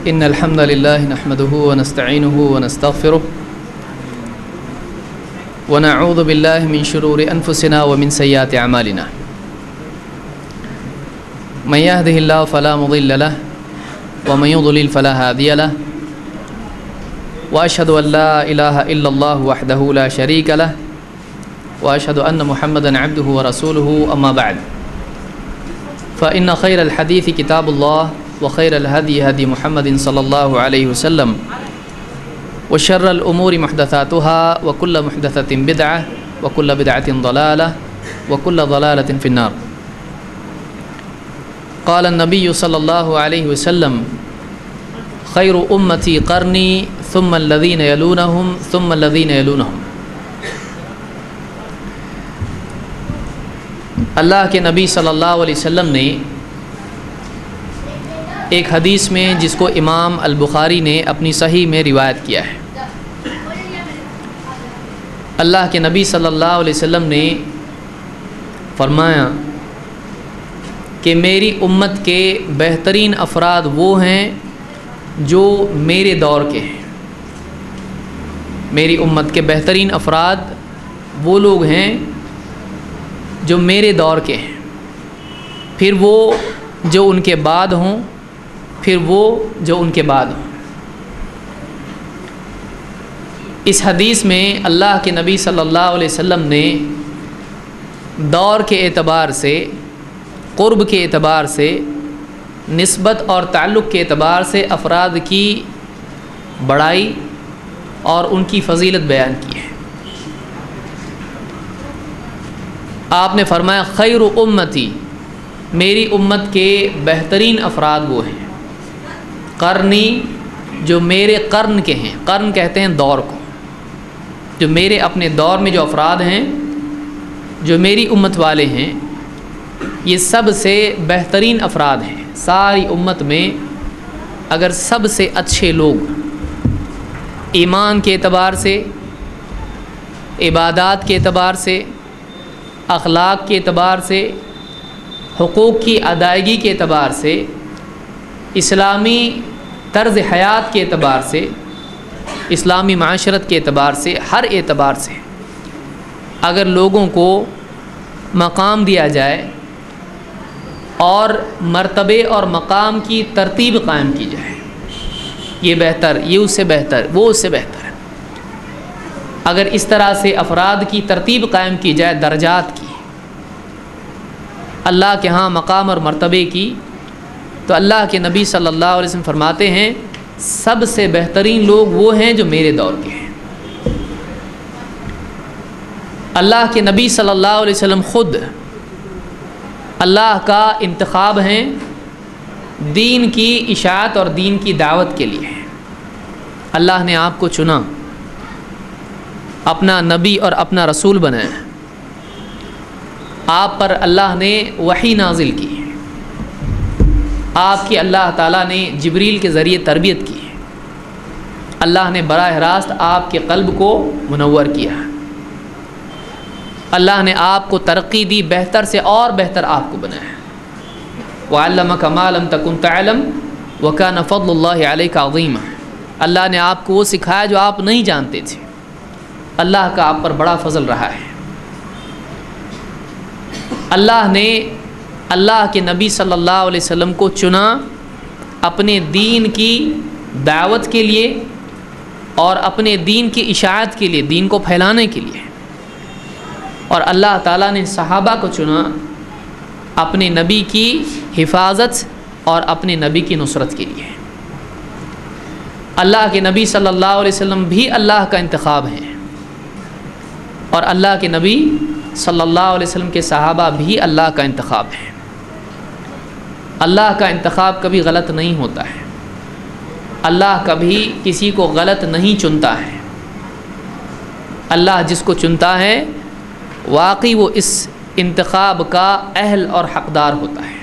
إن الحمد لله نحمده ونستعينه ونستغفره ونعوذ بالله من شرور أنفسنا ومن سيئات أعمالنا من يهده الله فلا مضل له ومن يضلل فلا هادي له وأشهد أن لا إله إلا الله وحده لا شريك له وأشهد أن محمدًا عبده ورسوله أما بعد فإن خير الحديث كتاب الله وخير الهدي هدي محمد صلى الله عليه وسلم وشر الأمور محدثاتها وكل محدثة بدعة وكل بدعة ضلالة وكل ضلالة في النار. قال النبي صلى الله عليه وسلم خير أمتي قرني ثم الذين يلونهم ثم الذين يلونهم. اللہ کے نبی صلی اللہ علیہ وسلم نے ایک حدیث میں جس کو امام البخاری نے اپنی صحیح میں روایت کیا ہے، اللہ کے نبی صلی اللہ علیہ وسلم نے فرمایا کہ میری امت کے بہترین افراد وہ ہیں جو میرے دور کے ہیں. میری امت کے بہترین افراد وہ لوگ ہیں جو میرے دور کے ہیں، پھر وہ جو ان کے بعد ہوں، پھر وہ جو ان کے بعد ہوں. اس حدیث میں اللہ کے نبی صلی اللہ علیہ وسلم نے دور کے اعتبار سے، قرب کے اعتبار سے، نسبت اور تعلق کے اعتبار سے افراد کی بڑائی اور ان کی فضیلت بیان کی ہے. آپ نے فرمایا خیر امتی، میری امت کے بہترین افراد وہ ہیں، قرنی، جو میرے قرن کے ہیں. قرن کہتے ہیں دور کو. جو میرے اپنے دور میں جو افراد ہیں، جو میری امت والے ہیں، یہ سب سے بہترین افراد ہیں. ساری امت میں اگر سب سے اچھے لوگ ایمان کے اعتبار سے، عبادات کے اعتبار سے، اخلاق کے اعتبار سے، حقوق کی ادائیگی کے اعتبار سے، اسلامی طرز حیات کے اعتبار سے، اسلامی معاشرت کے اعتبار سے، ہر اعتبار سے اگر لوگوں کو مقام دیا جائے اور مرتبے اور مقام کی ترتیب قائم کی جائے، یہ بہتر، یہ اس سے بہتر، وہ اس سے بہتر ہے. اگر اس طرح سے افراد کی ترتیب قائم کی جائے، درجات کی، اللہ کے ہاں مقام اور مرتبے کی، تو اللہ کے نبی صلی اللہ علیہ وسلم فرماتے ہیں سب سے بہترین لوگ وہ ہیں جو میرے دور کے ہیں. اللہ کے نبی صلی اللہ علیہ وسلم خود اللہ کا انتخاب ہیں دین کی اشاعت اور دین کی دعوت کے لیے. اللہ نے آپ کو چنا، اپنا نبی اور اپنا رسول بنایا. آپ پر اللہ نے وحی نازل کی، آپ کی اللہ تعالیٰ نے جبریل کے ذریعے تربیت کی، اللہ نے براہ راست آپ کے قلب کو منور کیا، اللہ نے آپ کو ترقی دی، بہتر سے اور بہتر آپ کو بنایا. وَعَلَّمَكَ مَا لَمْ تَكُنْ تَعْلَمْ وَكَانَ فَضْلُ اللَّهِ عَلَيْكَ عَظِيمًا. اللہ نے آپ کو وہ سکھایا جو آپ نہیں جانتے تھے. اللہ کا آپ پر بڑا فضل رہا ہے. اللہ نے اللہ کے نبی صلی اللہ علیہ وسلم کو چنا اپنے دین کی دعوت کے لیے اور اپنے دین کی اشاعت کے لیے، دین کو پھیلانے کے لیے. اور اللہ تعالیٰ نے صحابہ کو چنا اپنے نبی کی حفاظت اور اپنے نبی کی نصرت کے لیے. اللہ کے نبی صلی اللہ علیہ وسلم بھی اللہ کا انتخاب ہیں، اور اللہ کے نبی صلی اللہ علیہ وسلم کے صحابہ بھی اللہ کا انتخاب ہیں. اللہ کا انتخاب کبھی غلط نہیں ہوتا ہے. اللہ کبھی کسی کو غلط نہیں چنتا ہے. اللہ جس کو چنتا ہے واقعی وہ اس انتخاب کا اہل اور حقدار ہوتا ہے.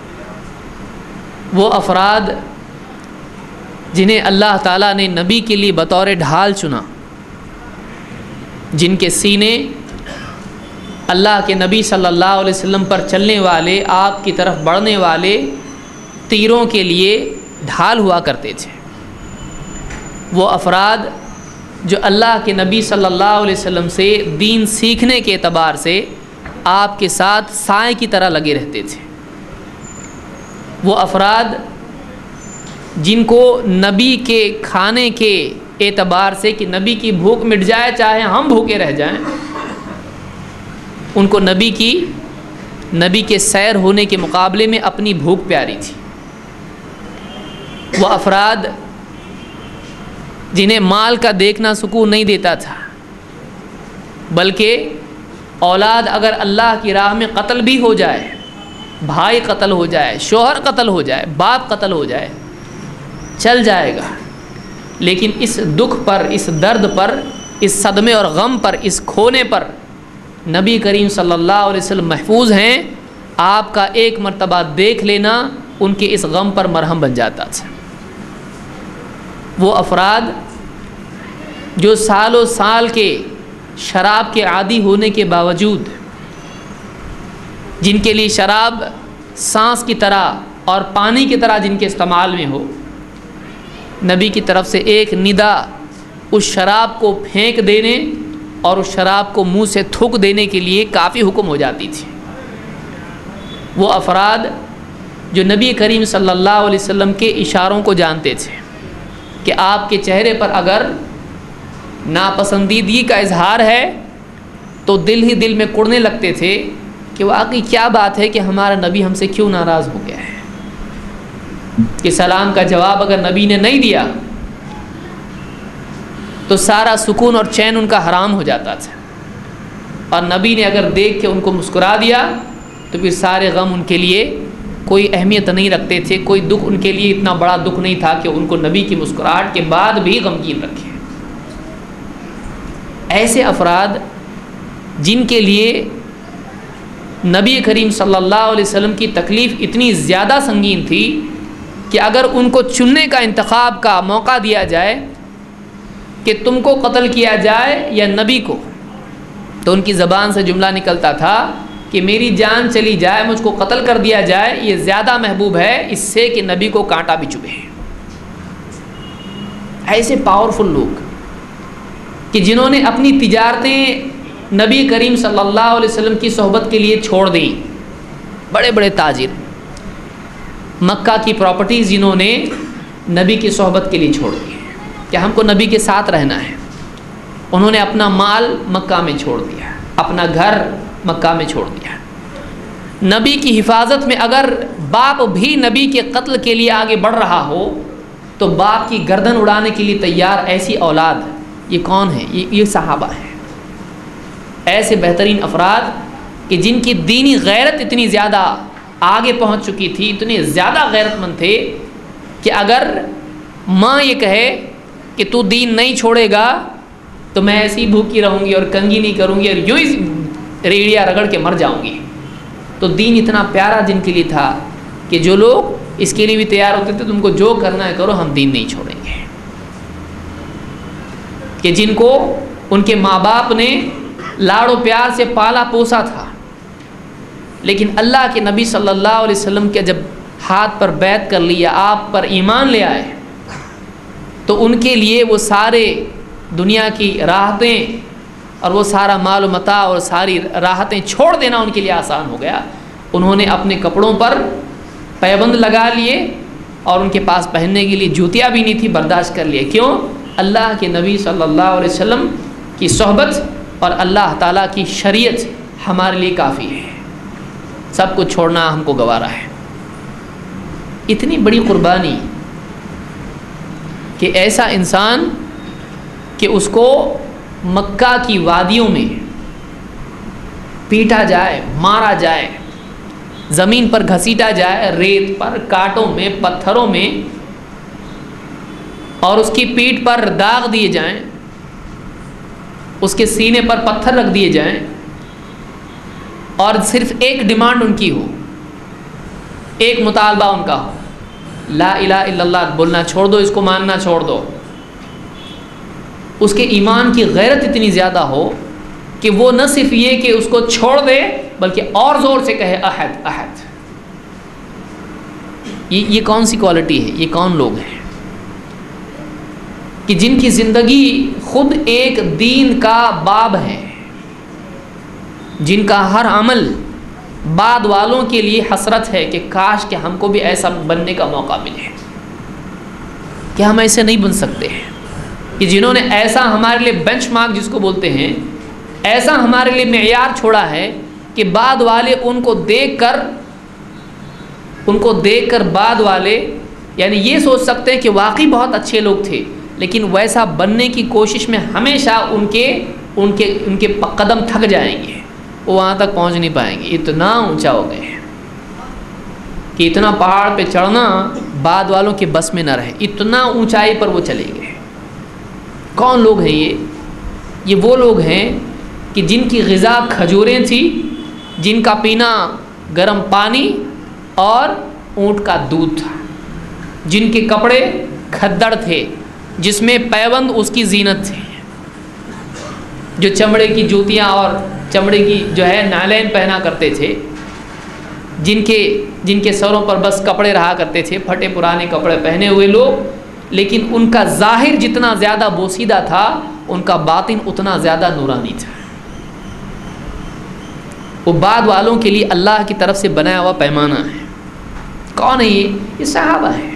وہ افراد جنہیں اللہ تعالیٰ نے نبی کے لیے بطور ڈھال چنا، جن کے سینے اللہ کے نبی صلی اللہ علیہ وسلم پر چلنے والے، آپ کی طرف بڑھنے والے تیروں کے لیے ڈھال ہوا کرتے تھے، وہ افراد جو اللہ کے نبی صلی اللہ علیہ وسلم سے دین سیکھنے کے اعتبار سے آپ کے ساتھ سائے کی طرح لگے رہتے تھے، وہ افراد جن کو نبی کے کھانے کے اعتبار سے کہ نبی کی بھوک مٹ جائے چاہے ہم بھوکے رہ جائیں، ان کو نبی کے سیر ہونے کے مقابلے میں اپنی بھوک پیاری تھی، وہ افراد جنہیں مال کا دیکھنا سکون نہیں دیتا تھا، بلکہ اولاد اگر اللہ کی راہ میں قتل بھی ہو جائے، بھائی قتل ہو جائے، شوہر قتل ہو جائے، باپ قتل ہو جائے، چل جائے گا، لیکن اس دکھ پر، اس درد پر، اس صدمے اور غم پر، اس کھونے پر نبی کریم صلی اللہ علیہ وسلم محفوظ ہیں، آپ کا ایک مرتبہ دیکھ لینا ان کے اس غم پر مرہم بن جاتا تھا۔ وہ افراد جو سالوں سال کے شراب کے عادی ہونے کے باوجود، جن کے لیے شراب سانس کی طرح اور پانی کی طرح جن کے استعمال میں ہو، نبی کی طرف سے ایک ندا اس شراب کو پھینک دینے اور اس شراب کو منہ سے تھوک دینے کے لیے کافی حکم ہو جاتی تھی۔ وہ افراد جو نبی کریم صلی اللہ علیہ وسلم کے اشاروں کو جانتے تھے کہ آپ کے چہرے پر اگر ناپسندیدگی کا اظہار ہے تو دل ہی دل میں کڑنے لگتے تھے کہ واقعی کیا بات ہے کہ ہمارا نبی ہم سے کیوں ناراض ہو گیا ہے، کہ سلام کا جواب اگر نبی نے نہیں دیا تو سارا سکون اور چین ان کا حرام ہو جاتا تھا، اور نبی نے اگر دیکھ کے ان کو مسکرا دیا تو پھر سارے غم ان کے لیے کوئی اہمیت نہیں رکھتے تھے، کوئی دکھ ان کے لیے اتنا بڑا دکھ نہیں تھا کہ ان کو نبی کی مسکراہٹ کے بعد بھی غمگین رکھے۔ ایسے افراد جن کے لیے نبی کریم صلی اللہ علیہ وسلم کی تکلیف اتنی زیادہ سنگین تھی کہ اگر ان کو چننے کا انتخاب کا موقع دیا جائے کہ تم کو قتل کیا جائے یا نبی کو، تو ان کی زبان سے جملہ نکلتا تھا کہ میری جان چلی جائے، مجھ کو قتل کر دیا جائے، یہ زیادہ محبوب ہے اس سے کہ نبی کو کانٹا بھی چبھے۔ ایسے پاورفل لوگ کہ جنہوں نے اپنی تجارتیں نبی کریم صلی اللہ علیہ وسلم کی صحبت کے لیے چھوڑ دیں، بڑے بڑے تاجر، مکہ کی پراپرٹیز جنہوں نے نبی کی صحبت کے لیے چھوڑ دی کہ ہم کو نبی کے ساتھ رہنا ہے، انہوں نے اپنا مال مکہ میں چھوڑ دیا، اپنا گھر مکہ میں چھوڑ دیا۔ نبی کی حفاظت میں اگر باپ بھی نبی کے قتل کے لیے آگے بڑھ رہا ہو تو باپ کی گردن اڑانے کے لیے تیار ایسی اولاد، یہ کون ہے؟ یہ صحابہ ہیں، ایسے بہترین افراد کہ جن کی دینی غیرت اتنی زیادہ آگے پہنچ چکی تھی، اتنے زیادہ غیرت مند تھے کہ اگر ماں یہ کہے کہ تو دین نہیں چھوڑے گا تو میں ایسی بھوکی رہوں گی اور کنگھی نہیں کروں گی اور یوں ہی ریڑیاں رگڑ کے مر جاؤں گی، تو دین اتنا پیارا جن کے لیے تھا کہ جو لوگ اس کے لیے بھی تیار ہوتے تھے تم کو جو کرنا ہے کرو، ہم دین نہیں چھوڑیں گے، کہ جن کو ان کے ماں باپ نے لاڑ و پیار سے پالا پوسا تھا، لیکن اللہ کے نبی صلی اللہ علیہ وسلم کے جب ہاتھ پر بیعت کر لیا، آپ پر ایمان لے آئے، تو ان کے لیے وہ سارے دنیا کی راحتیں اور وہ سارا مال و متاع اور ساری راحتیں چھوڑ دینا ان کے لیے آسان ہو گیا۔ انہوں نے اپنے کپڑوں پر پیبند لگا لیے اور ان کے پاس پہننے کے لیے جوتیاں بھی نہیں تھی، برداشت کر لیے۔ کیوں؟ اللہ کے نبی صلی اللہ علیہ وسلم کی صحبت اور اللہ تعالیٰ کی شریعت ہمارے لیے کافی ہے، سب کچھ چھوڑنا ہم کو گوارا ہے۔ اتنی بڑی قربانی کہ ایسا انسان کہ اس کو مکہ کی وادیوں میں پیٹا جائے، مارا جائے، زمین پر گھسیٹا جائے، ریت پر، کانٹوں میں، پتھروں میں، اور اس کی پیٹھ پر داغ دیے جائیں، اس کے سینے پر پتھر رکھ دیے جائیں، اور صرف ایک ڈیمانڈ ان کی ہو، ایک مطالبہ ان کا ہو، لا الہ الا اللہ بولنا چھوڑ دو، اس کو ماننا چھوڑ دو۔ اس کے ایمان کی غیرت اتنی زیادہ ہو کہ وہ نہ صرف یہ کہ اس کو چھوڑ دے بلکہ اور زور سے کہے احد احد۔ یہ کون سی کوالٹی ہے؟ یہ کون لوگ ہیں کہ جن کی زندگی خود ایک دین کا باب ہے، جن کا ہر عمل بعد والوں کے لیے حسرت ہے کہ کاش کہ ہم کو بھی ایسا بننے کا موقع ملے، کہ ہم ایسے نہیں بن سکتے ہیں، کہ جنہوں نے ایسا ہمارے لیے بینچ مارک جس کو بولتے ہیں، ایسا ہمارے لیے معیار چھوڑا ہے کہ بعد والے ان کو دیکھ کر بعد والے یعنی یہ سوچ سکتے ہیں کہ واقعی بہت اچھے لوگ تھے، لیکن ویسا بننے کی کوشش میں ہمیشہ ان کے قدم تھک جائیں گے، وہ وہاں تک پہنچ نہیں پائیں گے، اتنا اونچا ہو گئے ہیں کہ اتنا پہاڑ پہ چڑھنا بعد والوں کے بس میں نہ رہے، اتنا اونچائی پر وہ چلے گئے۔ کون لوگ ہیں یہ وہ لوگ ہیں کہ جن کی غذا کھجوریں تھیں، جن کا پینا گرم پانی اور اونٹ کا دودھ تھا، جن کے کپڑے کھدڑ تھے جس میں پیوند اس کی زینت تھی، جو چمڑے کی جوتیاں اور چمڑے کی جو ہے نالین پہنا کرتے تھے، جن کے سروں پر بس کپڑے رہا کرتے تھے، پھٹے پرانے کپڑے پہنے ہوئے لوگ، لیکن ان کا ظاہر جتنا زیادہ بوسیدہ تھا ان کا باطن اتنا زیادہ نورانی تھا۔ وہ بعد والوں کے لیے اللہ کی طرف سے بنایا ہوا پیمانہ ہے۔ کون ہے یہ صحابہ ہیں،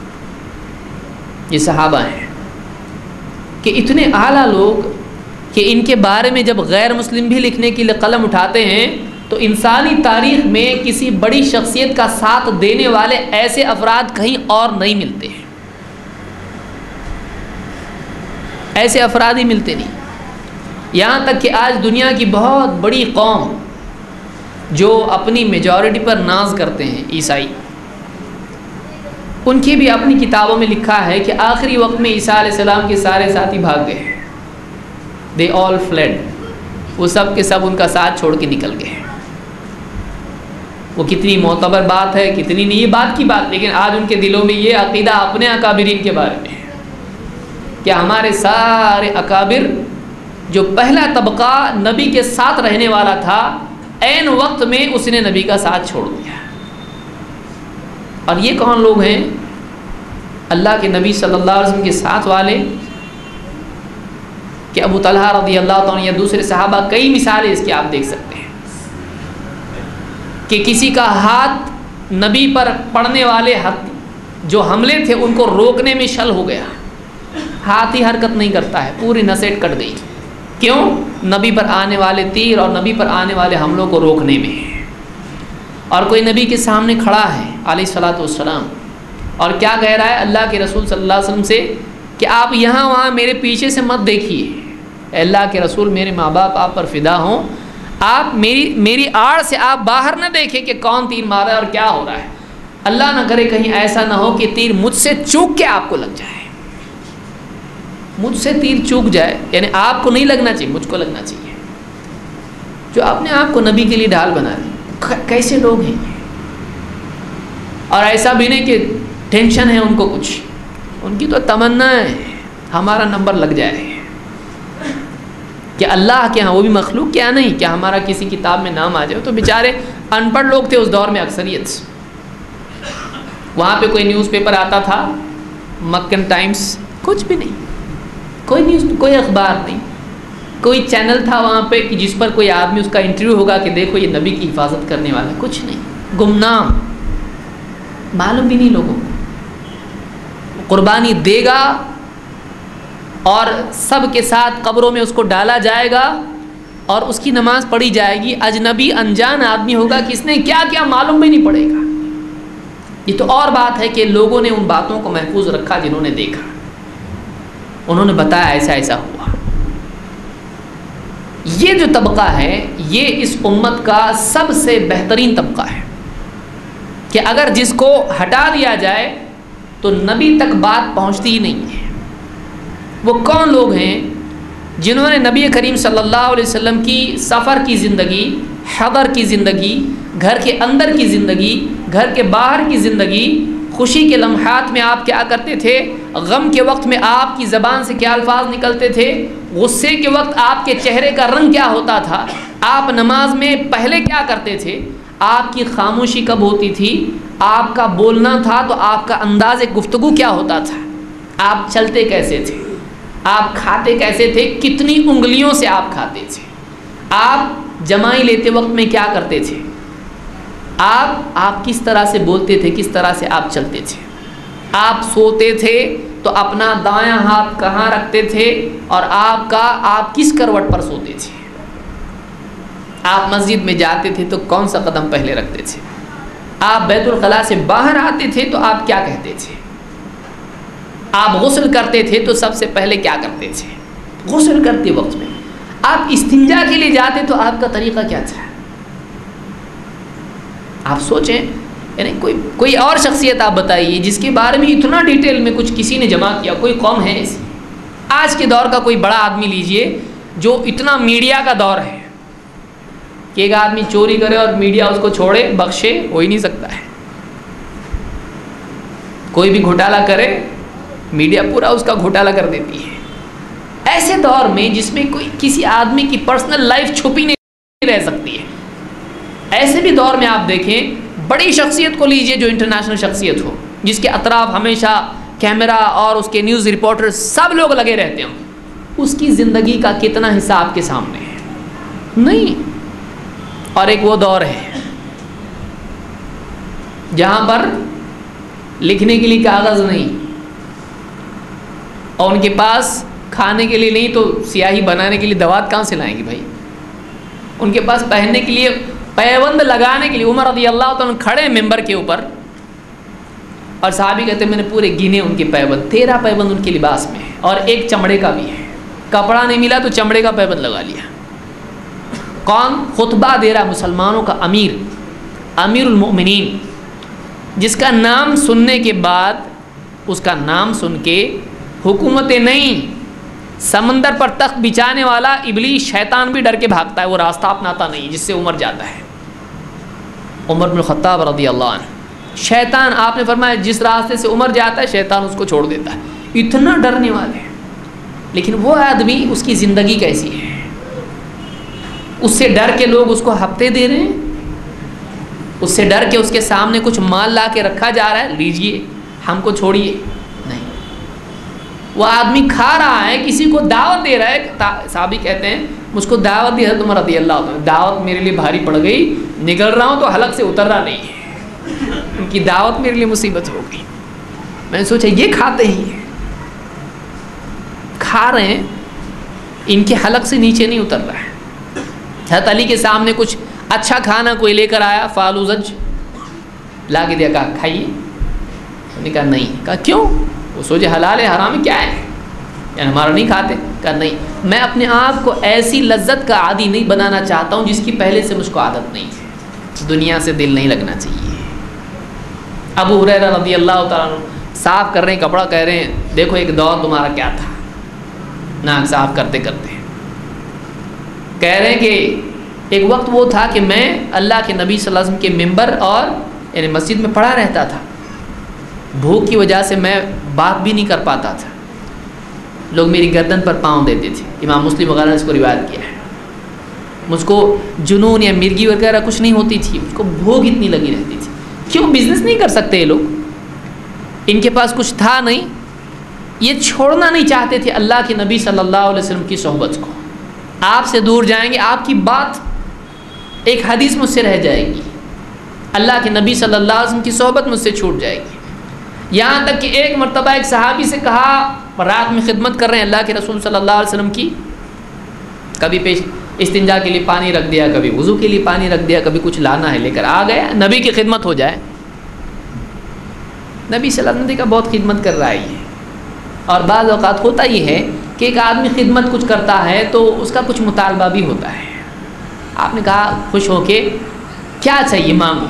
یہ صحابہ ہیں کہ اتنے اعلیٰ لوگ کہ ان کے بارے میں جب غیر مسلم بھی لکھنے کے لیے قلم اٹھاتے ہیں تو انسانی تاریخ میں کسی بڑی شخصیت کا ساتھ دینے والے ایسے افراد کہیں اور نہیں ملتے ہیں، ایسے افراد ہی ملتے نہیں۔ یہاں تک کہ آج دنیا کی بہت بڑی قوم جو اپنی میجورٹی پر ناز کرتے ہیں، عیسائی، ان کی بھی اپنی کتابوں میں لکھا ہے کہ آخری وقت میں عیسیٰ علیہ السلام کے سارے ساتھی بھاگ گئے، they all fled، وہ سب کے سب ان کا ساتھ چھوڑ کے نکل گئے۔ وہ کتنی معتبر بات ہے، کتنی نہیں، یہ بات کی بات، لیکن آج ان کے دلوں میں یہ عقیدہ اپنے اکابرین کے بارے میں ہے کہ ہمارے سارے اکابر، جو پہلا طبقہ نبی کے ساتھ رہنے والا تھا، عین وقت میں اس نے نبی کا ساتھ چھوڑ دیا۔ اور یہ کون لوگ ہیں؟ اللہ کے نبی صلی اللہ علیہ وسلم کے ساتھ والے، کہ ابو طلحہ رضی اللہ عنہ یا دوسرے صحابہ، کئی مثالیں اس کی آپ دیکھ سکتے ہیں کہ کسی کا ہاتھ نبی پر پڑنے والے جو حملے تھے ان کو روکنے میں شل ہو گیا، ہاتھ ہی حرکت نہیں کرتا ہے، پوری نسیں کٹ گئی۔ کیوں؟ نبی پر آنے والے تیر اور نبی پر آنے والے حملوں کو روکنے میں۔ اور کوئی نبی کے سامنے کھڑا ہے علیہ الصلوۃ والسلام اور کیا کہہ رہا ہے اللہ کے رسول صلی اللہ علیہ وسلم سے کہ آپ یہاں وہاں میرے پیچھے سے مت دیکھیے، اے اللہ کے رسول، میرے ماں باپ آپ پر فدا ہوں، آپ میری آڑ سے آپ باہر نہ دیکھیں کہ کون تیر مار رہا ہے اور کیا ہو رہا ہے، اللہ نہ کرے کہیں ایسا نہ ہو کہ تیر مجھ سے چوک کے آپ کو لگ جائے، مجھ سے تیر چوک جائے، یعنی آپ کو نہیں لگنا چاہیے، مجھ کو لگنا چاہیے۔ جو اپنے آپ کو نبی کے لیے ڈھال بنا رہے، کیسے لوگ ہیں؟ اور ایسا بھی نہیں کہ ٹینشن ہے ان کو کچھ، ان کی تو تمنا ہے ہمارا نمبر لگ جائے، کہ اللہ کے ہاں، وہ بھی مخلوق کیا نہیں، کیا ہمارا کسی کتاب میں نام آ جائے۔ تو بیچارے ان پڑھ لوگ تھے اس دور میں اکثریت، وہاں پہ کوئی نیوز پیپر آتا تھا، مکن ٹائمز، کچھ بھی نہیں، کوئی نیوز، کوئی اخبار نہیں، کوئی چینل تھا وہاں پہ کہ جس پر کوئی آدمی اس کا انٹرویو ہوگا کہ دیکھو یہ نبی کی حفاظت کرنے والا، کچھ نہیں، گمنام، معلوم بھی نہیں لوگوں کو۔ قربانی دے گا اور سب کے ساتھ قبروں میں اس کو ڈالا جائے گا اور اس کی نماز پڑھی جائے گی، اجنبی انجان آدمی ہوگا کہ اس نے کیا کیا معلوم بھی نہیں پڑے گا۔ یہ تو اور بات ہے کہ لوگوں نے ان باتوں کو محفوظ رکھا جنہوں نے دیکھا، انہوں نے بتایا ایسا ایسا ہوا۔ یہ جو طبقہ ہے یہ اس امت کا سب سے بہترین طبقہ ہے کہ اگر جس کو ہٹا دیا جائے تو نبی تک بات پہنچتی ہی نہیں ہے۔ وہ کون لوگ ہیں؟ جنہوں نے نبی کریم صلی اللہ علیہ وسلم کی سفر کی زندگی، حضر کی زندگی، گھر کے اندر کی زندگی، گھر کے باہر کی زندگی، خوشی کے لمحات میں آپ کیا کرتے تھے، غم کے وقت میں آپ کی زبان سے کیا الفاظ نکلتے تھے، غصے کے وقت آپ کے چہرے کا رنگ کیا ہوتا تھا، آپ نماز میں پہلے کیا کرتے تھے، آپ کی خاموشی کب ہوتی تھی، آپ کا بولنا تھا تو آپ کا انداز گفتگو کیا ہوتا تھا، آپ چلتے کیسے تھے، آپ کھاتے کیسے تھے، کتنی انگلیوں سے آپ کھاتے تھے، آپ جمائی لیتے وقت میں کیا کرتے تھے، آپ کس طرح سے بولتے تھے، کس طرح سے آپ چلتے تھے، آپ سوتے تھے تو اپنا دایاں ہاتھ کہاں رکھتے تھے، اور آپ کس کروٹ پر سوتے تھے، آپ مسجد میں جاتے تھے تو کون سا قدم پہلے رکھتے تھے، آپ بیت الخلاء سے باہر آتے تھے تو آپ کیا کہتے تھے، آپ غسل کرتے تھے تو سب سے پہلے کیا کرتے تھے، غسل کرتے وقت میں آپ استنجا کے لیے جاتے تو آپ کا طریقہ کیا تھا، آپ سوچیں، یعنی کوئی اور شخصیت آپ بتائیے جس کے بارے میں اتنا ڈیٹیل میں کچھ کسی نے جمع کیا، کوئی قوم ہے ایسی، آج کے دور کا کوئی بڑا آدمی لیجئے جو اتنا میڈیا کا دور ہے کہ ایک آدمی چوری کرے اور میڈیا اس کو چھوڑے بخشے، ہو ہی نہیں سکتا ہے، کوئی بھی گھوٹالہ کرے میڈیا پورا اس کا گھوٹالہ کر دیتی ہے، ایسے دور میں جس میں کوئی کسی آدمی کی پرسنل لائف چھپی نہیں رہ سکتی ہے، ایسے بھی دور میں آپ دیکھیں بڑی شخصیت کو لیجئے جو انٹرنیشنل شخصیت ہو، جس کے اطراف ہمیشہ کیمرہ اور اس کے نیوز رپورٹر سب لوگ لگے رہتے ہوں، اس کی زندگی کا کتنا حصہ آپ کے سامنے ہے، نہیں۔ اور ایک وہ دور ہے جہاں پر لکھنے کے لیے کاغذ نہیں، اور ان کے پاس کھانے کے لیے نہیں تو سیاہی بنانے کے لیے دوات کہاں سے لائیں گے بھائی، ان کے پاس پہننے کے لیے پیوند لگانے کے لیے، عمر رضی اللہ تعالیٰ کھڑے ممبر کے اوپر اور صحابی کہتے ہیں میں نے پورے گنے ان کے پیوند، 13 پیوند ان کے لباس میں ہے اور ایک چمڑے کا بھی ہے، کپڑا نہیں ملا تو چمڑے کا پیوند لگا لیا۔ کون خطبہ دے رہا، مسلمانوں کا امیر المؤمنین، جس کا نام سننے کے بعد، اس کا نام سن کے حکومتیں نہیں، سمندر پر تخت بچانے والا ابلیس شیطان بھی ڈر کے بھاگتا ہے، وہ راستہ اپناتا نہیں جس سے عمر جاتا ہے، عمر بن الخطاب رضی اللہ عنہ۔ شیطان، آپ نے فرمایا جس راستے سے عمر جاتا ہے شیطان اس کو چھوڑ دیتا ہے، اتنا ڈرنے والے ہیں، لیکن وہ آدمی اس کی زندگی کیسی ہے، اس سے ڈر کے لوگ اس کو ہفتے دے رہے ہیں، اس سے ڈر کے اس کے سامنے کچھ مال لا کے رکھا جا رہا ہے، لیجئے ہم کو چھوڑیے، نہیں، وہ آدمی کھا رہا ہے، کسی کو دعوت دے رہا ہے، صحابی کہتے ہیں مجھ کو دعوت دی حضرت عمر رضی اللہ عنہ، دعوت میرے لیے بھاری پڑ گئی، نکل رہا ہوں تو حلق سے اتر رہا نہیں ہے، ان کی دعوت میرے لیے مصیبت ہو گئی، میں نے سوچا یہ کھاتے ہی ہیں، کھا رہے ہیں، ان کے حلق سے نیچے نہیں اتر رہا ہے۔ حضرت علی کے سامنے کچھ اچھا کھانا کوئی لے کر آیا، فالوزج لا کے دیا، کہا کھائیے، انہوں نے کہا نہیں، کہا کیوں، وہ سوچے حلال ہے حرام ہے کیا ہے، یعنی ہمارا نہیں کھاتے، کہا نہیں، میں اپنے آپ کو ایسی لذت کا عادی نہیں بنانا چاہتا ہوں جس کی پہلے سے مجھ کو عادت نہیں ہے، دنیا سے دل نہیں لگنا چاہیے۔ ابو ہریرہ رضی اللہ تعالیٰ عنہ صاف کر رہے ہیں کپڑا، کہہ رہے ہیں دیکھو ایک دور تمہارا کیا تھا، ناک صاف کرتے کرتے کہہ رہے ہیں کہ ایک وقت وہ تھا کہ میں اللہ کے نبی صلی اللہ علیہ وسلم کے ممبر اور یعنی مسجد میں پڑھا رہتا تھا، بھوک کی وجہ سے میں بات بھی نہیں کر پاتا تھا، لوگ میری گردن پر پاؤں دیتے تھے، امام مسلم وغیرہ نے اس کو روایت کیا ہے، مجھ کو جنون یا مرگی وغیرہ کچھ نہیں ہوتی تھی، مجھ کو بھوک اتنی لگی رہتی تھی، کیوں بزنس نہیں کر سکتے یہ لوگ، ان کے پاس کچھ تھا نہیں، یہ چھوڑنا نہیں چاہتے تھے اللہ کے نبی صلی اللہ علیہ وسلم کی صحبت کو، آپ سے دور جائیں گے، آپ کی بات ایک حدیث مجھ سے رہ جائے گی، اللہ کے نبی صلی اللہ علیہ وسلم کی صحبت مجھ سے چھوٹ جائے گی، یہاں تک کہ ایک مرتبہ ایک صحابی سے کہا، رات میں خدمت کر رہے ہیں اللہ کے رسول صلی اللہ علیہ وسلم کی، کبھی پیش استنجا کے لیے پانی رکھ دیا، کبھی وضو کے لیے پانی رکھ دیا، کبھی کچھ لانا ہے لے کر آ گیا، نبی کی خدمت ہو جائے، نبی صلی اللہ علیہ وسلم کا بہت خدمت کر رہا ہے یہ، اور بعض اوقات ہوتا یہ ہے کہ ایک آدمی خدمت کچھ کرتا ہے تو اس کا کچھ مطالبہ بھی ہوتا ہے، آپ نے کہا خوش ہو کے کیا چاہیے مانگو،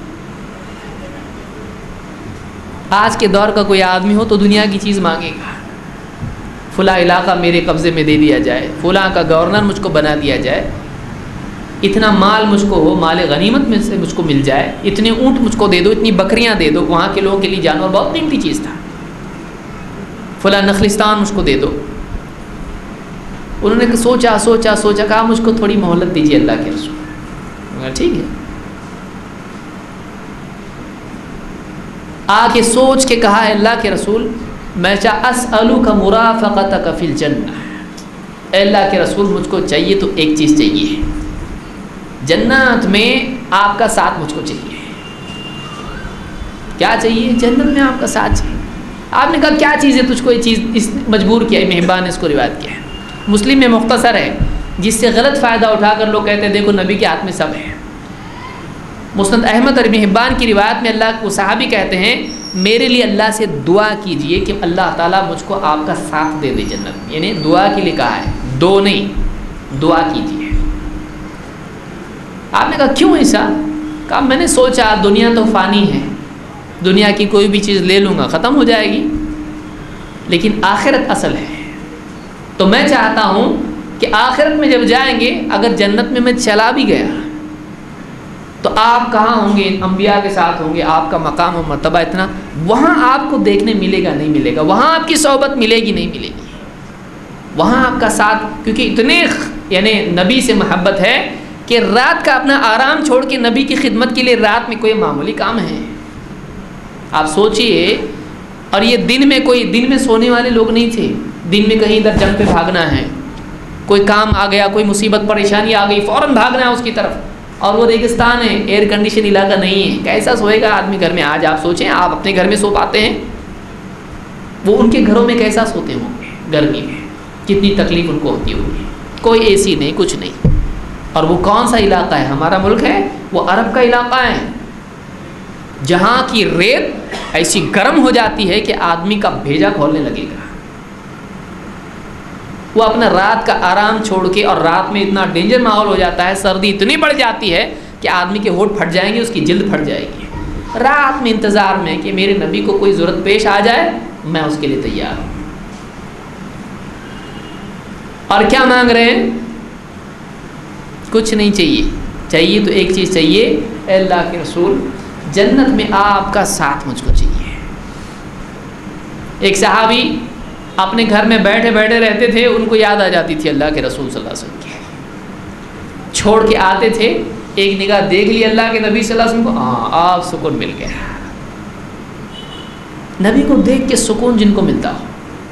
آج کے دور کا کوئی آدمی ہو تو دنیا کی چیز مانگے گا، فلاں علاقہ میرے قبضے میں دے دیا جائے، فلاں کا گورنر مجھ کو بنا دیا جائے، اتنا مال مجھ کو ہو، مال غنیمت میں سے مجھ کو مل جائے، اتنے اونٹ مجھ کو دے دو، اتنی بکریاں دے دو، وہاں کے لوگوں کے لیے جانور بہت قیمتی چیز تھا، فلاں نخلستان مجھ کو دے دو، انہوں نے سوچا کہا مجھ کو تھوڑی مہلت دیجیے اللہ کے رسول، ٹھیک ہے، آ کے سوچ کے کہا، اللہ کے رسول میں اسألک مرافقتک فی الجنہ، اے اللہ کے رسول مجھ کو چاہیے تو ایک چیز چاہیے، جنت میں آپ کا ساتھ مجھ کو چاہیے۔ کیا چاہیے؟ جنت میں آپ کا ساتھ چاہیے۔ آپ نے کہا کیا چیز ہے تجھ کو یہ چیز اس مجبور کیا ہے؟ ابن حبان نے اس کو روایت کیا ہے، مسلم میں مختصر ہے، جس سے غلط فائدہ اٹھا کر لوگ کہتے ہیں دیکھو نبی کے ہاتھ میں سب ہے۔ مسند احمد اور ابن حبان کی روایت میں اللہ کو صحابی کہتے ہیں میرے لیے اللہ سے دعا کیجئے کہ اللہ تعالیٰ مجھ کو آپ کا ساتھ دے دے جنت میں، یعنی دعا کے لیے کہا ہے، دو نہیں، دعا کیجئے۔ آپ نے کہا کیوں ایسا؟ کہا میں نے سوچا دنیا تو فانی ہے، دنیا کی کوئی بھی چیز لے لوں گا ختم ہو جائے گی، لیکن آخرت اصل ہے، تو میں چاہتا ہوں کہ آخرت میں جب جائیں گے اگر جنت میں چلا بھی گیا تو آپ کہاں ہوں گے؟ انبیاء کے ساتھ ہوں گے، آپ کا مقام و مرتبہ اتنا وہاں آپ کو دیکھنے ملے گا نہیں ملے گا، وہاں آپ کی صحبت ملے گی نہیں ملے گی، وہاں آپ کا ساتھ، کیونکہ اتنے یعنی نبی سے محبت ہے کہ رات کا اپنا آرام چھوڑ کے نبی کی خدمت کے لیے رات میں کوئی معمولی کام ہے، آپ سوچئے۔ اور یہ دن میں سونے والے لوگ نہیں تھے، دن میں کہیں ادھر جنگ پہ بھاگنا ہے، کوئی کام آ گیا، کوئی مصیبت پریشانی آ گئی، فوراً بھاگنا ہے اس کی طرف، اور وہ ریگستان ہے، ایئر کنڈیشن علاقہ نہیں ہے، کیسا سوئے گا آدمی گھر میں؟ آج آپ سوچیں آپ اپنے گھر میں سو پاتے ہیں، وہ ان کے گھروں میں کیسا سوتے ہوں گے گرمی میں، کتنی تکلیف ان کو ہوتی ہوگی، کوئی اے سی نہیں، کچھ نہیں۔ اور وہ کون سا علاقہ ہے؟ ہمارا ملک ہے وہ عرب کا علاقہ ہے، جہاں کی ریت ایسی گرم ہو جاتی ہے کہ آدمی کا بھیجا کھولنے لگے گا۔ وہ اپنا رات کا آرام چھوڑ کے، اور رات میں اتنا ڈینجر ماحول ہو جاتا ہے، سردی اتنی بڑھ جاتی ہے کہ آدمی کے ہونٹ پھٹ جائیں گے، اس کی جلد پھٹ جائے گی، رات میں انتظار میں کہ میرے نبی کو کوئی ضرورت پیش آ جائے میں اس کے لیے تیار ہوں۔ اور کیا مانگ رہے ہیں؟ کچھ نہیں چاہیے، چاہیے تو ایک چیز چاہیے، اے اللہ کے رسول جنت میں آپ کا ساتھ مجھ کو چاہیے۔ ایک صحابی اپنے گھر میں بیٹھے بیٹھے رہتے تھے، ان کو یاد آ جاتی تھی اللہ کے رسول صلی اللہ علیہ وسلم کی، چھوڑ کے آتے تھے، ایک نگاہ دیکھ لی اللہ کے نبی صلی اللہ علیہ وسلم کو، آپ سکون مل گیا۔ نبی کو دیکھ کے سکون جن کو ملتا ہو،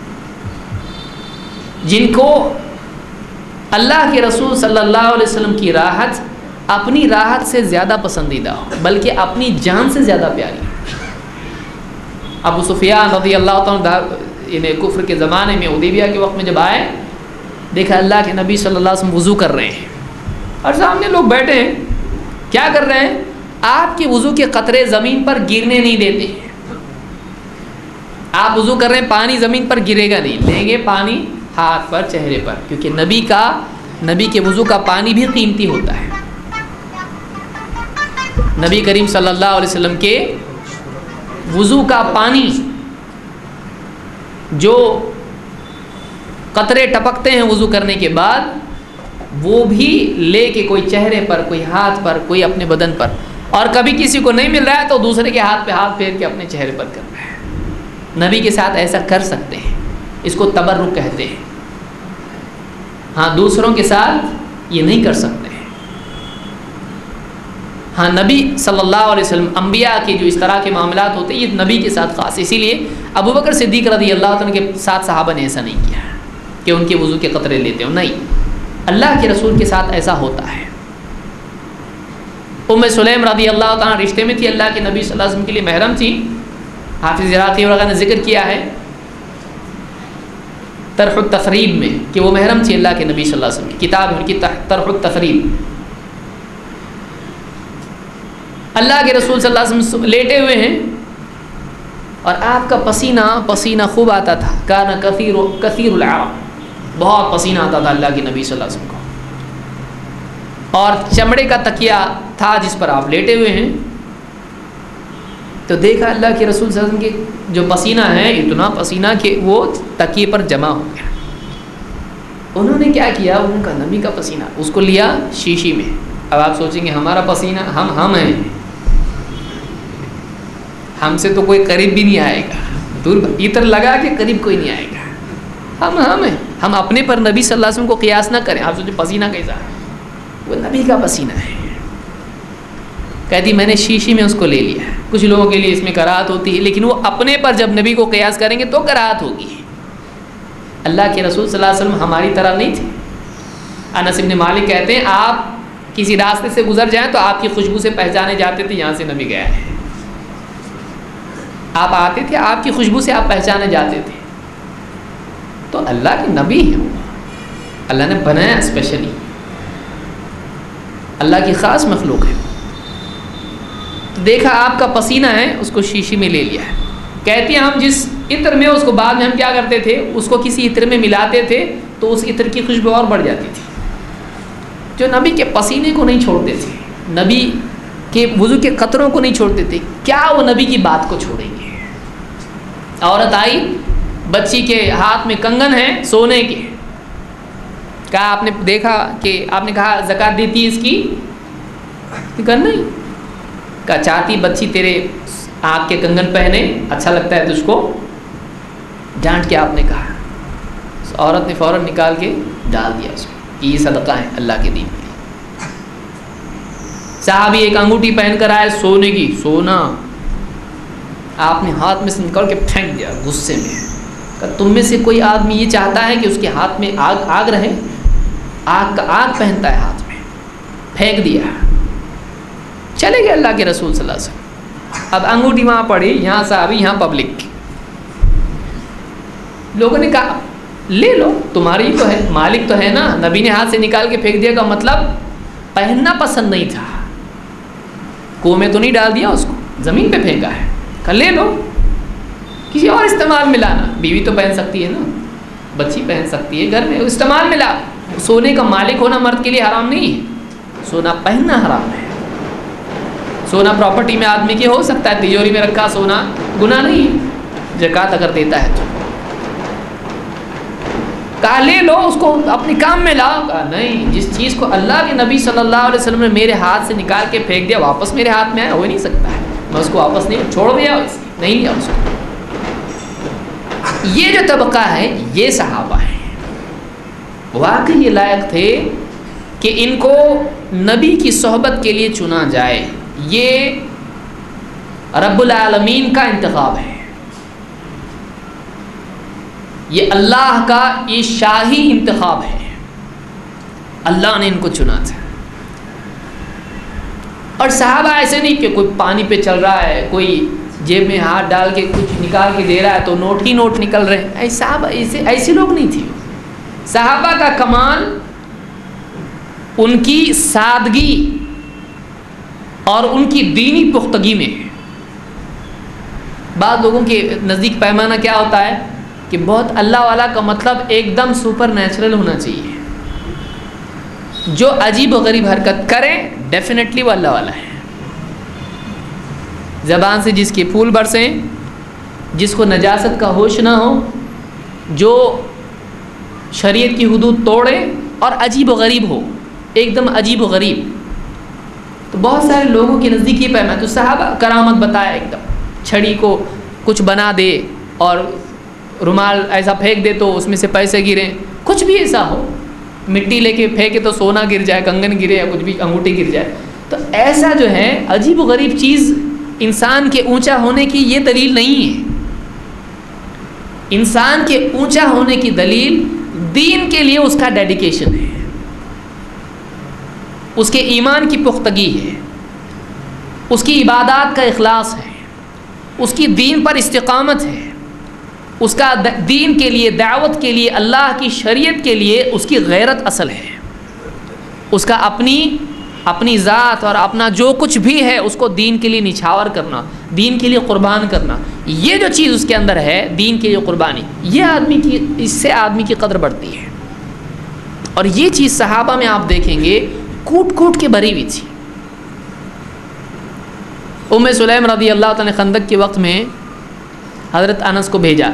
جن کو اللہ کے رسول صلی اللہ علیہ وسلم کی راحت اپنی راحت سے زیادہ پسندیدہ ہو، بلکہ اپنی جان سے زیادہ پیاری ہو۔ ابو سفیان رضی اللہ تعالیٰ یعنی کفر کے زمانے میں حدیبیہ کے وقت میں جب آئے، دیکھا اللہ کے نبی صلی اللہ علیہ وسلم وضو کر رہے ہیں، اور سامنے لوگ بیٹھے ہیں، کیا کر رہے ہیں؟ آپ کے وضو کے قطرے زمین پر گرنے نہیں دیتے۔ آپ وضو کر رہے ہیں، پانی زمین پر گرے گا نہیں، لیں گے پانی ہاتھ پر، چہرے پر، کیونکہ نبی کے وضو کا پانی بھی قیمتی ہوتا ہے۔ نبی کریم صلی اللہ علیہ وسلم کے وضو کا پانی جو قطرے ٹپکتے ہیں وضو کرنے کے بعد، وہ بھی لے کے کوئی چہرے پر، کوئی ہاتھ پر، کوئی اپنے بدن پر، اور کبھی کسی کو نہیں مل رہا ہے تو دوسرے کے ہاتھ پہ ہاتھ پھیر کے اپنے چہرے پر کر رہا ہے۔ نبی کے ساتھ ایسا کر سکتے ہیں، اس کو تبرک کہتے ہیں۔ ہاں دوسروں کے ساتھ یہ نہیں کر سکتے ہیں۔ ہاں نبی صلی اللہ علیہ وسلم، انبیاء کے جو اس طرح کے معاملات ہوتے ہیں یہ نبی کے ساتھ خاص، اسی لیے ابو بکر صدیق رضی اللہ عنہ کے ساتھ صحابہ نے ایسا نہیں کیا کہ ان کے وضو کے قطرے لیتے ہو، نہیں، اللہ کے رسول کے ساتھ ایسا ہوتا ہے۔ ام سلیم رضی اللہ تعالیٰ رشتے میں تھی، اللہ کے نبی صلی اللہ علیہ وسلم کے لیے محرم تھی، حافظ عراقی وغیرہ نے ذکر کیا ہے طرح التقریب میں کہ وہ محرم تھی اللہ کے نبی صلی اللہ علیہ وسلم کی، کتاب ہے ان کی طرح التقریب۔ اللہ کے رسول صلی اللہ علیہ وسلم لیٹے ہوئے ہیں اور آپ کا پسینہ خوب آتا تھا، کان کثیر العرق، بہت پسینہ آتا تھا اللہ کے نبی صلی اللہ علیہ وسلم کو، اور چمڑے کا تکیہ تھا جس پر آپ لیٹے ہوئے ہیں۔ تو دیکھا اللہ کے رسول صلی اللہ علیہ وسلم کے جو پسینہ ہے، اتنا پسینہ کہ وہ تکیے پر جمع ہو گیا۔ انہوں نے کیا کیا؟ انہوں کا نبی کا پسینہ اس کو لیا شیشی میں۔ اب آپ سوچیں گے ہمارا پسینہ، ہم ہیں، ہم سے تو کوئی قریب بھی نہیں آئے گا، دور عطر لگا کے قریب کوئی نہیں آئے گا، ہم ہیں، ہم اپنے پر نبی صلی اللہ علیہ وسلم کو قیاس نہ کریں۔ آپ سوچیں پسینہ کیسا ہے؟ وہ نبی کا پسینہ ہے۔ کہتی میں نے شیشی میں اس کو لے لیا. کچھ لوگوں کے لیے اس میں کراہت ہوتی ہے، لیکن وہ اپنے پر جب نبی کو قیاس کریں گے تو کراہت ہوگی. اللہ کے رسول صلی اللہ علیہ وسلم ہماری طرح نہیں تھے. انس بن مالک کہتے ہیں آپ کسی راستے سے گزر جائیں تو آپ کی خوشبو سے پہچانے جاتے تھے یہاں سے نبی گیا ہے. آپ آتے تھے، آپ کی خوشبو سے آپ پہچانے جاتے تھے. تو اللہ کے نبی ہیں، اللہ نے بنایا اسپیشلی، اللہ کی خاص مخلوق ہے. دیکھا آپ کا پسینہ ہے، اس کو شیشی میں لے لیا ہے. کہتی ہیں ہم جس عطر میں اس کو بعد میں ہم کیا کرتے تھے، اس کو کسی عطر میں ملاتے تھے تو اس عطر کی خوشبو اور بڑھ جاتی تھی. جو نبی کے پسینے کو نہیں چھوڑتے تھے، نبی کے وضو کے قطروں کو نہیں چھوڑتے تھے، کیا وہ نبی کی بات کو چھوڑیں گے؟ عورت آئی، بچی کے ہاتھ میں کنگن ہے سونے کے. کہا آپ نے دیکھا کہ آپ نے کہا زکوٰۃ دیتی اس کی؟ کہ نہیں. کہا چاہتی بچی تیرے آنکھ کے کنگن پہنے، اچھا لگتا ہے تجھ کو؟ ڈانٹ کے آپ نے کہا. عورت نے فوراً نکال کے ڈال دیا اس کو کہ یہ صدقہ ہے اللہ کے دین کے لیے. صحابی ایک انگوٹھی پہن کر آئے سونے کی، سونا آپ نے ہاتھ میں سے نکال کے پھینک دیا غصے میں. کہ تم میں سے کوئی آدمی یہ چاہتا ہے کہ اس کے ہاتھ میں آگ رہے؟ آگ کا آگ پہنتا ہے ہاتھ میں، پھینک دیا. چلے گئے اللہ کے رسول صلی اللہ علیہ وسلم. اب انگوٹھی وہاں پڑی، یہاں صحابی، یہاں پبلک. لوگوں نے کہا لے لو، تمہاری تو ہے، مالک تو ہے نا. نبی نے ہاتھ سے نکال کے پھینک دیا کا مطلب پہننا پسند نہیں تھا، کنویں میں تو نہیں ڈال دیا، اس کو زمین پہ پھینکا ہے. کہ لے لو، کسی اور استعمال میں لانا. بیوی تو پہن سکتی ہے نا، بچی پہن سکتی ہے، گھر میں استعمال میں لا. سونے کا مالک ہونا مرد کے لیے حرام نہیں ہے، سونا پہننا حرام ہے. سونا پراپرٹی میں آدمی کی ہو سکتا ہے، تجوری میں رکھا سونا گناہ نہیں ہے زکوٰۃ اگر دیتا ہے تو. کہا لے لو، اس کو اپنے کام میں لاؤ. کہا نہیں، جس چیز کو اللہ کے نبی صلی اللہ علیہ وسلم نے میرے ہاتھ سے نکال کے پھینک دیا واپس میرے ہاتھ میں آیا، ہو ہی نہیں سکتا ہے. میں اس کو واپس نہیں چھوڑ دیا، نہیں لیا اس کو. یہ جو طبقہ ہے یہ صحابہ ہیں، واقعی یہ لائق تھے کہ ان کو نبی کی صحبت کے لیے چنا جائے. یہ رب العالمین کا انتخاب ہے، یہ اللہ کا یہ شاہی انتخاب ہے. اللہ نے ان کو چنا تھا. اور صحابہ ایسے نہیں کہ کوئی پانی پہ چل رہا ہے، کوئی جیب میں ہاتھ ڈال کے کچھ نکال کے دے رہا ہے تو نوٹ ہی نوٹ نکل رہے ہیں. صحابہ ایسے لوگ نہیں تھے. صحابہ کا کمال ان کی سادگی اور ان کی دینی پختگی میں ہے. بعض لوگوں کے نزدیک پیمانہ کیا ہوتا ہے کہ بہت اللہ والا کا مطلب ایک دم سپر نیچرل ہونا چاہیے. جو عجیب و غریب حرکت کرے ڈیفینیٹلی وہ اللہ والا ہے. زبان سے جس کے پھول برسیں، جس کو نجاست کا ہوش نہ ہو، جو شریعت کی حدود توڑے اور عجیب و غریب ہو، ایک دم عجیب و غریب. تو بہت سارے لوگوں کے نزدیک یہ پیمانہ. تو صحابہ کرامت بتایا، ایک دم چھڑی کو کچھ بنا دے اور رومال ایسا پھینک دے تو اس میں سے پیسے گریں، کچھ بھی ایسا ہو، مٹی لے کے پھینکے تو سونا گر جائے، کنگن گرے یا کچھ بھی انگوٹھی گر جائے. تو ایسا جو ہے عجیب و غریب چیز انسان کے اونچا ہونے کی یہ دلیل نہیں ہے. انسان کے اونچا ہونے کی دلیل دین کے لیے اس کا ڈیڈیکیشن ہے، اس کے ایمان کی پختگی ہے، اس کی عبادات کا اخلاص ہے، اس کی دین پر استقامت ہے، اس کا دین کے لیے، دعوت کے لیے، اللہ کی شریعت کے لیے اس کی غیرت اصل ہے. اس کا اپنی ذات اور اپنا جو کچھ بھی ہے اس کو دین کے لیے نچھاور کرنا، دین کے لیے قربان کرنا. یہ جو چیز اس کے اندر ہے دین کے لیے قربانی، یہ اس سے آدمی کی قدر بڑھتی ہے. اور یہ چیز صحابہ میں آپ دیکھیں گے کوٹ کوٹ کے بھری ہوئی تھی. ام سلیم رضی اللہ تعالی خندق کے وقت میں حضرت انس کو بھیجا،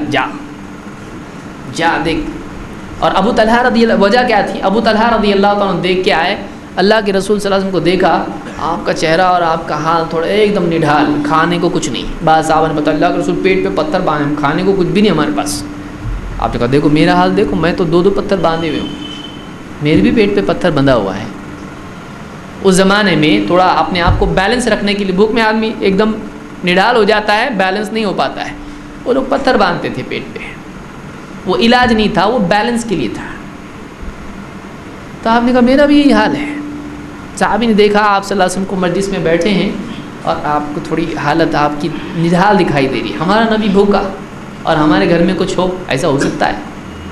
جا دیکھ. اور ابو طلحہ رضی اللہ، وجہ کیا تھی؟ ابو طلحہ رضی اللہ تعالیٰ دیکھ کے آئے، اللہ کے رسول صلی اللہ علیہ وسلم کو دیکھا، آپ کا چہرہ اور آپ کا حال تھوڑا ایک دم نڈھال، کھانے کو کچھ نہیں. بعض صحابہ نے بتایا اللہ کے رسول پیٹ پہ پتھر باندھے، ہم کھانے کو کچھ بھی نہیں ہمارے پاس. آپ نے کہا دیکھو میرا حال دیکھو، میں تو 2 پتھر باندھے ہوئے ہوں، میرے بھی پیٹ پہ پتھر بندھا ہوا ہے. اس زمانے میں تھوڑا اپنے آپ کو بیلنس رکھنے کے لیے، بھوک میں آدمی ایک دم نڈال ہو جاتا ہے، بیلنس نہیں ہو پاتا ہے، وہ لوگ پتھر باندھتے تھے پیٹ پہ. وہ علاج نہیں تھا، وہ بیلنس کے لیے تھا. تو آپ نے کہا میرا بھی یہی حال ہے. صحابی نے دیکھا آپ صلی اللہ علیہ وسلم کو مجلس میں بیٹھے ہیں اور آپ کو تھوڑی حالت آپ کی نڈال دکھائی دے رہی ہے، ہمارا نبی بھوکا اور ہمارے گھر میں کچھ ہو، ایسا ہو سکتا ہے؟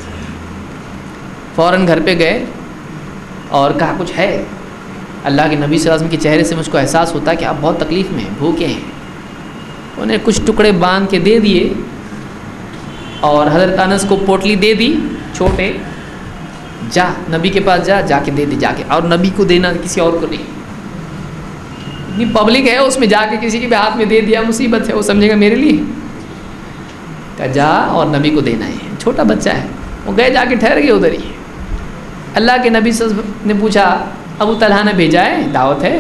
فوراً گھر پہ گئے اور کہا کچھ ہے. اللہ کے نبی صلی اللہ علیہ وسلم کے چہرے سے مجھ کو احساس ہوتا ہے کہ آپ بہت تکلیف میں ہیں، بھوکے ہیں. انہیں کچھ ٹکڑے باندھ کے دے دیے اور حضرت انس کو پوٹلی دے دی، چھوٹے، جا نبی کے پاس جا کے دے دی جا کے، اور نبی کو دینا، کسی اور کو نہیں. اتنی پبلک ہے اس میں، جا کے کسی کے بھی ہاتھ میں دے دیا مصیبت ہے، وہ سمجھے گا میرے لیے. کہا جا اور نبی کو دینا ہے. چھوٹا بچہ ہے. وہ گئے، جا کے ٹھہر گئے ادھر ہی. اللہ کے نبی صلی اللہ علیہ وسلم نے پوچھا ابو طلحہ نے بھیجا ہے، دعوت ہے؟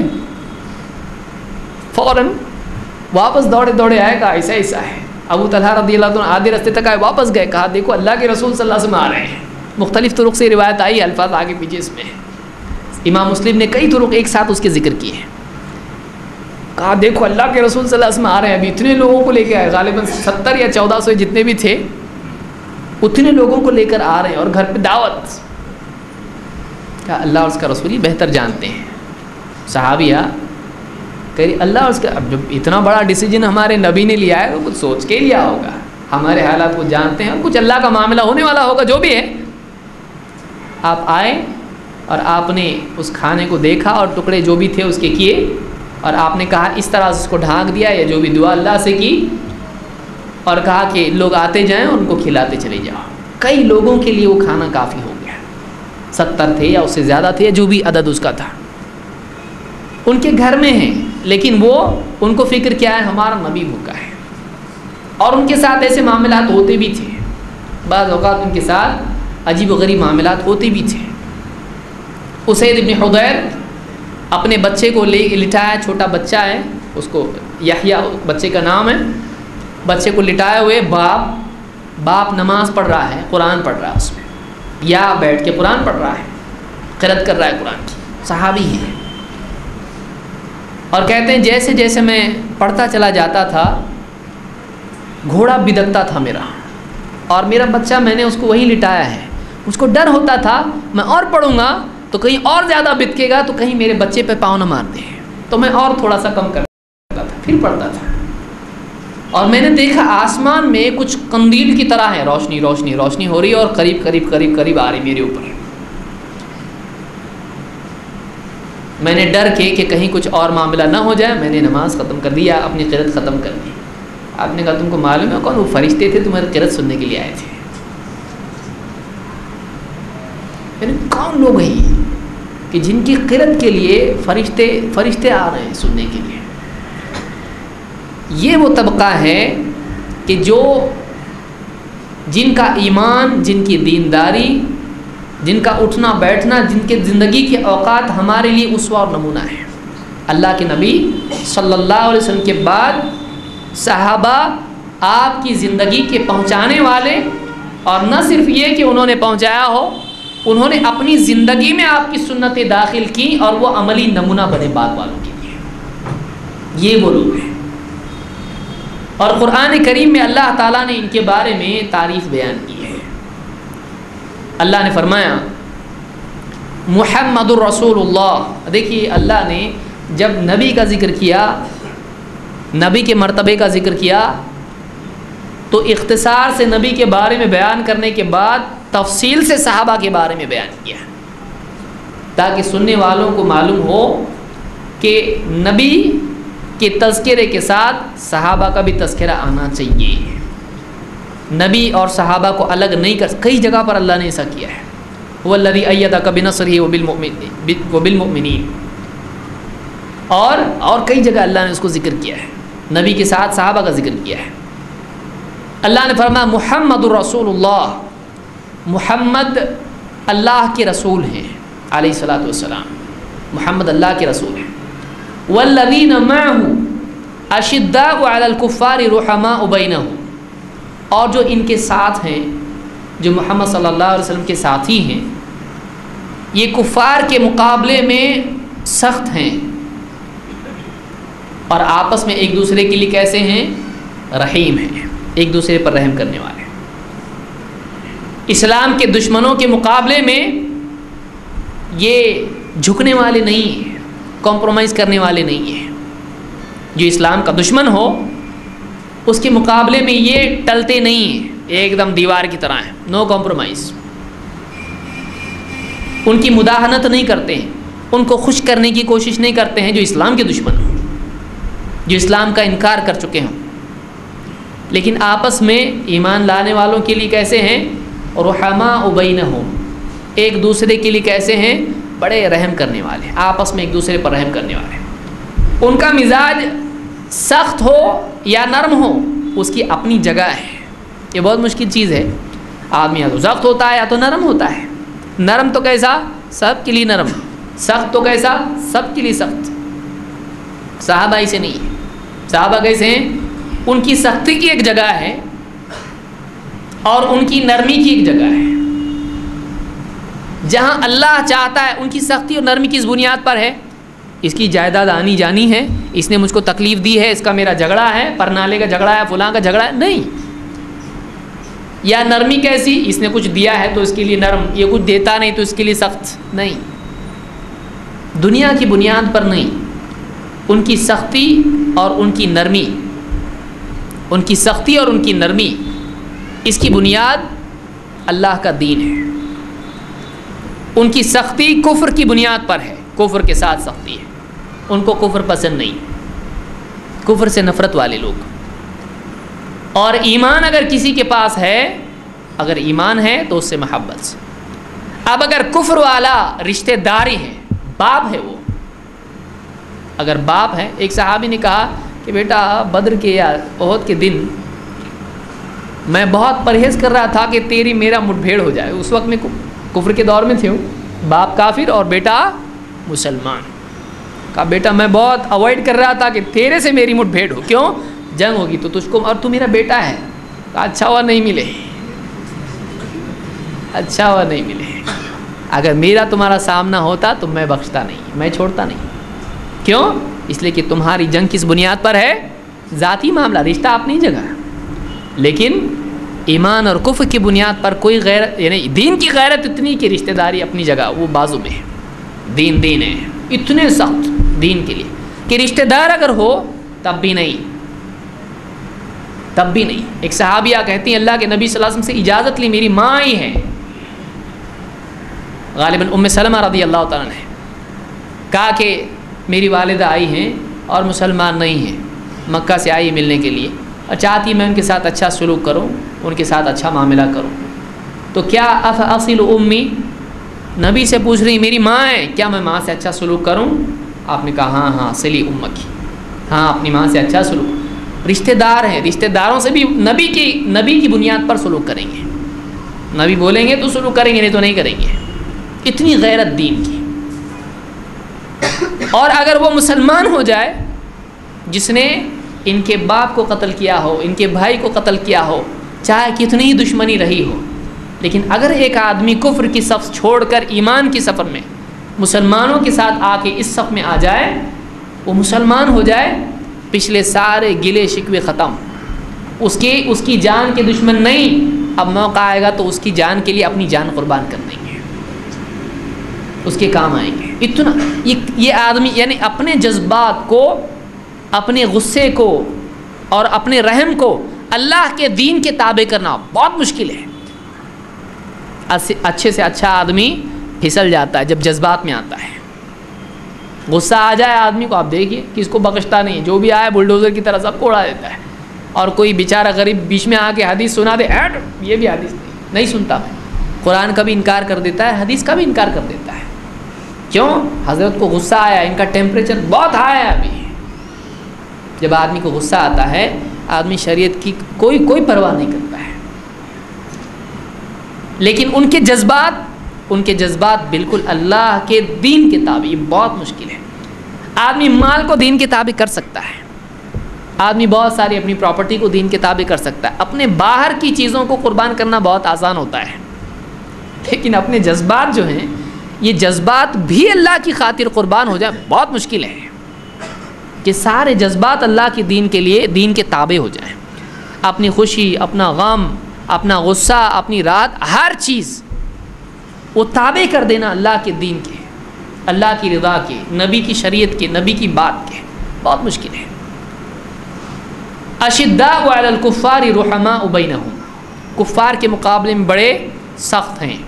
فوراً واپس دوڑے دوڑے آئے، کہا ایسا ایسا ہے. ابو طلحہ رضی اللہ عنہ آدھے راستے تک آئے، واپس گئے، کہا دیکھو اللہ کے رسول صلی اللہ علیہ وسلم آ رہے ہیں. مختلف طرق سے روایت آئی، الفاظ آگے پیچھے اس میں. امام مسلم نے کئی طرق ایک ساتھ اس کے ذکر کیے ہیں. کہا دیکھو اللہ کے رسول صلی اللہ علیہ وسلم آ رہے ہیں. ابھی اتنے لوگوں کو لے کے آئے، غالباً 70 یا 1400 جتنے بھی تھے، اتنے لوگوں کو لے کر آ رہے ہیں اور گھر پہ دعوت. کہا اللہ اور اس کا رسول ہی بہتر جانتے ہیں. صحابیہ کہ اللہ اور اس کا، اب جب اتنا بڑا ڈیسیجن ہمارے نبی نے لیا ہے تو کچھ سوچ کے لیا ہوگا، ہمارے حالات کو جانتے ہیں اور کچھ اللہ کا معاملہ ہونے والا ہوگا جو بھی ہے. آپ آئے اور آپ نے اس کھانے کو دیکھا اور ٹکڑے جو بھی تھے اس کے کیے، اور آپ نے کہا اس طرح اس کو ڈھانک دیا یا جو بھی دعا اللہ سے کی، اور کہا کہ لوگ آتے جائیں اور ان کو کھلاتے چلے جاؤ. کئی لوگوں کے لیے وہ کھانا کافی ہو گیا، 70 تھے یا اس سے زیادہ تھے، جو بھی عدد اس کا تھا. ان کے گھر میں ہیں لیکن وہ ان کو فکر کیا ہے، ہمارا نبی بھوکا ہے. اور ان کے ساتھ ایسے معاملات ہوتے بھی تھے، بعض اوقات ان کے ساتھ عجیب و غریب معاملات ہوتے بھی تھے. اسید ابن حضیر اپنے بچے کو لٹایا، چھوٹا بچہ ہے، اس کو یحییٰ بچے کا نام ہے. بچے کو لٹائے ہوئے باپ نماز پڑھ رہا ہے، قرآن پڑھ رہا ہے، اس میں یا بیٹھ کے قرآن پڑھ رہا ہے، قرأت کر رہا ہے قرآن کی. صحابی ہے. اور کہتے ہیں جیسے جیسے میں پڑھتا چلا جاتا تھا گھوڑا بدکتا تھا میرا، اور میرا بچہ میں نے اس کو وہیں لٹایا ہے. اس کو ڈر ہوتا تھا میں اور پڑھوں گا تو کہیں اور زیادہ بدکے گا تو کہیں میرے بچے پہ پاؤں نہ مار دے، تو میں اور تھوڑا سا کم کرتا تھا پھر پڑھتا تھا. اور میں نے دیکھا آسمان میں کچھ قندیل کی طرح ہے، روشنی روشنی روشنی ہو رہی ہے اور قریب قریب قریب قریب آ رہی میرے اوپر. میں نے ڈر کے کہ کہیں کچھ اور معاملہ نہ ہو جائے، میں نے نماز ختم کر دیا، اپنی قرأت ختم کر دی. آپ نے کہا تم کو معلوم ہے کون؟ وہ فرشتے تھے، تمہاری قرأت سننے کے لیے آئے تھے. یعنی کون لوگ ہیں کہ جن کی قرأت کے لیے فرشتے آ رہے ہیں سننے کے لیے. یہ وہ طبقہ ہے کہ جن کا ایمان، جن کی دینداری، جن کا اٹھنا بیٹھنا، جن کے زندگی کے اوقات ہمارے لیے اسوہ اور نمونہ ہے. اللہ کے نبی صلی اللہ علیہ وسلم کے بعد صحابہ آپ کی زندگی کے پہنچانے والے، اور نہ صرف یہ کہ انہوں نے پہنچایا ہو، انہوں نے اپنی زندگی میں آپ کی سنتیں داخل کی اور وہ عملی نمونہ بنے بعد والوں کے لیے. یہ وہ لوگ ہیں. اور قرآن کریم میں اللہ تعالیٰ نے ان کے بارے میں تعریف بیان کی ہے. اللہ نے فرمایا محمد الرسول اللہ. دیکھیے اللہ نے جب نبی کا ذکر کیا، نبی کے مرتبے کا ذکر کیا، تو اختصار سے نبی کے بارے میں بیان کرنے کے بعد تفصیل سے صحابہ کے بارے میں بیان کیا، تاکہ سننے والوں کو معلوم ہو کہ نبی کے تذکرے کے ساتھ صحابہ کا بھی تذکرہ آنا چاہیے. نبی اور صحابہ کو الگ نہیں کر. کئی جگہ پر اللہ نے ایسا کیا ہے، والذی ایدک بنصرہ وبالمؤمنین، اور کئی جگہ اللہ نے اس کو ذکر کیا ہے، نبی کے ساتھ صحابہ کا ذکر کیا ہے. اللہ نے فرمایا محمد الرسول اللہ، محمد اللہ کے رسول ہیں علیہ الصلاۃ والسلام. محمد اللہ کے رسول ہیں. والذین معه اشداء علی الکفار رحماء بینہم، اور جو ان کے ساتھ ہیں، جو محمد صلی اللہ علیہ وسلم کے ساتھی ہیں، یہ کفار کے مقابلے میں سخت ہیں اور آپس میں ایک دوسرے کے لیے کیسے ہیں؟ رحیم ہیں، ایک دوسرے پر رحم کرنے والے. اسلام کے دشمنوں کے مقابلے میں یہ جھکنے والے نہیں ہیں، کمپرومائز کرنے والے نہیں ہیں. جو اسلام کا دشمن ہو اس کے مقابلے میں یہ ٹلتے نہیں ہیں، ایک دم دیوار کی طرح ہیں، نو کمپرومائز. ان کی مداہنت نہیں کرتے ہیں، ان کو خوش کرنے کی کوشش نہیں کرتے ہیں جو اسلام کے دشمن ہوں، جو اسلام کا انکار کر چکے ہوں. لیکن آپس میں ایمان لانے والوں کے لیے کیسے ہیں؟ رحماء بینہم، ایک دوسرے کے لیے کیسے ہیں؟ بڑے رحم کرنے والے، آپس میں ایک دوسرے پر رحم کرنے والے. ان کا مزاج سخت ہو یا نرم ہو اس کی اپنی جگہ ہے. یہ بہت مشکل چیز ہے. آدمی یا تو سخت ہوتا ہے یا تو نرم ہوتا ہے. نرم تو کیسا؟ سب کے لیے نرم. سخت تو کیسا؟ سب کے لیے سخت. صحابہ ایسے نہیں ہے. صحابہ کیسے ہیں؟ ان کی سختی کی ایک جگہ ہے اور ان کی نرمی کی ایک جگہ ہے. جہاں اللہ چاہتا ہے ان کی سختی اور نرمی کس بنیاد پر ہے؟ اس کی جائیداد آنی جانی ہے، اس نے مجھ کو تکلیف دی ہے، اس کا میرا جھگڑا ہے، پرنالے کا جھگڑا ہے، فلاں کا جھگڑا ہے. نہیں. یا نرمی کیسی؟ اس نے کچھ دیا ہے تو اس کے لیے نرم، یہ کچھ دیتا نہیں تو اس کے لیے سخت. نہیں، دنیا کی بنیاد پر نہیں. ان کی سختی اور ان کی نرمی، ان کی سختی اور ان کی نرمی، اس کی بنیاد اللہ کا دین ہے. ان کی سختی کفر کی بنیاد پر ہے، کفر کے ساتھ سختی ہے. ان کو کفر پسند نہیں، کفر سے نفرت والے لوگ. اور ایمان اگر کسی کے پاس ہے، اگر ایمان ہے تو اس سے محبت سے. اب اگر کفر والا رشتہ داری ہے، باپ ہے، وہ اگر باپ ہے. ایک صحابی نے کہا کہ بیٹا بدر کے یا احد کے دن میں بہت پرہیز کر رہا تھا کہ تیری میرا مٹبھیڑ ہو جائے. اس وقت میں کفر کے دور میں تھے، باپ کافر اور بیٹا مسلمان. کہا بیٹا میں بہت اوائڈ کر رہا تھا کہ تیرے سے میری مٹبھیڑ ہو. کیوں؟ جنگ ہوگی تو تجھ کو، اور تو میرا بیٹا ہے. کہا اچھا ہوا نہیں ملے، اچھا ہوا نہیں ملے. اگر میرا تمہارا سامنا ہوتا تو میں بخشتا نہیں، میں چھوڑتا نہیں. کیوں؟ اس لیے کہ تمہاری جنگ کس بنیاد پر ہے؟ ذاتی معاملہ، رشتہ اپنی جگہ، لیکن ایمان اور کفر کی بنیاد پر کوئی غیرت، یعنی دین کی غیرت اتنی کہ رشتہ داری اپنی جگہ، وہ بازو میں ہے. دین دین ہے، اتنے سخت دین کے لیے کہ رشتہ دار اگر ہو تب بھی نہیں، تب بھی نہیں. ایک صحابیہ کہتی ہیں اللہ کے نبی صلی اللہ علیہ وسلم سے اجازت لی، میری ماں آئی ہے، غالباً ام سلمہ رضی اللہ تعالیٰ نے کہا کہ میری والدہ آئی ہیں اور مسلمان نہیں ہیں، مکہ سے آئی ملنے کے لیے اور چاہتی میں ان کے ساتھ اچھا سلوک کروں، ان کے ساتھ اچھا معاملہ کروں. تو کیا اصل امی، نبی سے پوچھ رہی میری ماں ہے، کیا میں ماں سے اچھا سلوک کروں؟ آپ نے کہا ہاں ہاں صلی امک، ہاں اپنی ماں سے اچھا سلوک. رشتہ دار ہیں، رشتہ داروں سے بھی نبی کی بنیاد پر سلوک کریں گے. نبی بولیں گے تو سلوک کریں گے، نہیں تو نہیں کریں گے. اتنی غیرت دین کی. اور اگر وہ مسلمان ہو جائے جس نے ان کے باپ کو قتل کیا ہو، ان کے بھائی کو قتل کیا ہو، چاہے کتنی ہی دشمنی رہی ہو، لیکن اگر ایک آدمی کفر کی صف چھوڑ کر ایمان کی سفر میں مسلمانوں کے ساتھ آ کے اس صف میں آ جائے، وہ مسلمان ہو جائے، پچھلے سارے گلے شکوے ختم. اس کی جان کے دشمن نہیں. اب موقع آئے گا تو اس کی جان کے لیے اپنی جان قربان کر دیں گے، اس کے کام آئیں گے. اتنا یہ آدمی یعنی اپنے جذبات کو، اپنے غصے کو اور اپنے رحم کو اللہ کے دین کے تابع کرنا بہت مشکل ہے. اچھے سے اچھا آدمی پھسل جاتا ہے جب جذبات میں آتا ہے. غصہ آ جائے آدمی کو، آپ دیکھیے کس کو بخشتا نہیں، جو بھی آئے بلڈوزر کی طرح سب کو اڑا دیتا ہے. اور کوئی بیچارہ غریب بیچ میں آ کے حدیث سنا دے، یہ بھی حدیث نہیں سنتا. قرآن کا بھی انکار کر دیتا ہے، حدیث کا بھی انکار کر دیتا ہے. کیوں؟ حضرت کو غصہ آیا، ان کا ٹیمپریچر بہت ہائی ہے ابھی. جب آدمی کو غصہ آتا ہے، آدمی شریعت کی کوئی پرواہ نہیں کرتا ہے. لیکن ان کے جذبات بالکل اللہ کے دین کے تابع. یہ بہت مشکل ہے. آدمی مال کو دین کے تابع کر سکتا ہے، آدمی بہت ساری اپنی پراپرٹی کو دین کے تابع کر سکتا ہے، اپنے باہر کی چیزوں کو قربان کرنا بہت آسان ہوتا ہے. لیکن اپنے جذبات جو ہیں یہ جذبات بھی اللہ کی خاطر قربان ہو جائیں بہت مشکل ہے، کہ سارے جذبات اللہ کے دین کے لیے، دین کے تابع ہو جائیں. اپنی خوشی، اپنا غم، اپنا غصہ، اپنی رات، ہر چیز وہ تابع کر دینا اللہ کے دین کے، اللہ کی رضا کے، نبی کی شریعت کے، نبی کی بات کے، بہت مشکل ہے. اشداء علی الکفار رحماء بینہم، کفار کے مقابلے میں بڑے سخت ہیں،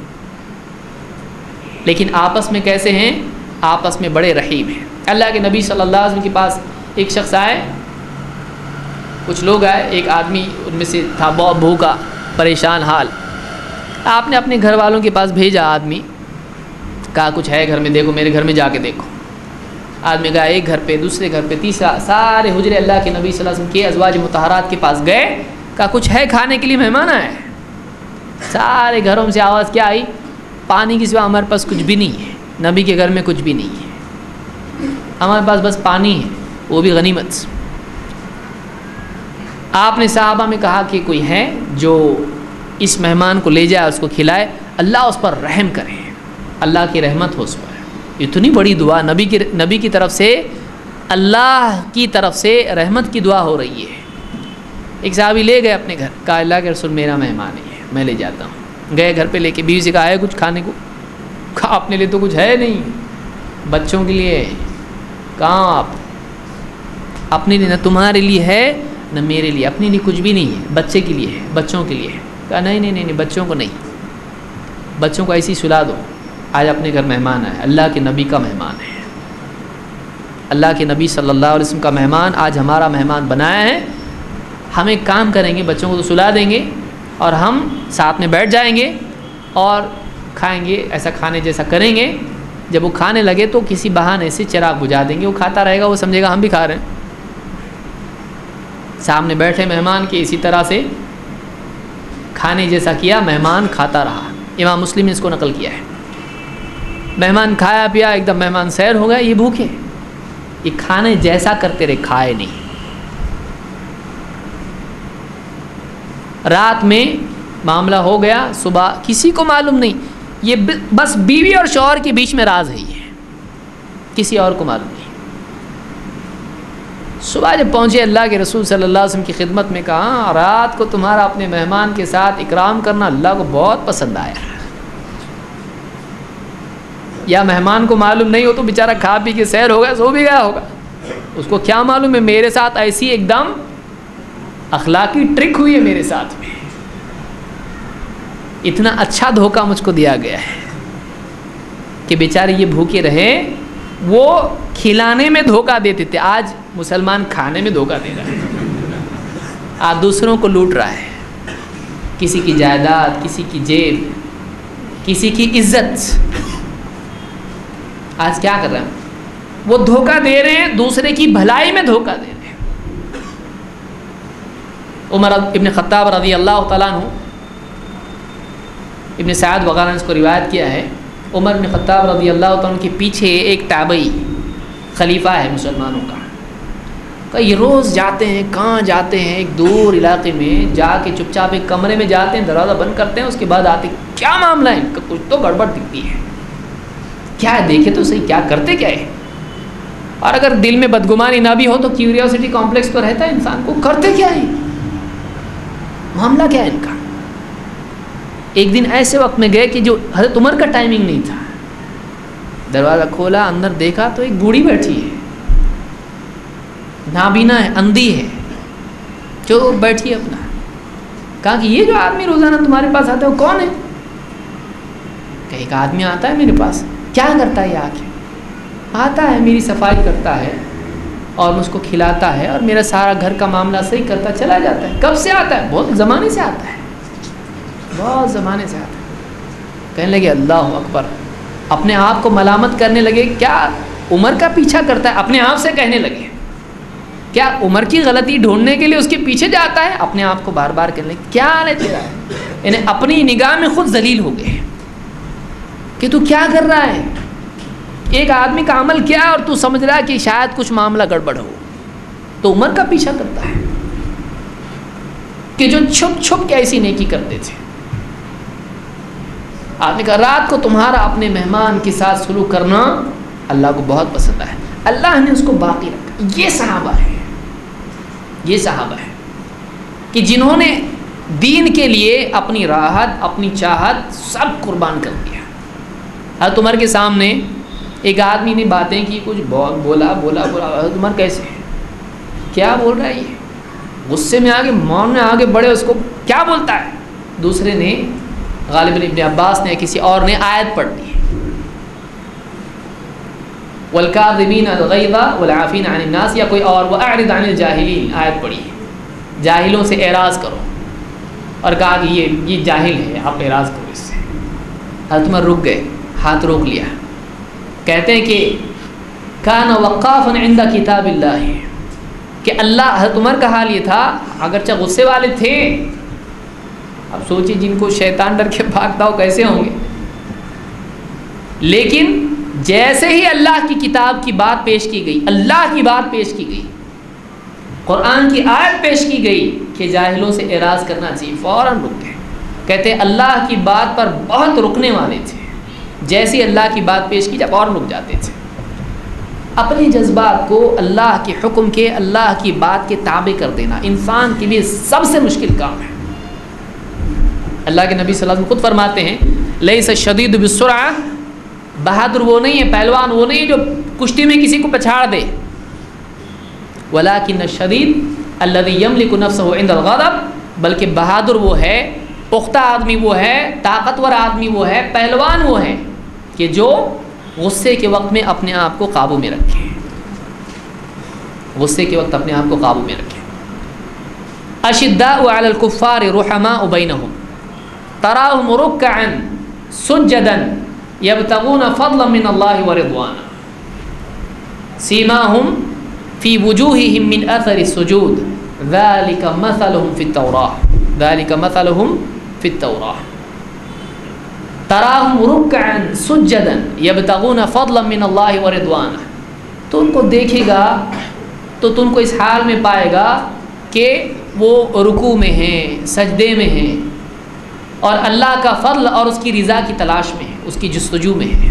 لیکن آپس میں کیسے ہیں؟ آپس میں بڑے رحیم ہیں. اللہ کے نبی صلی اللہ علیہ وسلم کے پاس ایک شخص آئے، کچھ لوگ آئے، ایک آدمی ان میں سے تھا بہت بھوکا، پریشان حال. آپ نے اپنے گھر والوں کے پاس بھیجا، آدمی کہا کچھ ہے گھر میں، دیکھو میرے گھر میں جا کے دیکھو. آدمی گیا ایک گھر پہ، دوسرے گھر پہ، تیسرا، سارے حجرے اللہ کے نبی صلی اللہ علیہ وسلم کے ازواج مطہرات کے پاس گئے، کہا کچھ ہے کھانے کے لیے، مہمان آئے. سارے گھروں میں سے آواز کیا آئی؟ پانی کے سوا ہمارے پاس کچھ بھی نہیں ہے، نبی کے گھر میں کچھ بھی نہیں ہے، ہمارے پاس بس پانی ہے، وہ بھی غنیمت. آپ نے صحابہ میں کہا کہ کوئی ہے جو اس مہمان کو لے جائے، اس کو کھلائے، اللہ اس پر رحم کرے، اللہ کی رحمت ہو اس پر. اتنی بڑی دعا نبی کی طرف سے، اللہ کی طرف سے رحمت کی دعا ہو رہی ہے. ایک صحابی لے گئے اپنے گھر، کہا اللہ کے رسول میرا مہمان ہے، میں لے جاتا ہوں. گئے گھر پہ، لے کے بیوی سے کہا ہے کچھ کھانے کو؟ کہا اپنے لیے تو کچھ ہے نہیں، بچوں کے لیے. کہاں آپ اپنے لیے؟ نہ تمہارے لیے ہے نہ میرے لیے، اپنے لیے کچھ بھی نہیں ہے، بچے کے لیے ہے، بچوں کے لیے ہے. کہا نہیں نہیں نہیں، بچوں کو نہیں، بچوں کو ایسی سلا دو. آج اپنے گھر مہمان ہے، اللہ کے نبی کا مہمان ہے، اللہ کے نبی صلی اللہ علیہ وسلم کا مہمان آج ہمارا مہمان بنایا ہے. ہم ایک کام کریں گے، بچوں کو تو سلا دیں گے اور ہم ساتھ میں بیٹھ جائیں گے اور کھائیں گے، ایسا کھانے جیسا کریں گے. جب وہ کھانے لگے تو کسی بہانے سے چراغ بجھا دیں گے، وہ کھاتا رہے گا، وہ سمجھے گا ہم بھی کھا رہے ہیں. سامنے بیٹھے مہمان کے، اسی طرح سے کھانے جیسا کیا، مہمان کھاتا رہا. امام مسلم نے اس کو نقل کیا ہے. مہمان کھایا پیا، ایک دم مہمان سیر ہو گیا، یہ بھوکے، یہ کھانے جیسا کرتے رہے، کھائے نہیں. رات میں معاملہ ہو گیا، صبح کسی کو معلوم نہیں، یہ بس بیوی اور شوہر کے بیچ میں راز ہے، یہ کسی اور کو معلوم نہیں. صبح جب پہنچے اللہ کے رسول صلی اللہ علیہ وسلم کی خدمت میں، کہا رات کو تمہارا اپنے مہمان کے ساتھ اکرام کرنا اللہ کو بہت پسند آیا. یا مہمان کو معلوم نہیں ہو تو بیچارہ کھا پی کے سیر ہو گیا، سو بھی گیا ہوگا، اس کو کیا معلوم ہے میرے ساتھ ایسی ایک دم اخلاقی ٹرک ہوئی ہے میرے ساتھ میں، اتنا اچھا دھوکہ مجھ کو دیا گیا ہے کہ بیچارے یہ بھوکے رہے. وہ کھلانے میں دھوکہ دیتے تھے، آج مسلمان کھانے میں دھوکہ دے رہا ہے، آج دوسروں کو لوٹ رہا ہے، کسی کی جائیداد، کسی کی جیب، کسی کی عزت. آج کیا کر رہے ہیں؟ وہ دھوکہ دے رہے ہیں، دوسرے کی بھلائی میں دھوکہ دے رہے ہیں. عمر ابن خطاب رضی اللہ تعالیٰ عنہ، ابن سعد وغیرہ نے اس کو روایت کیا ہے، عمر بن خطاب رضی اللہ تعالیٰ عنہ کے پیچھے ایک تابعی خلیفہ ہے مسلمانوں کا، کہ یہ روز جاتے ہیں، کہاں جاتے ہیں؟ ایک دور علاقے میں جا کے چپ چاپ ایک کمرے میں جاتے ہیں، دروازہ بند کرتے ہیں، اس کے بعد آتے کیا معاملہ ہے ان کا، کچھ تو گڑبڑ دکھتی ہے، کیا ہے دیکھے تو صحیح، کیا کرتے کیا ہے. اور اگر دل میں بدگمانی نہ بھی ہو تو کیوریوسٹی کمپلیکس تو رہتا ہے انسان کو، کرتے کیا ہے، معاملہ کیا ہے ان کا. ایک دن ایسے وقت میں گئے کہ جو حضرت عمر کا ٹائمنگ نہیں تھا، دروازہ کھولا، اندر دیکھا تو ایک بوڑھی بیٹھی ہے، نابینا ہے، اندھی ہے، جو بیٹھی ہے اپنا. کہا کہ یہ جو آدمی روزانہ تمہارے پاس آتا ہے وہ کون ہے؟ کہ ایک آدمی آتا ہے میرے پاس. کیا کرتا ہے یہ آ کے؟ آتا ہے، میری صفائی کرتا ہے اور مجھ کو کھلاتا ہے اور میرا سارا گھر کا معاملہ صحیح کرتا چلا جاتا ہے. کب سے آتا ہے؟ بہت زمانے سے آتا ہے، بہت زمانے سے آتا ہے. کہنے لگے اللہ اکبر، اپنے آپ کو ملامت کرنے لگے، کیا عمر کا پیچھا کرتا ہے؟ اپنے آپ سے کہنے لگے، کیا عمر کی غلطی ڈھونڈنے کے لیے اس کے پیچھے جاتا ہے؟ اپنے آپ کو بار بار کہنے لگے کیا حال ہے تیرا ہے، یعنی اپنی نگاہ میں خود ذلیل ہو گئے کہ تو کیا کر رہا ہے. ایک آدمی کا عمل کیا اور تو سمجھ رہا ہے کہ شاید کچھ معاملہ گڑبڑ ہو. تو عمر کا پیچھا کرتا ہے کہ جو چھپ چھپ کے ایسی نیکی کرتے تھے. آپ نے کہا رات کو تمہارا اپنے مہمان کے ساتھ سلوک کرنا اللہ کو بہت پسند ہے، اللہ نے اس کو باقی رکھا۔ یہ صحابہ ہے، یہ صحابہ ہے کہ جنہوں نے دین کے لیے اپنی راحت، اپنی چاہت سب قربان کر دیا۔ حضرت عمر کے سامنے ایک آدمی نے باتیں کی، کچھ بولا حضرت عمر کیسے ہے، کیا بول رہا ہے یہ، غصے میں آگے مون میں آگے بڑھے، اس کو کیا بولتا ہے۔ دوسرے نے غالباً ابن عباس نے کسی اور نے آیت پڑھ دی، والکاظمین الغیظ والعافین عن الناس، یا کوئی اور، واعرض عن الجاہلین آیت پڑھی، جاہلوں سے اعراض کرو، اور کہا کہ یہ جاہل ہے، آپ اعراض کرو اس سے۔ حضرت عمر رک گئے، ہاتھ روک لیا۔ کہتے ہیں کہ کان وقافا عند کتاب اللہ، کہ اللہ، حضرت عمر کا حال یہ تھا اگرچہ غصے والے تھے، اب سوچیے جن کو شیطان ڈر کے بھاگتا ہو کیسے ہوں گے، لیکن جیسے ہی اللہ کی کتاب کی بات پیش کی گئی، اللہ کی بات پیش کی گئی، قرآن کی آیت پیش کی گئی کہ جاہلوں سے اعراض کرنا چاہیے، فوراً رک گئے۔ کہتے ہیں اللہ کی بات پر بہت رکنے والے تھے، جیسی اللہ کی بات پیش کی جب فوراً رک جاتے تھے۔ اپنے جذبات کو اللہ کے حکم کے، اللہ کی بات کے تابع کر دینا انسان کے لیے سب سے مشکل کام ہے۔ اللہ کے نبی صلی اللہ علیہ وسلم خود فرماتے ہیں لیس الشدید بالسرعہ، بہادر وہ نہیں ہے، پہلوان وہ نہیں ہے جو کشتی میں کسی کو پچھاڑ دے، ولکن الشدید الذی یملک نفسہ عند الغضب، بلکہ بہادر وہ ہے، پختہ آدمی وہ ہے، طاقتور آدمی وہ ہے، پہلوان وہ ہے کہ جو غصے کے وقت میں اپنے آپ کو قابو میں رکھے، غصے کے وقت اپنے آپ کو قابو میں رکھے۔ اشداء علی الکفار رحماء بینہم تراہم رکعا سجدا یبتغون فضلا من اللہ ورضوانا سیماہم فی وجوہہم من اثر السجود ذالک مثلہم فی التوراۃ، ذالک مثلہم فی التوراۃ۔ تراہم رکعا سجدا یبتغون فضلا من اللہ ورضوانا، تو ان کو دیکھے گا تو تم کو اس حال میں پائے گا کہ وہ رکوع میں ہیں، سجدے میں ہیں، اور اللہ کا فضل اور اس کی رضا کی تلاش میں ہے، اس کی جستجو میں ہے۔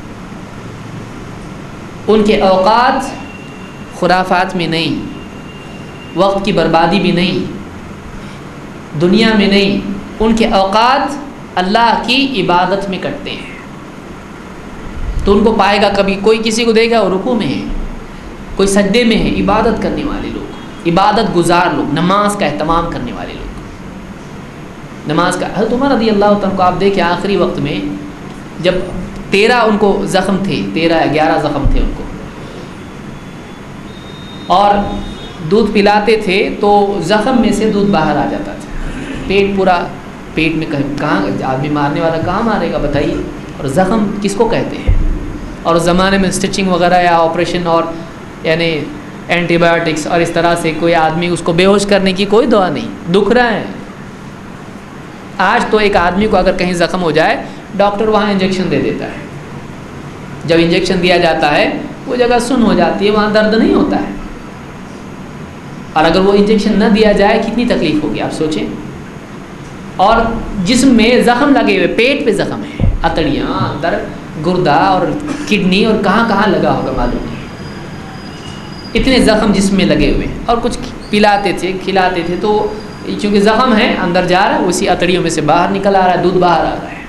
ان کے اوقات خرافات میں نہیں، وقت کی بربادی بھی نہیں، دنیا میں نہیں، ان کے اوقات اللہ کی عبادت میں کٹتے ہیں۔ تو ان کو پائے گا، کبھی کوئی کسی کو دیکھا وہ رکوع میں ہے، کوئی سجدے میں ہے، عبادت کرنے والے لوگ، عبادت گزار لوگ، نماز کا اہتمام کرنے والے لوگ، نماز کا۔ حضرت عمر رضی اللہ تعالیٰ کو آپ دیکھیں آخری وقت میں جب 13 ان کو زخم تھے، 13 یا 11 زخم تھے ان کو، اور دودھ پلاتے تھے تو زخم میں سے دودھ باہر آ جاتا تھا، پیٹ پورا، پیٹ میں کہاں آدمی مارنے والا کہاں مارے گا بتائیے، اور زخم کس کو کہتے ہیں۔ اور اس زمانے میں اسٹچنگ وغیرہ یا آپریشن اور یعنی اینٹی بایوٹکس اور اس طرح سے کوئی آدمی اس کو بے ہوش کرنے کی کوئی دعا نہیں، دکھ رہا ہے۔ آج تو ایک آدمی کو اگر کہیں زخم ہو جائے ڈاکٹر وہاں انجیکشن دے دیتا ہے، جب انجیکشن دیا جاتا ہے وہ جگہ سن ہو جاتی ہے، وہاں درد نہیں ہوتا ہے، اور اگر وہ انجیکشن نہ دیا جائے کتنی تکلیف ہوگی آپ سوچیں۔ اور جسم میں زخم لگے ہوئے، پیٹ پہ زخم ہے، اتڑیاں اندر، گردہ اور کڈنی اور کہاں کہاں لگا ہوگا معلوم نہیں، اتنے زخم جسم میں لگے ہوئے، اور کچھ پلاتے تھے کھلاتے تھے تو چونکہ زخم ہے اندر جا رہا ہے، اسی اتڑیوں میں سے باہر نکل آ رہا ہے، دودھ باہر آ رہا ہے۔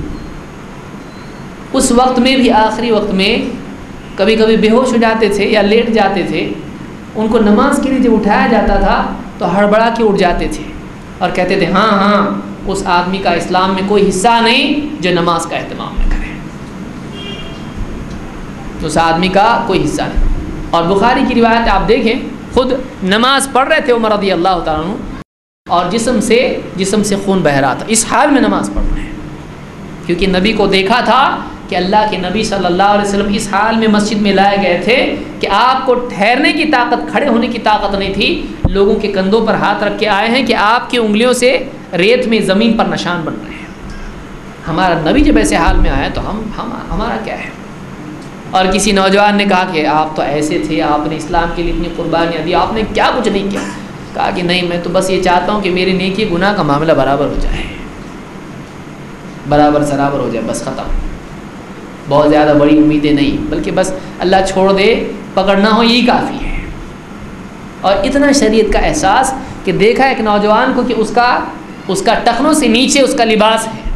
اس وقت میں بھی، آخری وقت میں کبھی کبھی بے ہوش ہو جاتے تھے یا لیٹ جاتے تھے، ان کو نماز کے لیے جب اٹھایا جاتا تھا تو ہڑبڑا کے اٹھ جاتے تھے اور کہتے تھے ہاں ہاں اس آدمی کا اسلام میں کوئی حصہ نہیں جو نماز کا اہتمام نہ کرے، اس آدمی کا کوئی حصہ نہیں۔ اور بخاری کی روایت آپ دیکھیں، خود نماز پڑھ رہے تھے عمر رضی اللہ تعالیٰ عنہ، اور جسم سے خون بہہ رہا تھا، اس حال میں نماز پڑھ رہے ہیں، کیونکہ نبی کو دیکھا تھا کہ اللہ کے نبی صلی اللہ علیہ وسلم اس حال میں مسجد میں لائے گئے تھے کہ آپ کو ٹھہرنے کی طاقت، کھڑے ہونے کی طاقت نہیں تھی، لوگوں کے کندھوں پر ہاتھ رکھ کے آئے ہیں کہ آپ کی انگلیوں سے ریت میں زمین پر نشان بن رہے ہیں۔ ہمارا نبی جب ایسے حال میں آیا تو ہمارا کیا ہے؟ اور کسی نوجوان نے کہا کہ آپ تو ایسے تھے، آپ نے اسلام کے لیے اتنی قربانیاں دی، آپ نے کیا کچھ نہیں کیا؟ کہا کہ نہیں، میں تو بس یہ چاہتا ہوں کہ میری نیکی گناہ کا معاملہ برابر ہو جائے، برابر سرابر ہو جائے، بس ختم. بہت زیادہ بڑی امیدیں نہیں، بلکہ بس اللہ چھوڑ دے، پکڑنا ہو، یہی کافی ہے. اور اتنا شریعت کا احساس کہ دیکھا ایک نوجوان کو کہ اس کا ٹخنوں سے نیچے اس کا لباس ہے،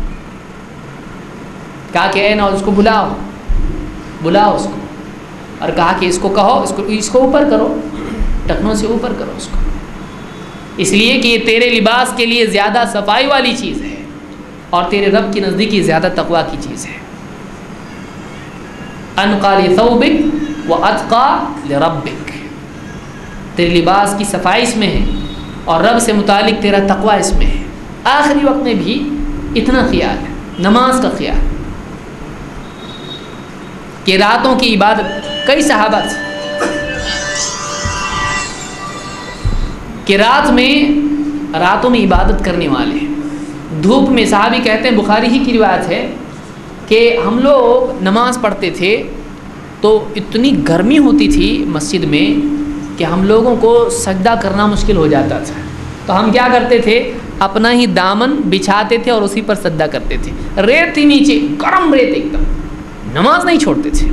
کہا کہ اے نوجوان اس کو بلاؤ اس کو، اور کہا کہ اس کو کہو اس کو اوپر کرو، ٹخنوں سے اوپر کرو اس کو، اس لیے کہ یہ تیرے لباس کے لیے زیادہ صفائی والی چیز ہے اور تیرے رب کی نزدیکی زیادہ تقویٰ کی چیز ہے. انقی لثوبک واتقی لربک، تیرے لباس کی صفائی اس میں ہے اور رب سے متعلق تیرا تقویٰ اس میں ہے. آخری وقت میں بھی اتنا خیال ہے، نماز کا خیال کہ راتوں کی عبادت. کئی صحابہ کہ راتوں میں عبادت کرنے والے ہیں، دھوپ میں. صحابی کہتے ہیں، بخاری ہی کی روایت ہے کہ ہم لوگ نماز پڑھتے تھے تو اتنی گرمی ہوتی تھی مسجد میں کہ ہم لوگوں کو سجدہ کرنا مشکل ہو جاتا تھا. تو ہم کیا کرتے تھے، اپنا ہی دامن بچھاتے تھے اور اسی پر سجدہ کرتے تھے. ریت تھی نیچے، گرم ریت ایک دم، نماز نہیں چھوڑتے تھے،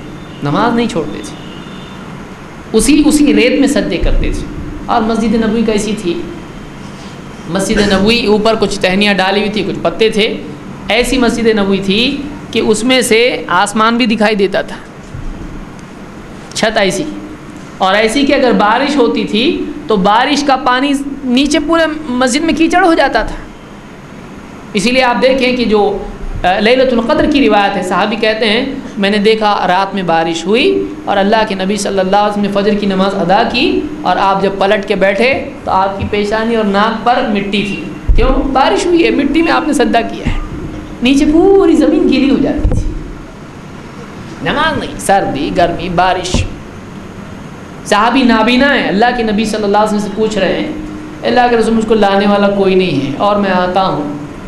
اسی ریت میں سجدے کرتے تھے. اور مسجد نبوی کیسی تھی، مسجد نبوی اوپر کچھ ٹہنیاں ڈالی ہوئی تھی، کچھ پتے تھے. ایسی مسجد نبوی تھی کہ اس میں سے آسمان بھی دکھائی دیتا تھا، چھت ایسی، اور ایسی کہ اگر بارش ہوتی تھی تو بارش کا پانی نیچے پورے مسجد میں کیچڑ ہو جاتا تھا. اسی لیے آپ دیکھیں کہ جو لیلۃ القدر کی روایت ہے، صحابی کہتے ہیں میں نے دیکھا رات میں بارش ہوئی اور اللہ کے نبی صلی اللہ علیہ وسلم نے فجر کی نماز ادا کی، اور آپ جب پلٹ کے بیٹھے تو آپ کی پیشانی اور ناک پر مٹی تھی. کیوں؟ بارش ہوئی ہے، مٹی میں آپ نے سجدہ کیا ہے. نیچے پوری زمین گیلی ہو جاتی تھی. نماز نہیں، سردی گرمی بارش. صحابی نابینا ہے، اللہ کے نبی صلی اللہ علیہ وسلم سے پوچھ رہے ہیں اللہ کے رسول مجھ کو لانے والا کوئی نہیں ہے اور میں آتا ہوں،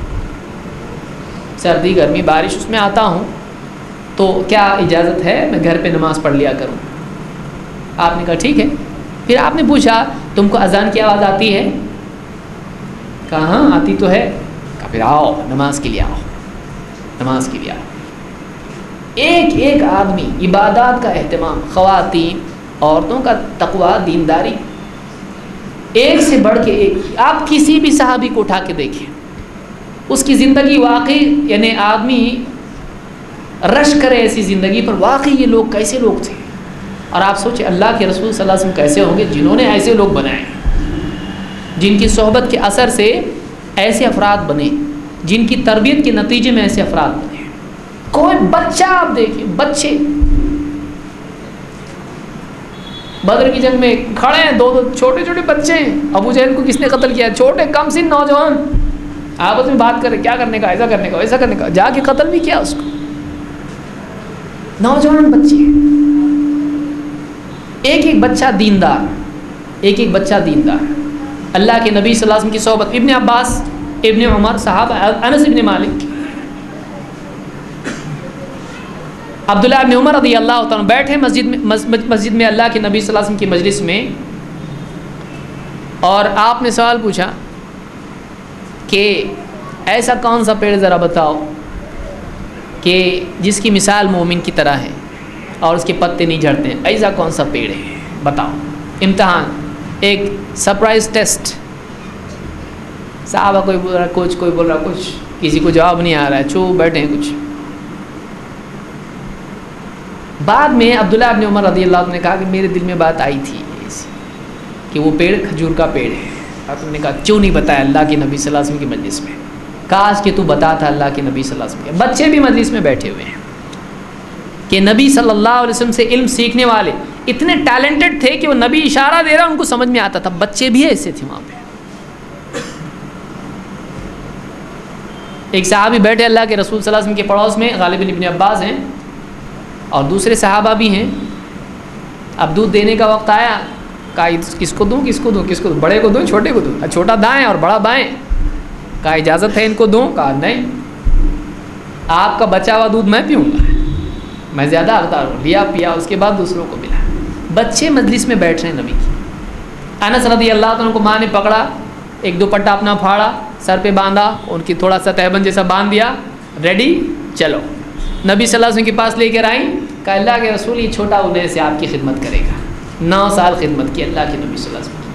سردی گرمی بارش اس میں آتا ہوں، تو کیا اجازت ہے میں گھر پہ نماز پڑھ لیا کروں؟ آپ نے کہا ٹھیک ہے. پھر آپ نے پوچھا تم کو اذان کی آواز آتی ہے؟ کہا ہاں آتی تو ہے. کہا پھر آؤ نماز کے لیے آؤ. ایک آدمی عبادات کا اہتمام، خواتین عورتوں کا تقویٰ، دینداری، ایک سے بڑھ کے ایک. آپ کسی بھی صحابی کو اٹھا کے دیکھیں، اس کی زندگی واقعی یعنی آدمی رش کرے ایسی زندگی پر. واقعی یہ لوگ کیسے لوگ تھے؟ اور آپ سوچیں اللہ کے رسول صلی اللہ علیہ وسلم کیسے ہوں گے جنہوں نے ایسے لوگ بنائے، جن کی صحبت کے اثر سے ایسے افراد بنے، جن کی تربیت کے نتیجے میں ایسے افراد بنے. کوئی بچہ آپ دیکھیں، بچے بدر کی جنگ میں کھڑے ہیں، دو چھوٹے چھوٹے بچے ہیں. ابو جہل کو کس نے قتل کیا؟ چھوٹے کم سن نوجوان آپس میں بات کرے کیا کرنے کا، ایسا کرنے کا، ویسا کرنے کا، جا کے قتل بھی کیا اس کو. نوجوان بچے، ایک بچہ دیندار، اللہ کے نبی صلی اللہ علیہ وسلم کی صحبت. ابن عباس، ابن عمر، صحابہ، انس ابن مالک، عبداللہ ابن عمر رضی اللہ تعالیٰ بیٹھے مسجد میں اللہ کے نبی صلی اللہ علیہ وسلم کی مجلس میں، اور آپ نے سوال پوچھا کہ ایسا کون سا پیڑ ذرا بتاؤ کہ جس کی مثال مومن کی طرح ہے اور اس کے پتے نہیں جھڑتے ہیں. ایسا کون سا پیڑ ہے بتاؤ. امتحان، ایک سرپرائز ٹیسٹ. صحابہ کوئی بول رہا کچھ، کوئی بول رہا کچھ، کسی کو جواب نہیں آ رہا ہے، چوپ بیٹھے ہیں کچھ. بعد میں عبداللہ ابن عمر رضی اللہ عنہ نے کہا کہ میرے دل میں بات آئی تھی کہ وہ پیڑ کھجور کا پیڑ ہے. اور تم نے کہا کیوں نہیں بتایا اللہ کے نبی صلی اللہ علیہ وسلم کی مجلس میں؟ کاش کہ تو بتاتا اللہ کے نبی صلی اللہ علیہ وسلم کے. بچے بھی مجلس میں بیٹھے ہوئے ہیں کہ نبی صلی اللہ علیہ وسلم سے علم سیکھنے والے اتنے ٹیلنٹڈ تھے کہ وہ نبی اشارہ دے رہا ان کو سمجھ میں آتا تھا. بچے بھی ایسے تھے وہاں پہ. ایک صحابی بیٹھے اللہ کے رسول صلی اللہ علیہ وسلم کے پڑوس میں، غالباً ابن عباس ہیں اور دوسرے صحابہ بھی ہیں. اب دودھ دینے کا وقت آیا، کہا کس کو دوں، بڑے کو دوں چھوٹے کو دوں؟ چھوٹا دائیں اور بڑا بائیں. کہا اجازت ہے ان کو دوں؟ کہا نہیں، آپ کا بچا ہوا دودھ میں پیوں گا، میں زیادہ حقدار ہوں. لیا پیا، اس کے بعد دوسروں کو ملا. بچے مجلس میں بیٹھ رہے ہیں نبی کی. انس رضی اللہ عنہ کو ماں نے پکڑا، ایک دوپٹہ اپنا پھاڑا، سر پہ باندھا، ان کی تھوڑا سا تہبند جیسا باندھ دیا، ریڈی چلو. نبی صلی اللہ علیہ وسلم کے پاس لے کر آئیں, کہا اللہ کے رسول یہ چھوٹا انہیں سے آپ کی خدمت کرے گا. 9 سال خدمت کی اللہ کے نبی صلی اللہ علیہ وسلم.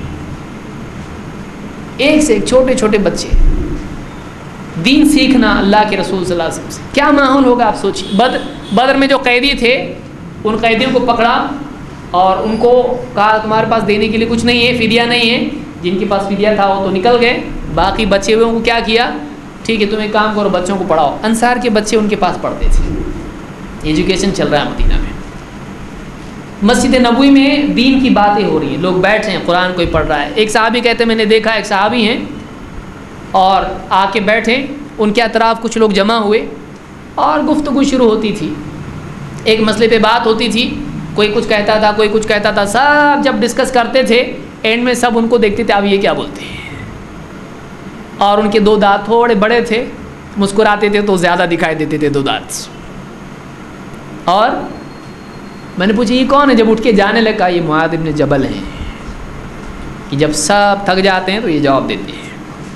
ایک سے ایک چھوٹے چھوٹے بچے دین سیکھنا اللہ کے رسول صلی اللہ علیہ وسلم سے. کیا ماحول ہوگا آپ سوچیے. بدر میں جو قیدی تھے ان قیدیوں کو پکڑا اور ان کو کہا تمہارے پاس دینے کے لیے کچھ نہیں ہے, فدیہ نہیں ہے. جن کے پاس فدیہ تھا وہ تو نکل گئے, باقی بچے ہوئے کو کیا کیا, ٹھیک ہے تم ایک کام کرو بچوں کو پڑھاؤ. انصار کے بچے ان کے پاس پڑھتے تھے, ایجوکیشن چل رہا ہے مدینہ میں. مسجد نبوی میں دین کی باتیں ہو رہی ہیں, لوگ بیٹھے ہیں, قرآن کوئی پڑھ رہا ہے. ایک صحابی کہتے ہیں میں نے دیکھا ایک صحابی ہیں اور آ کے بیٹھے, ان کے اطراف کچھ لوگ جمع ہوئے اور گفتگو شروع ہوتی تھی. ایک مسئلے پہ بات ہوتی تھی, کوئی کچھ کہتا تھا کوئی کچھ کہتا تھا. سب جب ڈسکس کرتے تھے اینڈ میں سب ان کو دیکھتے تھے اب یہ کیا بولتے ہیں. اور ان کے 2 دانت تھوڑے بڑے تھے, مسکراتے تھے تو زیادہ دکھائی دیتے تھے 2 دانت. اور میں نے پوچھا یہ کون ہے, جب اٹھ کے جانے لگا یہ معاذ ابن جبل ہیں, کہ جب سب تھک جاتے ہیں تو یہ جواب دیتے ہیں.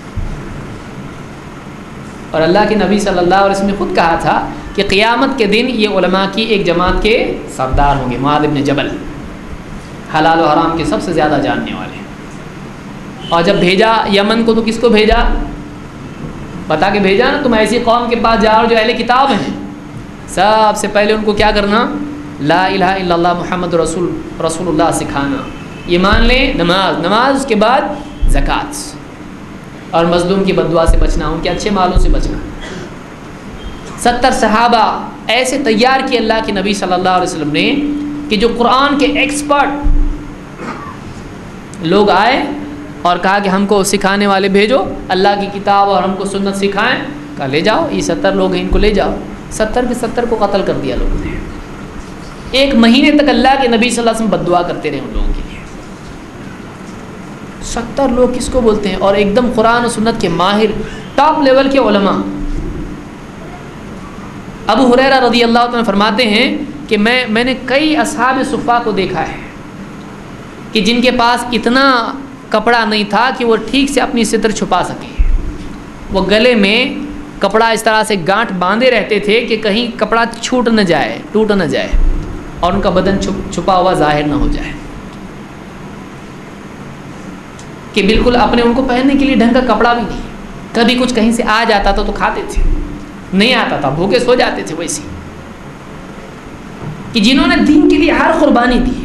اور اللہ کے نبی صلی اللہ علیہ وسلم نے خود کہا تھا کہ قیامت کے دن یہ علماء کی ایک جماعت کے سردار ہوں گے, معاذ ابن جبل, حلال و حرام کے سب سے زیادہ جاننے والے. اور جب بھیجا یمن کو تو کس کو بھیجا, بتا کے بھیجا نا تم ایسی قوم کے پاس جاؤ جو اہل کتاب ہیں. سب سے پہلے ان کو کیا کرنا, لا الہ الا اللہ محمد رسول اللہ سکھانا. یہ مان لیں نماز, اس کے بعد زکوٰۃ, اور مظلوم کی بد دعا سے بچنا, ان کے اچھے مالوں سے بچنا. 70 صحابہ ایسے تیار کیے اللہ کے نبی صلی اللہ علیہ وسلم نے کہ جو قرآن کے ایکسپرٹ لوگ آئے اور کہا کہ ہم کو سکھانے والے بھیجو, اللہ کی کتاب اور ہم کو سنت سکھائیں. کہا لے جاؤ, یہ 70 لوگ ہیں ان کو لے جاؤ. 70 کے 70 کو قتل کر دیا لوگوں نے. 1 مہینے تک اللہ کے نبی صلی اللہ علیہ وسلم بد دعا کرتے رہے ان لوگوں کے لیے. 70 لوگ کس کو بولتے ہیں, اور ایک دم قرآن و سنت کے ماہر ٹاپ لیول کے علماء. ابو ہریرہ رضی اللہ عنہ فرماتے ہیں کہ میں نے کئی اصحاب صفہ کو دیکھا ہے کہ جن کے پاس اتنا کپڑا نہیں تھا کہ وہ ٹھیک سے اپنی ستر چھپا سکیں. وہ گلے میں کپڑا اس طرح سے گانٹھ باندھے رہتے تھے کہ کہیں کپڑا چھوٹ نہ جائے, ٹوٹ نہ جائے, اور ان کا بدن چھپا ہوا ظاہر نہ ہو جائے. کہ بالکل اپنے ان کو پہننے کے لیے ڈھنگ کا کپڑا بھی نہیں. کبھی کچھ کہیں سے آ جاتا تھا تو کھاتے تھے, نہیں آتا تھا بھوکے سو جاتے تھے. ویسے کہ جنہوں نے دین کے لیے ہر قربانی دی.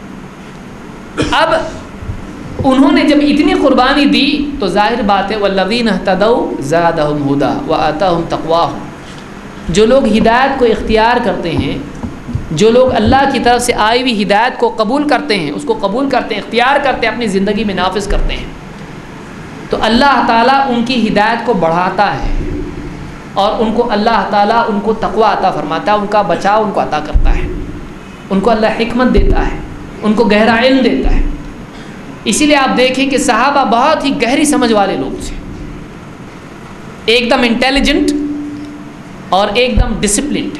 اب انہوں نے جب اتنی قربانی دی تو ظاہر بات ہے والذین اہتدوا زادہم ہدی وآتاہم تقواہم. جو لوگ ہدایت کو اختیار کرتے ہیں, جو لوگ اللہ کی طرف سے آئی ہوئی ہدایت کو قبول کرتے ہیں, اس کو قبول کرتے ہیں, اختیار کرتے ہیں, اپنی زندگی میں نافذ کرتے ہیں, تو اللہ تعالیٰ ان کی ہدایت کو بڑھاتا ہے اور ان کو اللہ تعالیٰ ان کو تقوی عطا فرماتا ہے, ان کا بچاؤ ان کو عطا کرتا ہے, ان کو اللہ حکمت دیتا ہے, ان کو گہرا علم دیتا ہے. اسی لیے آپ دیکھیں کہ صحابہ بہت ہی گہری سمجھ والے لوگ تھے, ایک دم انٹیلیجنٹ اور ایک دم ڈسپلنڈ,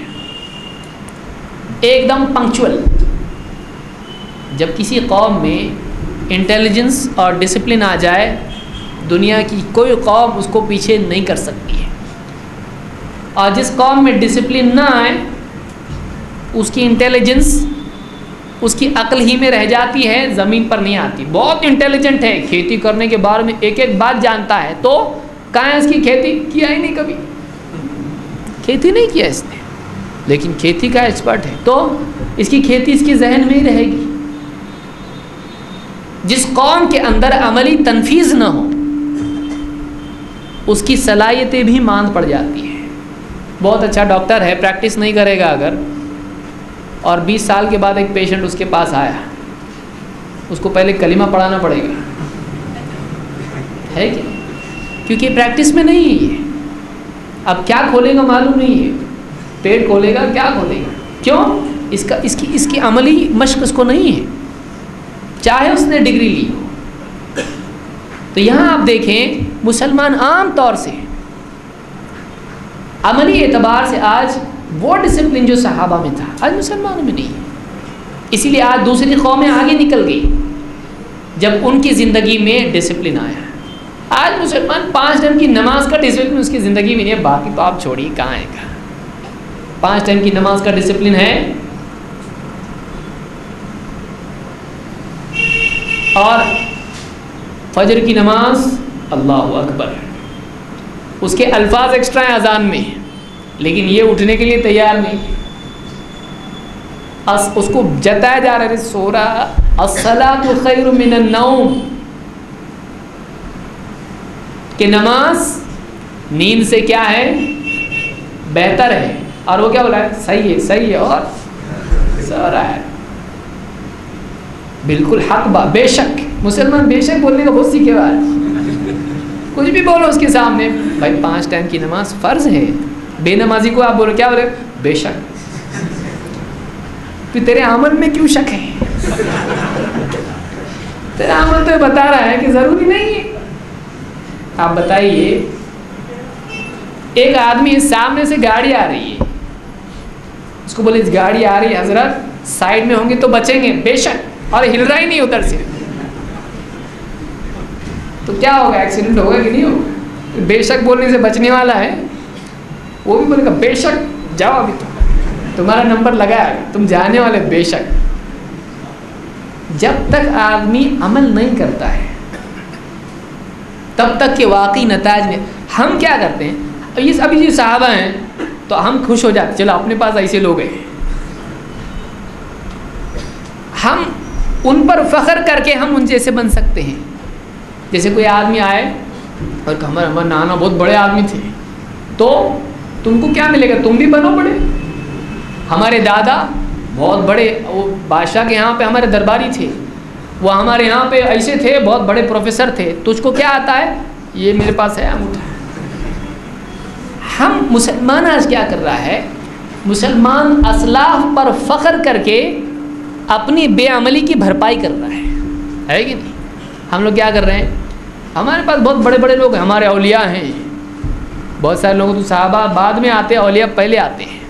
ایک دم پنکچول. جب کسی قوم میں انٹیلیجنس اور ڈسپلن آ جائے, دنیا کی کوئی قوم اس کو پیچھے نہیں کر سکتی ہے. اور جس قوم میں ڈسپلن نہ آئے, اس کی انٹیلیجنس, اس کی عقل ہی میں رہ جاتی ہے, زمین پر نہیں آتی. بہت انٹیلیجنٹ ہے, کھیتی کرنے کے بارے میں ایک ایک بات جانتا ہے, تو کہاں ہے اس کی کھیتی, کیا ہی نہیں, کبھی کھیتی نہیں کیا اس نے, لیکن کھیتی کا ایکسپرٹ ہے, تو اس کی کھیتی اس کے ذہن میں ہی رہے گی. جس قوم کے اندر عملی تنفیذ نہ ہو, اس کی صلاحیتیں بھی ماند پڑ جاتی ہیں. بہت اچھا ڈاکٹر ہے, پریکٹس نہیں کرے گا اگر, اور 20 سال کے بعد ایک پیشنٹ اس کے پاس آیا, اس کو پہلے کلمہ پڑھانا پڑے گا, ہے کہ کیونکہ پریکٹس میں نہیں ہے. اب کیا کھولے گا معلوم نہیں ہے, پیٹ کھولے گا, کیا کھولے گا, کیوں, اس کی عملی مشق اس کو نہیں ہے, چاہے اس نے ڈگری لی ہو. تو یہاں آپ دیکھیں مسلمان عام طور سے عملی اعتبار سے آج وہ ڈسپلن جو صحابہ میں تھا آج مسلمانوں میں نہیں ہے. اسی لیے آج دوسری قومیں آگے نکل گئی جب ان کی زندگی میں ڈسپلن آیا. آج مسلمان 5 ٹائم کی نماز کا ڈسپلن اس کی زندگی میں نہیں ہے، باقی تو آپ چھوڑیے کہاں ہے کا 5 ٹائم کی نماز کا ڈسپلن ہے، اور فجر کی نماز اللہ اکبر، اس کے الفاظ ایکسٹرا ہیں اذان میں، لیکن یہ اٹھنے کے لیے تیار نہیں، اس کو جتایا جا رہا ہے سو رہا الصلاۃ خیر من النوم، کہ نماز نیند سے کیا ہے بہتر ہے، اور وہ کیا بولا ہے صحیح ہے اور سو رہا ہے، بالکل حق بات، بے شک مسلمان بے شک بولنے کا بہت سیکھے ہوا ہے، کچھ بھی بولو اس کے سامنے، بھائی 5 ٹائم کی نماز فرض ہے، بے نمازی کو آپ بولو کیا بولے بے شک، تو تیرے عمل میں کیوں شک ہے؟ تیرا عمل تو بتا رہا ہے کہ ضروری نہیں ہے۔ آپ بتائیے ایک آدمی سامنے سے گاڑی آ رہی ہے، اس کو بولے گاڑی آ رہی ہے حضرت سائڈ میں ہوں گے تو بچیں گے، بے شک، اور ہل رہا ہی نہیں ادھر سے، تو کیا ہوگا؟ ایکسیڈنٹ ہوگا کہ نہیں ہوگا؟ بے شک بولنے سے بچنے والا ہے، وہ بھی بولے گا بے شک جاؤ، ابھی تمہارا نمبر لگا ہے، تم جانے والے، بے شک۔ جب تک آدمی عمل نہیں کرتا ہے تب تک کہ واقعی نتائج میں، ہم کیا کرتے ہیں، ابھی جو صحابہ ہیں تو ہم خوش ہو جاتے، چلو اپنے پاس ایسے لوگ ہیں، ہم ان پر فخر کر کے ہم ان جیسے بن سکتے ہیں۔ جیسے کوئی آدمی آئے اور ہمارے نانا بہت بڑے آدمی تھے، تو تم کو کیا ملے گا، تم بھی بنو بڑے، ہمارے دادا بہت بڑے، وہ بادشاہ کے یہاں پہ ہمارے درباری تھے، وہ ہمارے یہاں پہ ایسے تھے، بہت بڑے پروفیسر تھے، تجھ کو کیا آتا ہے، یہ میرے پاس ہے انگوٹھا۔ ہم مسلمان آج کیا کر رہا ہے، مسلمان اسلاف پر فخر کر کے اپنی بے عملی کی بھرپائی کر رہا ہے کہ نہیں؟ ہم لوگ کیا کر رہے ہیں، ہمارے پاس بہت بڑے بڑے لوگ ہیں، ہمارے اولیاء ہیں، بہت سارے لوگ تو صحابہ بعد میں آتے ہیں، اولیاء پہلے آتے ہیں،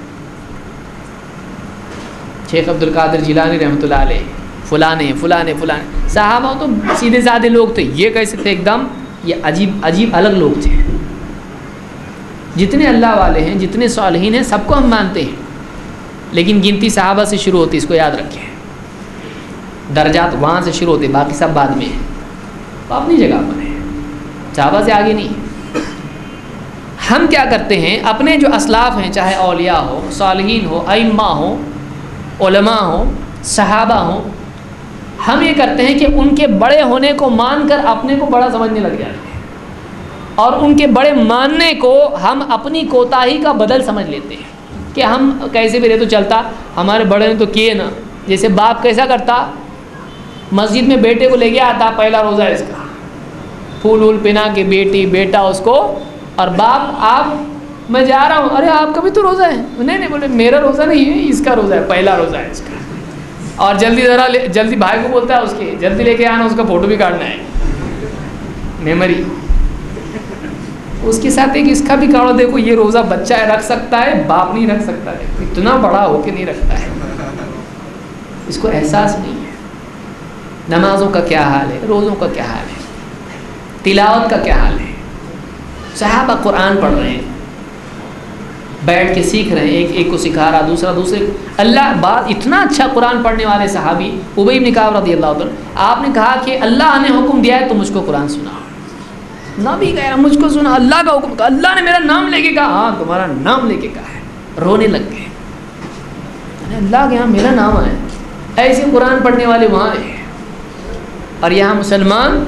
شیخ عبد القادر جیلانی رحمۃ اللہ علیہ، فلانے صحابہ تو سیدھے سادھے لوگ تھے، یہ کیسے تھے، ایک دم یہ عجیب الگ لوگ تھے۔ جتنے اللہ والے ہیں، جتنے صالحین ہیں، سب کو ہم مانتے ہیں، لیکن گنتی صحابہ سے شروع ہوتی، اس کو یاد رکھیں، درجات وہاں سے شروع ہوتے، باقی سب بعد میں ہیں، تو اپنی جگہ پر ہیں، صحابہ سے آگے نہیں۔ ہم کیا کرتے ہیں، اپنے جو اسلاف ہیں، چاہے اولیاء ہو، صالحین ہو، ائمہ ہو، علماء ہوں، صحابہ ہوں، ہم یہ کرتے ہیں کہ ان کے بڑے ہونے کو مان کر اپنے کو بڑا سمجھنے لگ جاتے ہیں، اور ان کے بڑے ماننے کو ہم اپنی کوتاہی کا بدل سمجھ لیتے ہیں کہ ہم کیسے بھی رہے تو چلتا، ہمارے بڑے نے تو کیے نا۔ جیسے باپ کیسا کرتا، مسجد میں بیٹے کو لے کے آتا، پہلا روزہ ہے اس کا، پھول وول پہنا کے بیٹا اس کو، اور باپ آپ میں جا رہا ہوں، ارے آپ کا بھی تو روزہ ہے، نہیں بولے میرا روزہ نہیں ہے، اس کا روزہ ہے، پہلا روزہ ہے اس کا، اور جلدی بھائی کو بولتا ہے اس کے جلدی لے کے آنا، اس کا فوٹو بھی کاٹنا ہے، میموری اس کے ساتھ ایک اس کا بھی کاڑو، دیکھو یہ روزہ بچہ ہے رکھ سکتا ہے، باپ نہیں رکھ سکتا ہے، اتنا بڑا ہو کے نہیں رکھتا ہے، اس کو احساس نہیں ہے۔ نمازوں کا کیا حال ہے، روزوں کا کیا حال ہے، تلاوت کا کیا حال ہے، صحابہ قرآن پڑھ رہے ہیں، بیٹھ کے سیکھ رہے ہیں، ایک کو سکھا رہا، دوسرے اللہ بات، اتنا اچھا قرآن پڑھنے والے صحابی ابی بن کعب رضی اللہ عنہ، آپ نے کہا کہ اللہ نے حکم دیا ہے تو مجھ کو قرآن سنا، نبی کہہ رہا مجھ کو سنا، اللہ کا حکم، اللہ نے میرا نام لے کے کہا، ہاں تمہارا نام لے کے کہا ہے، رونے لگ گئے، اللہ کے یہاں میرا نام آیا، ایسے قرآن پڑھنے والے وہاں ہیں، اور یہاں مسلمان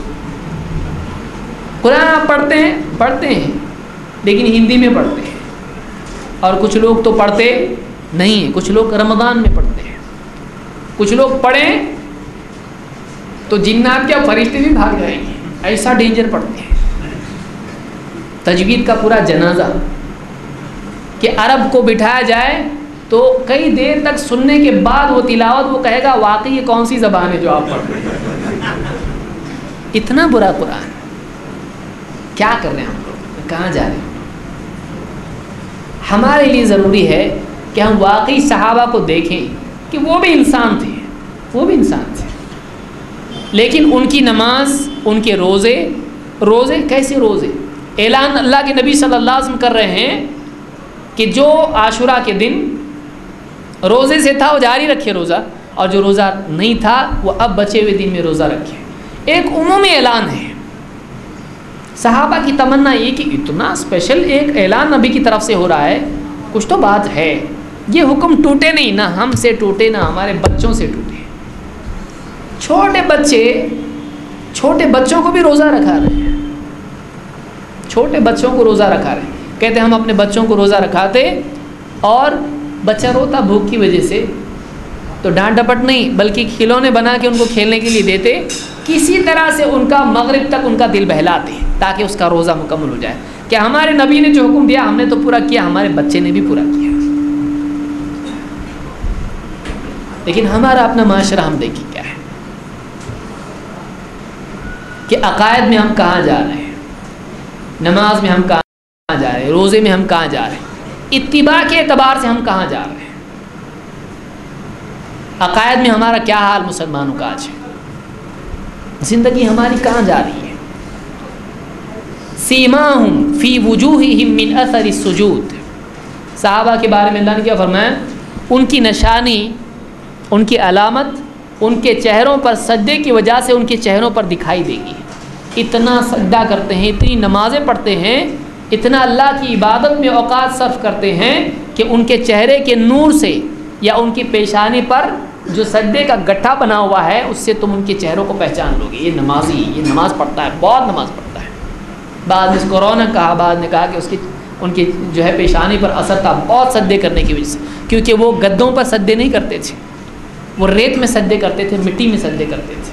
قرآن پڑھتے ہیں لیکن ہندی میں پڑھتے ہیں، اور کچھ لوگ تو پڑھتے نہیں ہیں، کچھ لوگ رمضان میں پڑھتے ہیں، کچھ لوگ پڑھیں تو جنات کیا فرشتے بھی بھاگ جائیں گے، ایسا ڈینجر پڑھتے ہیں۔ تجوید کا پورا جنازہ کہ عرب کو بٹھایا جائے تو کئی دیر تک سننے کے بعد وہ تلاوت، وہ کہے گا واقعی یہ کون سی زبان ہے جو آپ پڑھ رہے ہیں، اتنا برا قرآن، کیا کر رہے ہیں ہم لوگ، کہاں جا رہے ہیں؟ ہمارے لیے ضروری ہے کہ ہم واقعی صحابہ کو دیکھیں کہ وہ بھی انسان تھے، لیکن ان کی نماز، ان کے روزے، روزے کیسے روزے؟ اعلان اللہ کے نبی صلی اللہ علیہ وسلم کر رہے ہیں کہ جو عاشورہ کے دن روزے سے تھا وہ جاری رکھے روزہ، اور جو روزہ نہیں تھا وہ اب بچے ہوئے دن میں روزہ رکھے۔ ایک عمومی اعلان ہے۔ صحابہ کی تمنا یہ کہ اتنا اسپیشل ایک اعلان نبی کی طرف سے ہو رہا ہے، کچھ تو بات ہے، یہ حکم ٹوٹے نہیں، نہ ہم سے ٹوٹے نہ ہمارے بچوں سے ٹوٹے۔ چھوٹے بچوں کو بھی روزہ رکھا رہے ہیں، چھوٹے بچوں کو روزہ رکھا رہے ہیں۔ کہتے ہم اپنے بچوں کو روزہ رکھاتے اور بچہ روتا بھوک کی وجہ سے تو ڈانٹ ڈپٹ نہیں بلکہ کھلونے بنا کے ان کو کھیلنے کے لیے دیتے، کسی طرح سے ان کا مغرب تک ان کا دل بہلاتے تاکہ اس کا روزہ مکمل ہو جائے کہ ہمارے نبی نے جو حکم دیا ہم نے تو پورا کیا، ہمارے بچے نے بھی پورا کیا۔ لیکن ہمارا اپنا معاشرہ ہم دیکھیں کیا ہے کہ عقائد میں ہم کہاں جا رہے ہیں، نماز میں ہم کہاں جا رہے ہیں، روزے میں ہم کہاں جا رہے ہیں، اتباع کے اعتبار سے ہم کہاں جا رہے ہیں، عقائد میں ہمارا کیا حال مسلمانوں کا آج ہے، زندگی ہماری کہاں جا رہی ہے۔ سیماہم فی وجوہہم من اثر السجود، صحابہ کے بارے میں اللہ نے کیا فرمایا؟ ان کی نشانی، ان کی علامت ان کے چہروں پر سجدے کی وجہ سے ان کے چہروں پر دکھائی دے گی۔ اتنا سجدہ کرتے ہیں، اتنی نمازیں پڑھتے ہیں، اتنا اللہ کی عبادت میں اوقات صرف کرتے ہیں کہ ان کے چہرے کے نور سے یا ان کی پیشانی پر جو سجدے کا گٹھا بنا ہوا ہے اس سے تم ان کے چہروں کو پہچان لو گے، یہ نمازی، یہ نماز پڑھتا ہے، بہت نماز پڑھتا ہے۔ بعد نے اس کو رونق کہا، بعد نے کہا کہ ان کی جو ہے پیشانی پر اثر تھا بہت سجدے کرنے کی وجہ سے، کیونکہ وہ گدوں پر سجدے نہیں کرتے تھے، وہ ریت میں سجدے کرتے تھے، مٹی میں سجدے کرتے تھے۔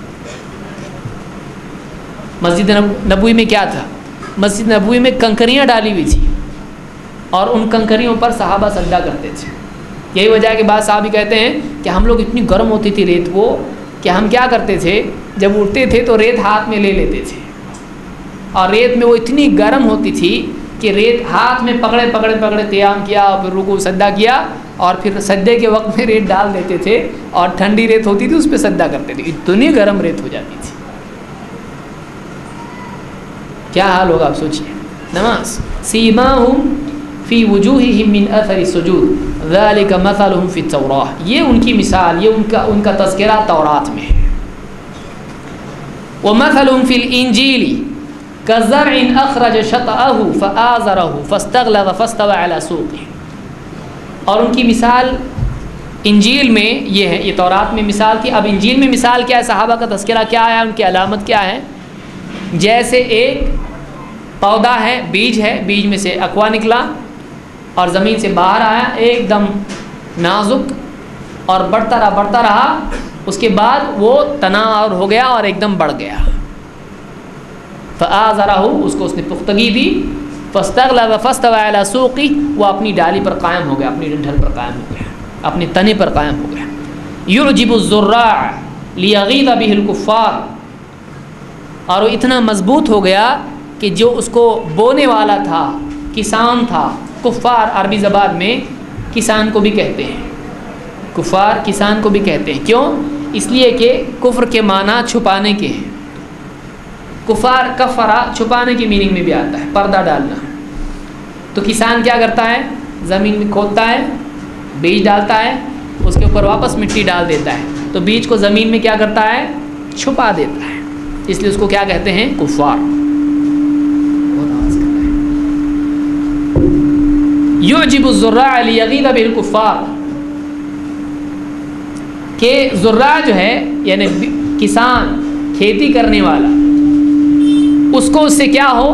مسجد نبوی میں کیا تھا؟ مسجد نبوی میں کنکریاں ڈالی ہوئی تھی اور ان کنکریوں پر صحابہ سجدہ کرتے تھے۔ یہی وجہ ہے کہ بعض صحابی کہتے ہیں کہ ہم لوگ اتنی گرم ہوتی تھی ریت وہ کہ ہم کیا کرتے تھے، جب اٹھتے تھے تو ریت ہاتھ میں لے لیتے تھے، اور ریت میں وہ اتنی گرم ہوتی تھی کہ ریت ہاتھ میں پکڑے قیام کیا اور پھر رکوع سجدہ کیا اور پھر سجدے کے وقت میں ریت ڈال دیتے تھے، اور ٹھنڈی ریت ہوتی تھی اس پہ سجدہ کرتے تھے، اتنی گرم ریت ہو جاتی تھی۔ کیا حال ہوگا آپ سوچئے۔ نماز سیماہم فی وجوہہم من اثر السجود ذالک مثلہم فی التوراۃ، یہ ان کی مثال، یہ ان کا تذکرہ تورات میں ہے۔ ومثلہم فی الانجیل کزرع اخرج شطأہ فآزرہ فاستغلظ فاستوى علی سوقہ، اور ان کی مثال انجیل میں یہ ہے، یہ تورات میں مثال تھی، اب انجیل میں مثال کیا ہے، صحابہ کا تذکرہ کیا ہے، ان کی علامت کیا ہے؟ جیسے ایک پودا ہے، بیج ہے، بیج میں سے اقوا نکلا اور زمین سے باہر آیا، ایک دم نازک اور بڑھتا رہا، اس کے بعد وہ تنا اور ہو گیا اور ایک دم بڑھ گیا۔ فآزرہ، اس کو اس نے پختگی دی، فاستغلظ فاستوى علی سوقہ، وہ اپنی ڈالی پر قائم ہو گیا، اپنی ڈنڈل پر قائم ہو گیا، اپنے تنے پر قائم ہو گیا۔ یعجب الزراع لیغیظ بہ الکفار، اور وہ اتنا مضبوط ہو گیا کہ جو اس کو بونے والا تھا، کسان تھا، کفار عربی زبان میں کسان کو بھی کہتے ہیں، کفار کسان کو بھی کہتے ہیں، کیوں؟ اس لیے کہ کفر کے معنی چھپانے کے ہیں، کفار کفرا چھپانے کی میننگ میں بھی آتا ہے، پردہ ڈالنا۔ تو کسان کیا کرتا ہے؟ زمین میں کھودتا ہے، بیج ڈالتا ہے، اس کے اوپر واپس مٹی ڈال دیتا ہے، تو بیج کو زمین میں کیا کرتا ہے؟ چھپا دیتا ہے، اس لیے اس کو کیا کہتے ہیں؟ کفار۔ یعجب الزراع لیغیظ بہ الکفار، کہ زراع جو ہے یعنی کسان، کھیتی کرنے والا، اس کو اس سے کیا ہو؟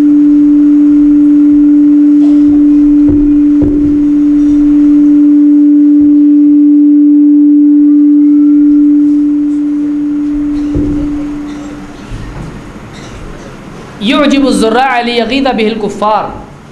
یعجب الزراع لیغیظ بہ الکفار،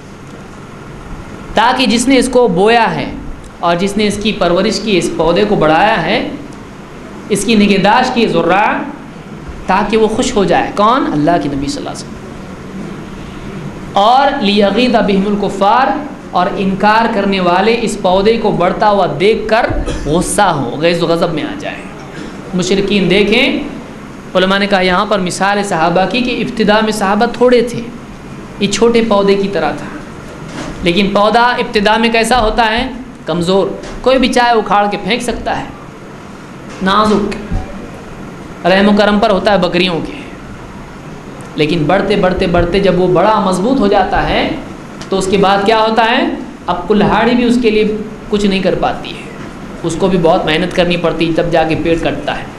تاکہ جس نے اس کو بویا ہے اور جس نے اس کی پرورش کی، اس پودے کو بڑھایا ہے، اس کی نگہداشت کی، زراع، تاکہ وہ خوش ہو جائے۔ کون؟ اللہ کے نبی صلی اللہ علیہ وسلم۔ اور لیغیظ بہم الکفار، اور انکار کرنے والے اس پودے کو بڑھتا ہوا دیکھ کر غصہ ہو، غیظ و غضب میں آ جائے۔ مشرکین دیکھیں علماء نے کہا یہاں پر مثال صحابہ کی کہ ابتدا میں صحابہ تھوڑے تھے، یہ چھوٹے پودے کی طرح تھا، لیکن پودا ابتدا میں کیسا ہوتا ہے؟ کمزور، کوئی بھی چاہے اکھاڑ کے پھینک سکتا ہے، نازک، رحم و کرم پر ہوتا ہے بکریوں کے، لیکن بڑھتے بڑھتے بڑھتے جب وہ بڑا مضبوط ہو جاتا ہے تو اس کے بعد کیا ہوتا ہے؟ اب کلہاڑی بھی اس کے لیے کچھ نہیں کر پاتی ہے، اس کو بھی بہت محنت کرنی پڑتی ہے، تب جا کے پیڑ کٹتا ہے۔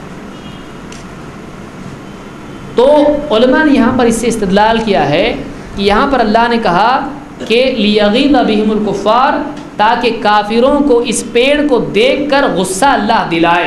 تو علماء نے یہاں پر اس سے استدلال کیا ہے کہ یہاں پر اللہ نے کہا کہ لیغیظ بہم الکفار، تاکہ کافروں کو اس پیڑ کو دیکھ کر غصہ اللہ دلائے۔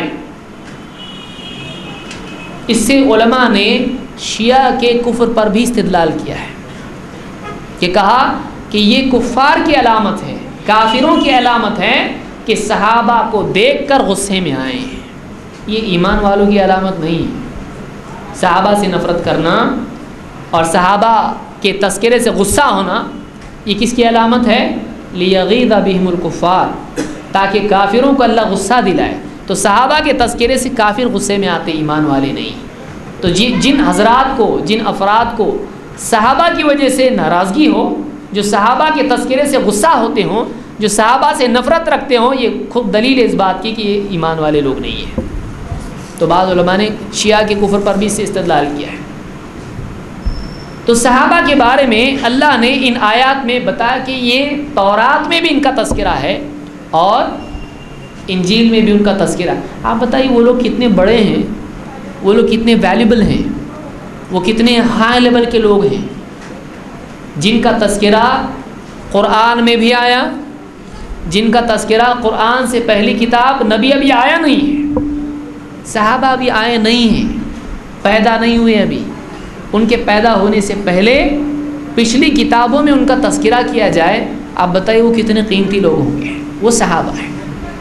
اس سے علماء نے شیعہ کے کفر پر بھی استدلال کیا ہے کہ کہا کہ یہ کفار کی علامت ہے، کافروں کی علامت ہے کہ صحابہ کو دیکھ کر غصے میں آئے ہیں، یہ ایمان والوں کی علامت نہیں ہے۔ صحابہ سے نفرت کرنا اور صحابہ کے تذکرے سے غصہ ہونا یہ کس کی علامت ہے؟ لیغیظ بہم الکفار، تاکہ کافروں کو اللہ غصہ دلائے۔ تو صحابہ کے تذکرے سے کافر غصے میں آتے، ایمان والے نہیں۔ تو جن حضرات کو، جن افراد کو صحابہ کی وجہ سے ناراضگی ہو، جو صحابہ کے تذکرے سے غصہ ہوتے ہوں، جو صحابہ سے نفرت رکھتے ہوں، یہ خود دلیل اس بات کی کہ یہ ایمان والے لوگ نہیں ہیں۔ تو بعض علماء نے شیعہ کے کفر پر بھی اس سے استدلال کیا ہے۔ تو صحابہ کے بارے میں اللہ نے ان آیات میں بتایا کہ یہ تورات میں بھی ان کا تذکرہ ہے اور انجیل میں بھی ان کا تذکرہ۔ آپ بتائیے وہ لوگ کتنے بڑے ہیں، وہ لوگ کتنے ویلیبل ہیں، وہ کتنے ہائی لیول کے لوگ ہیں جن کا تذکرہ قرآن میں بھی آیا، جن کا تذکرہ قرآن سے پہلی کتاب نبی ابھی آیا نہیں ہے، صحابہ ابھی آئے نہیں ہیں، پیدا نہیں ہوئے ابھی، ان کے پیدا ہونے سے پہلے پچھلی کتابوں میں ان کا تذکرہ کیا جائے، آپ بتائیے وہ کتنے قیمتی لوگ ہوں گے۔ وہ صحابہ ہیں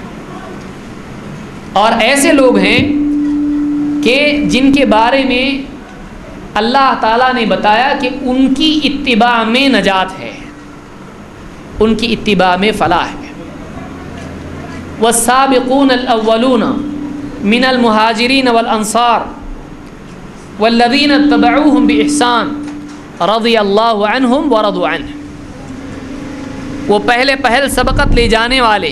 اور ایسے لوگ ہیں کہ جن کے بارے میں اللہ تعالیٰ نے بتایا کہ ان کی اتباع میں نجات ہے، ان کی اتباع میں فلاح ہے۔ والسابقون الاولون من المہاجرین والانصار والذین اتبعوہم بإحسان رضی اللہ عنہم ورضوا عنہ، وہ پہل سبقت لے جانے والے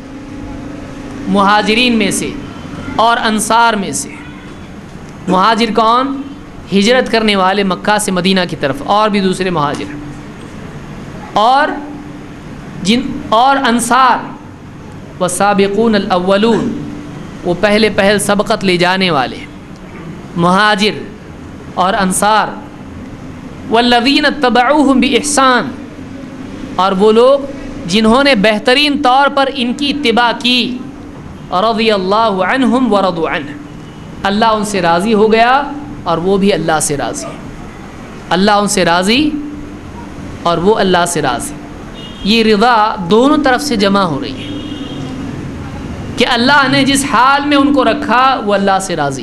مہاجرین میں سے اور انصار میں سے۔ مہاجر کون؟ ہجرت کرنے والے مکہ سے مدینہ کی طرف، اور بھی دوسرے مہاجر، اور انصار والسابقون الاولون، وہ پہل سبقت لے جانے والے مہاجر اور انصار، والذین اتبعوہم بإحسان، اور وہ لوگ جنہوں نے بہترین طور پر ان کی اتباع کی، رضی اللہ عنہم ورضوا عنہ، اللہ ان سے راضی ہو گیا اور وہ بھی اللہ سے راضی، اللہ ان سے راضی اور وہ اللہ سے راضی۔ یہ رضا دونوں طرف سے جمع ہو رہی ہے کہ اللہ نے جس حال میں ان کو رکھا وہ اللہ سے راضی،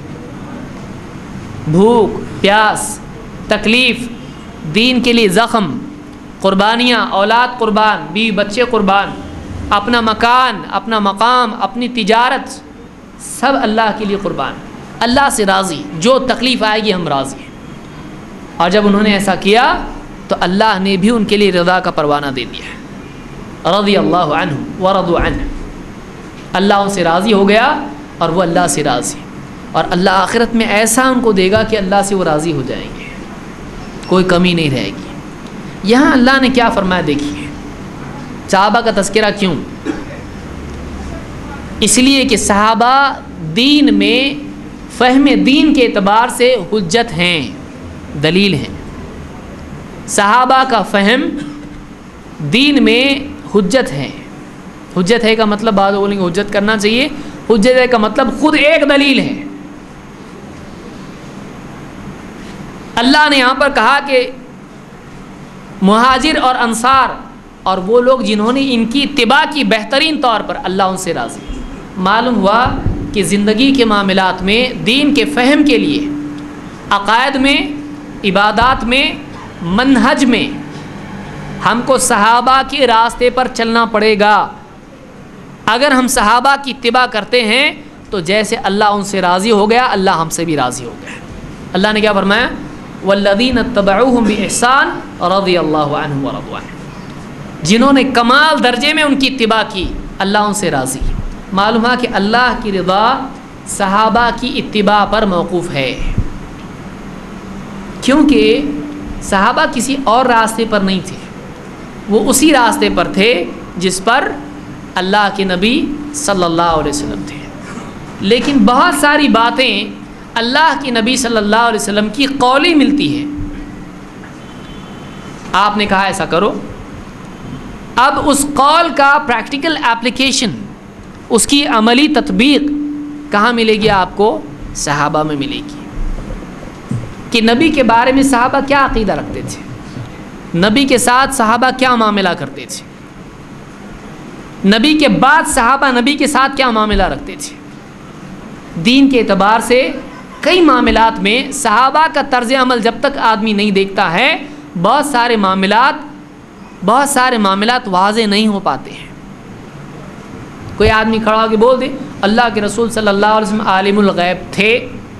بھوک پیاس تکلیف، دین کے لیے زخم، قربانیاں، اولاد قربان، بیوی بچے قربان، اپنا مکان، اپنا مقام، اپنی تجارت، سب اللہ کے لیے قربان، اللہ سے راضی، جو تکلیف آئے گی ہم راضی ہیں۔ اور جب انہوں نے ایسا کیا تو اللہ نے بھی ان کے لیے رضا کا پروانہ دے دیا ہے، رضی اللہ عنہ ورضوا عنہ، اللہ ان سے راضی ہو گیا اور وہ اللہ سے راضی، اور اللہ آخرت میں ایسا ان کو دے گا کہ اللہ سے وہ راضی ہو جائیں گے، کوئی کمی نہیں رہے گی۔ یہاں اللہ نے کیا فرمایا دیکھیے، صحابہ کا تذکرہ کیوں؟ اس لیے کہ صحابہ دین میں فہم دین کے اعتبار سے حجت ہیں، دلیل ہیں۔ صحابہ کا فہم دین میں حجت ہے۔ حجت ہے کا مطلب بعض لوگوں کو حجت کرنا چاہیے، حجت ہے کا مطلب خود ایک دلیل ہے۔ اللہ نے یہاں پر کہا کہ مہاجر اور انصار اور وہ لوگ جنہوں نے ان کی اتباع کی بہترین طور پر، اللہ ان سے راضی۔ معلوم ہوا کہ زندگی کے معاملات میں دین کے فہم کے لیے، عقائد میں، عبادات میں، منہج میں ہم کو صحابہ کے راستے پر چلنا پڑے گا۔ اگر ہم صحابہ کی اتباع کرتے ہیں تو جیسے اللہ ان سے راضی ہو گیا اللہ ہم سے بھی راضی ہو گیا. اللہ نے کیا فرمایا؟ والذین اتبعوہم بإحسان رضی اللہ عنہم ورضوا عنہ. جنہوں نے کمال درجے میں ان کی اتباع کی اللہ ان سے راضی. معلوم ہے کہ اللہ کی رضا صحابہ کی اتباع پر موقوف ہے، کیونکہ صحابہ کسی اور راستے پر نہیں تھے، وہ اسی راستے پر تھے جس پر اللہ کے نبی صلی اللہ علیہ وسلم تھے. لیکن بہت ساری باتیں اللہ کے نبی صلی اللہ علیہ وسلم کی قولی ملتی ہیں. آپ نے کہا ایسا کرو، اب اس قول کا پریکٹیکل ایپلیکیشن، اس کی عملی تطبیق کہاں ملے گی؟ آپ کو صحابہ میں ملے گی کہ نبی کے بارے میں صحابہ کیا عقیدہ رکھتے تھے، نبی کے ساتھ صحابہ کیا معاملہ کرتے تھے، نبی کے بعد صحابہ نبی کے ساتھ کیا معاملہ رکھتے تھے. دین کے اعتبار سے کئی معاملات میں صحابہ کا طرز عمل جب تک آدمی نہیں دیکھتا ہے بہت سارے معاملات واضح نہیں ہو پاتے ہیں. کوئی آدمی کھڑا ہو کے بول دے اللہ کے رسول صلی اللہ علیہ وسلم عالم الغیب تھے،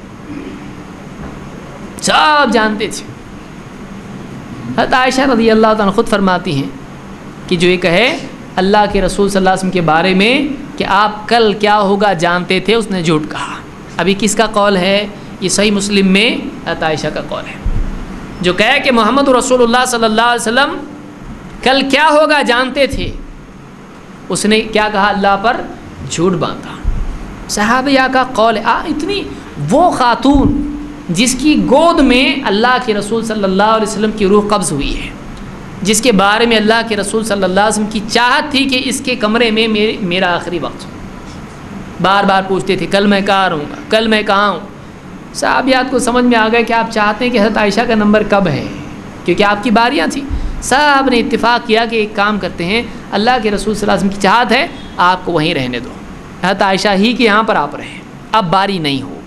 سب جانتے تھے. حضرت عائشہ رضی اللہ تعالیٰ خود فرماتی ہیں کہ جو یہ کہے اللہ کے رسول صلی اللہ علیہ وسلم کے بارے میں کہ آپ کل کیا ہوگا جانتے تھے، اس نے جھوٹ کہا. ابھی کس کا قول ہے؟ یہ صحیح مسلم میں حضرت عائشہ کا قول ہے، جو کہے کہ محمد رسول اللہ صلی اللہ علیہ وسلم کل کیا ہوگا جانتے تھے، اس نے کیا کہا؟ اللہ پر جھوٹ باندھا. صحابیہ کا قول ہے. اتنی وہ خاتون جس کی گود میں اللہ کے رسول صلی اللہ علیہ وسلم کی روح قبض ہوئی ہے، جس کے بارے میں اللہ کے رسول صلی اللہ علیہ وسلم کی چاہت تھی کہ اس کے کمرے میں میرا آخری وقت ہو. بار بار پوچھتے تھے کل میں کہاں رہوں گا، کل میں کہاں ہوں. صحابیات کو سمجھ میں آ گیا کہ آپ چاہتے ہیں کہ حضرت عائشہ کا نمبر کب ہے، کیونکہ آپ کی باریاں تھیں. سب نے اتفاق کیا کہ ایک کام کرتے ہیں، اللہ کے رسول صلی اللہ علیہ وسلم کی چاہت ہے آپ کو وہیں رہنے دو، حضرت عائشہ ہی کہ یہاں پر آپ رہیں، اب باری نہیں ہو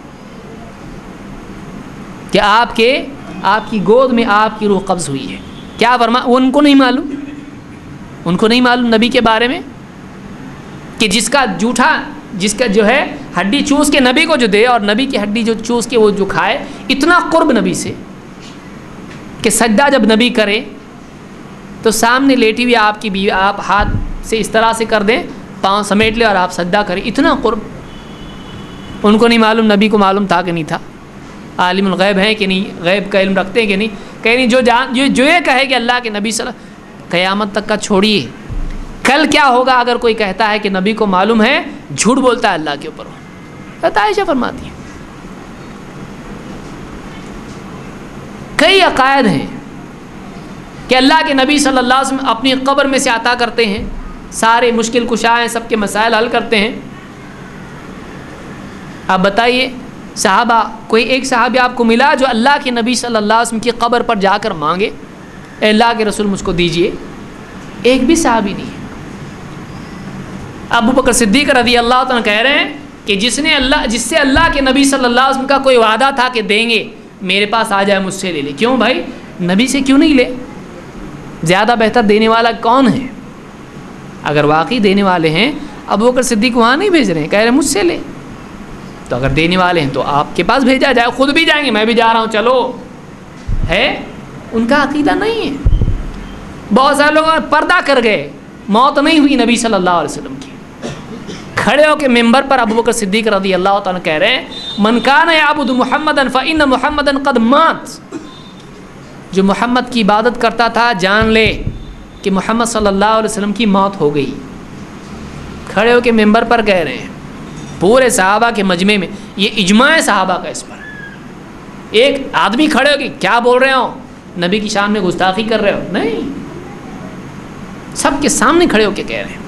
کہ آپ کی گود میں آپ کی روح قبض ہوئی ہے. کیا ان کو نہیں معلوم نبی کے بارے میں کہ جس کا جو ہے ہڈی چوس کے نبی کو جو دے اور نبی کی ہڈی جو چوس کے وہ جو کھائے، اتنا قرب نبی سے کہ سجدہ جب نبی کرے تو سامنے لیٹی ہوئی آپ کی بیوی آپ ہاتھ سے اس طرح سے کر دیں، پاؤں سمیٹ لے اور آپ سجدہ کریں، اتنا قرب. ان کو نہیں معلوم، نبی کو معلوم تھا کہ نہیں تھا؟ عالم الغیب ہیں کہ نہیں؟ غیب کا علم رکھتے ہیں کہ نہیں؟ کہ نہیں. جو یہ کہے کہ اللہ کے نبی صلی اللہ علیہ وسلم، قیامت تک کا چھوڑیے، کل کیا ہوگا اگر کوئی کہتا ہے کہ نبی کو معلوم ہے، جھوٹ بولتا ہے اللہ کے اوپر. حضرت عائشہ فرماتی ہیں کئی عقائد ہیں کہ اللہ کے نبی صلی اللہ علیہ وسلم اپنی قبر میں سے عطا کرتے ہیں، سارے مشکل کشا ہیں، سب کے مسائل حل کرتے ہیں. آپ بتائیے صحابہ، کوئی ایک صحابی آپ کو ملا جو اللہ کے نبی صلی اللہ علیہ وسلم کی قبر پر جا کر مانگے اے اللہ کے رسول مجھ کو دیجئے؟ ایک بھی صحابی نہیں. ابو بکر صدیق رضی اللہ تعالیٰ کہہ رہے ہیں کہ جس سے اللہ کے نبی صلی اللہ علیہ وسلم کا کوئی وعدہ تھا کہ دیں گے، میرے پاس آ جائے مجھ سے لے لے. کیوں بھائی؟ نبی سے کیوں نہیں لے؟ زیادہ بہتر دینے والا کون ہے؟ اگر واقعی دینے والے ہیں ابو بکر صدیق وہاں نہیں بھیج رہے ہیں، کہہ رہے ہیں مجھ سے لے. تو اگر دینے والے ہیں تو آپ کے پاس بھیجا جائے، خود بھی جائیں گے، میں بھی جا رہا ہوں چلو. ہے ان کا عقیدہ نہیں ہے. بہت سارے لوگ پردہ کر گئے، موت نہیں ہوئی نبی صلی اللہ علیہ وسلم کی. کھڑے ہو کے ممبر پر ابو بکر صدیق رضی اللہ تعالیٰ کہہ رہے ہیں من کان یعبد محمدا فإن محمدا قد مات. جو محمد کی عبادت کرتا تھا جان لے کہ محمد صلی اللہ علیہ وسلم کی موت ہو گئی. کھڑے ہو کے ممبر پر کہہ رہے ہیں پورے صحابہ کے مجمع میں. یہ اجماع ہے صحابہ کا اس پر. ایک آدمی کھڑے ہو کے کیا بول رہے ہو؟ نبی کی شان میں گستاخی کر رہے ہو؟ نہیں، سب کے سامنے کھڑے ہو کے کہہ رہے ہیں.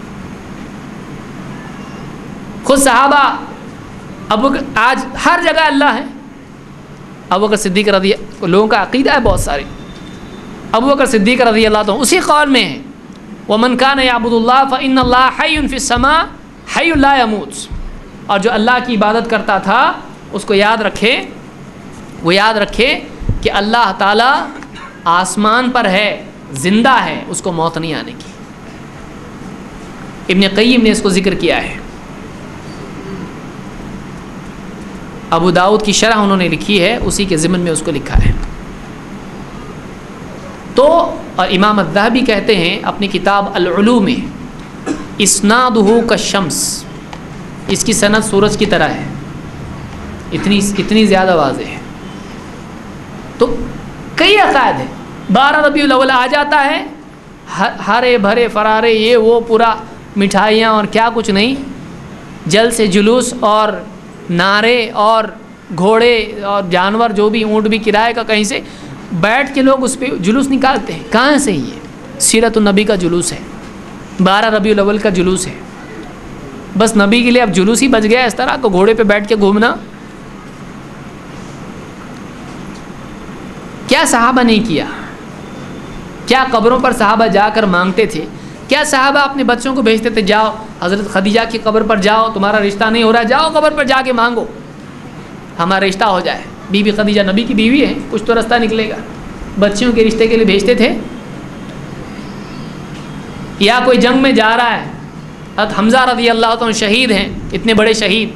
خود صحابہ آج ہر جگہ اللہ ہے. ابو بکر صدیق رضی لوگوں کا عقیدہ ہے بہت سارے. ابو بکر صدیق رضی اللہ عنہ اسی قول میں ہے وَمَنْ كَانَ يَعْبُدُ اللَّهَ فَإِنَّ اللَّهَ حَيٌّ فِي السَّمَاءِ حَيٌّ لَا يَمُوتُ. اور جو اللہ کی عبادت کرتا تھا اس کو یاد رکھے کہ اللہ تعالیٰ آسمان پر ہے، زندہ ہے، اس کو موت نہیں آنے کی. ابن قیم نے اس کو ذکر کیا ہے. ابو داؤد کی شرح انہوں نے لکھی ہے، اسی کے ضمن میں اس کو لکھا ہے۔ تو اور امام الذہبی کہتے ہیں اپنی کتاب العلو میں، اسنادہ کالشمس، اس کی سند سورج کی طرح ہے، اتنی زیادہ واضح ہے۔ تو کئی عقائد ہیں، 12 ربیع الاول آ جاتا ہے، ہرے بھرے فرارے یہ وہ پورا مٹھائیاں اور کیا کچھ نہیں، جل سے جلوس اور نعرے اور گھوڑے اور جانور جو بھی، اونٹ بھی کرائے کا کہیں سے بیٹھ کے لوگ اس پہ جلوس نکالتے ہیں۔ کہاں سے یہ سیرت النبی کا جلوس ہے، 12 ربیع الاول کا جلوس ہے، بس نبی کے لیے اب جلوس ہی بچ گیا اس طرح کو گھوڑے پہ بیٹھ کے گھومنا۔ کیا صحابہ نہیں کیا؟ کیا قبروں پر صحابہ جا کر مانگتے تھے؟ کیا صحابہ اپنے بچوں کو بھیجتے تھے، جاؤ حضرت خدیجہ کی قبر پر جاؤ، تمہارا رشتہ نہیں ہو رہا، جاؤ قبر پر جا کے مانگو ہمارا رشتہ ہو جائے۔ بی بی خدیجہ نبی کی بیوی ہے، کچھ تو رستہ نکلے گا، بچیوں کے رشتے کے لیے بھیجتے تھے۔ یا کوئی جنگ میں جا رہا ہے، حضرت حمزہ رضی اللہ عنہ شہید ہیں، اتنے بڑے شہید،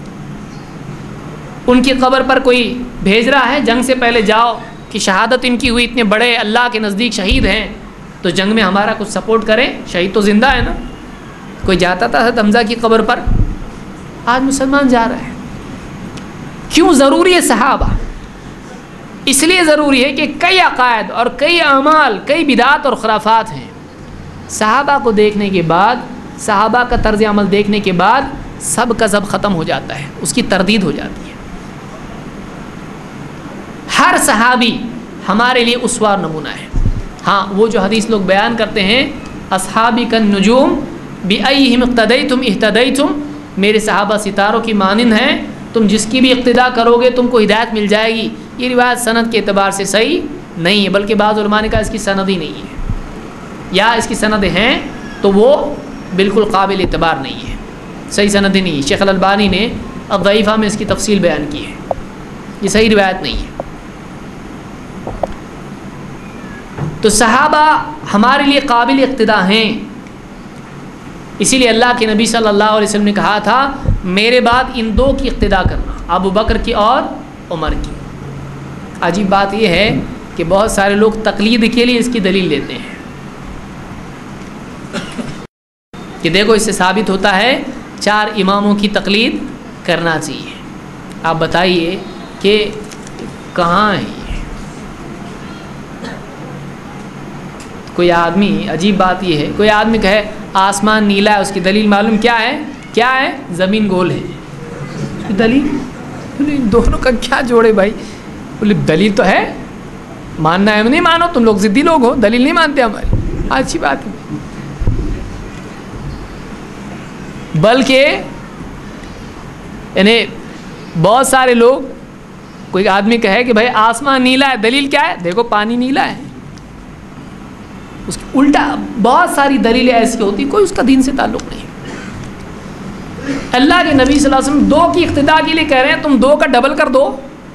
ان کی قبر پر کوئی بھیج رہا ہے جنگ سے پہلے جاؤ کہ شہادت ان کی ہوئی، اتنے بڑے اللہ کے نزدیک شہید ہیں، تو جنگ میں ہمارا کچھ سپورٹ کریں، شہید تو زندہ ہے نا۔ کوئی جاتا تھا حضرت حمزہ کی قبر پر؟ آج مسلمان جا رہا ہے۔ کیوں ضروری ہے صحابہ؟ اس لیے ضروری ہے کہ کئی عقائد اور کئی اعمال، کئی بدعات اور خرافات ہیں، صحابہ کو دیکھنے کے بعد، صحابہ کا طرز عمل دیکھنے کے بعد سب کا سب ختم ہو جاتا ہے، اس کی تردید ہو جاتی ہے۔ ہر صحابی ہمارے لیے اسوہ نمونہ ہے۔ ہاں وہ جو حدیث لوگ بیان کرتے ہیں، اصحابی کالنجوم بأیہم اقتدیتم اہتدیتم، میرے صحابہ ستاروں کی مانند ہیں، تم جس کی بھی اقتداء کرو گے تم کو ہدایت مل جائے گی، یہ روایت سند کے اعتبار سے صحیح نہیں ہے، بلکہ بعض علماء نے کہا اس کی سند ہی نہیں ہے، یا اس کی سند ہیں تو وہ بالکل قابل اعتبار نہیں ہے، صحیح سند ہی نہیں ہے۔ شیخ الالبانی نے الضعیفہ میں اس کی تفصیل بیان کی ہے، یہ صحیح روایت نہیں ہے۔ تو صحابہ ہمارے لیے قابل اقتداء ہیں، اسی لیے اللہ کے نبی صلی اللہ علیہ وسلم نے کہا تھا میرے بعد ان دو کی اقتداء کرنا، ابو بکر کی اور عمر کی۔ عجیب بات یہ ہے کہ بہت سارے لوگ تقلید کے لیے اس کی دلیل لیتے ہیں کہ دیکھو اس سے ثابت ہوتا ہے 4 اماموں کی تقلید کرنا چاہیے۔ آپ بتائیے کہ کہاں ہے یہ؟ کوئی آدمی، عجیب بات یہ ہے، کوئی آدمی کہے آسمان نیلا ہے، اس کی دلیل معلوم کیا ہے؟ کیا ہے؟ زمین گول ہے، اس کی دلیل؟ ان دونوں کا کیا جوڑے بھائی؟ بولے دلیل تو ہے، ماننا ہے نہیں مانو، تم لوگ ضدی لوگ ہو، دلیل نہیں مانتے ہماری، اچھی بات ہے۔ بلکہ یعنی بہت سارے لوگ، کوئی آدمی کہے کہ بھائی آسمان نیلا ہے، دلیل کیا ہے؟ دیکھو پانی نیلا ہے، اس کی الٹا بہت ساری دلیلیں ایسی ہوتی، کوئی اس کا دین سے تعلق نہیں۔ اللہ کے نبی صلی اللہ علیہ وسلم 2 کی اقتداء کے لیے کہہ رہے ہیں، تم 2 کا ڈبل کر دو،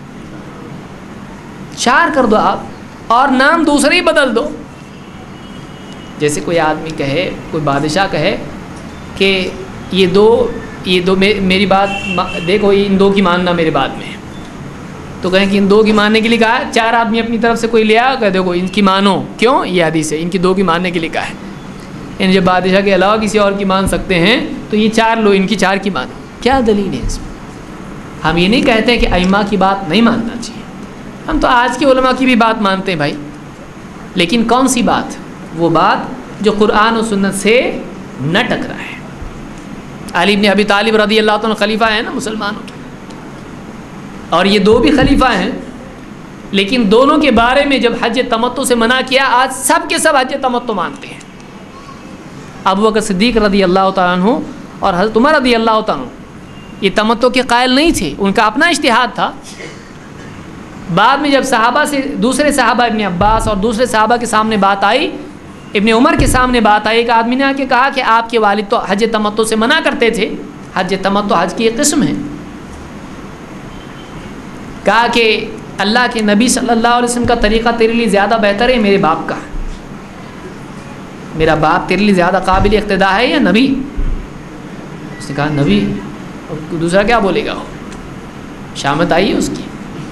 4 کر دو آپ، اور نام دوسرے ہی بدل دو۔ جیسے کوئی آدمی کہے، کوئی بادشاہ کہے کہ یہ دو میری بات دیکھو، ان 2 کی ماننا میرے بات میں، تو کہیں کہ ان 2 کی ماننے کے لیے کہا ہے، 4 آدمی اپنی طرف سے کوئی لیا کہ دیکھو ان کی مانو، کیوں؟ یہ حدیث ہے، ان کی 2 کی ماننے کے لیے کہا ہے، ان جب بادشاہ کے علاوہ کسی اور کی مان سکتے ہیں تو یہ 4 لو، ان کی 4 کی مانو، کیا دلیل ہے اس میں؟ ہم یہ نہیں کہتے کہ ائمہ کی بات نہیں ماننا چاہیے، ہم تو آج کے علماء کی بھی بات مانتے ہیں بھائی، لیکن کون سی بات؟ وہ بات جو قرآن و سنت سے نہ ٹکرائے۔ علی بن ابی طالب رضی اللہ عنہ خلیفہ ہیں نا مسلمانوں کے، اور یہ 2 بھی خلیفہ ہیں، لیکن دونوں کے بارے میں جب حج تمتع سے منع کیا، آج سب کے سب حج تمتع مانتے ہیں۔ ابو بکر صدیق رضی اللہ تعالیٰ عنہ اور حضرت عمر رضی اللہ تعالیٰ عنہ یہ تمتع کے قائل نہیں تھے، ان کا اپنا اجتہاد تھا۔ بعد میں جب صحابہ سے، دوسرے صحابہ ابن عباس اور دوسرے صحابہ کے سامنے بات آئی، ابن عمر کے سامنے بات آئی، ایک آدمی نے آ کے کہا کہ آپ کے والد تو حج تمتع سے منع کرتے تھے، حج تمتع حج کی ایک قسم ہے، کہا کہ اللہ کے نبی صلی اللہ علیہ وسلم کا طریقہ تیرے لیے زیادہ بہتر ہے میرے باپ کا، میرا باپ تیرے لیے زیادہ قابل اقتداء ہے یا نبی؟ اس نے کہا نبی، اور دوسرا کیا بولے گا؟ شامت آئی ہے اس کی.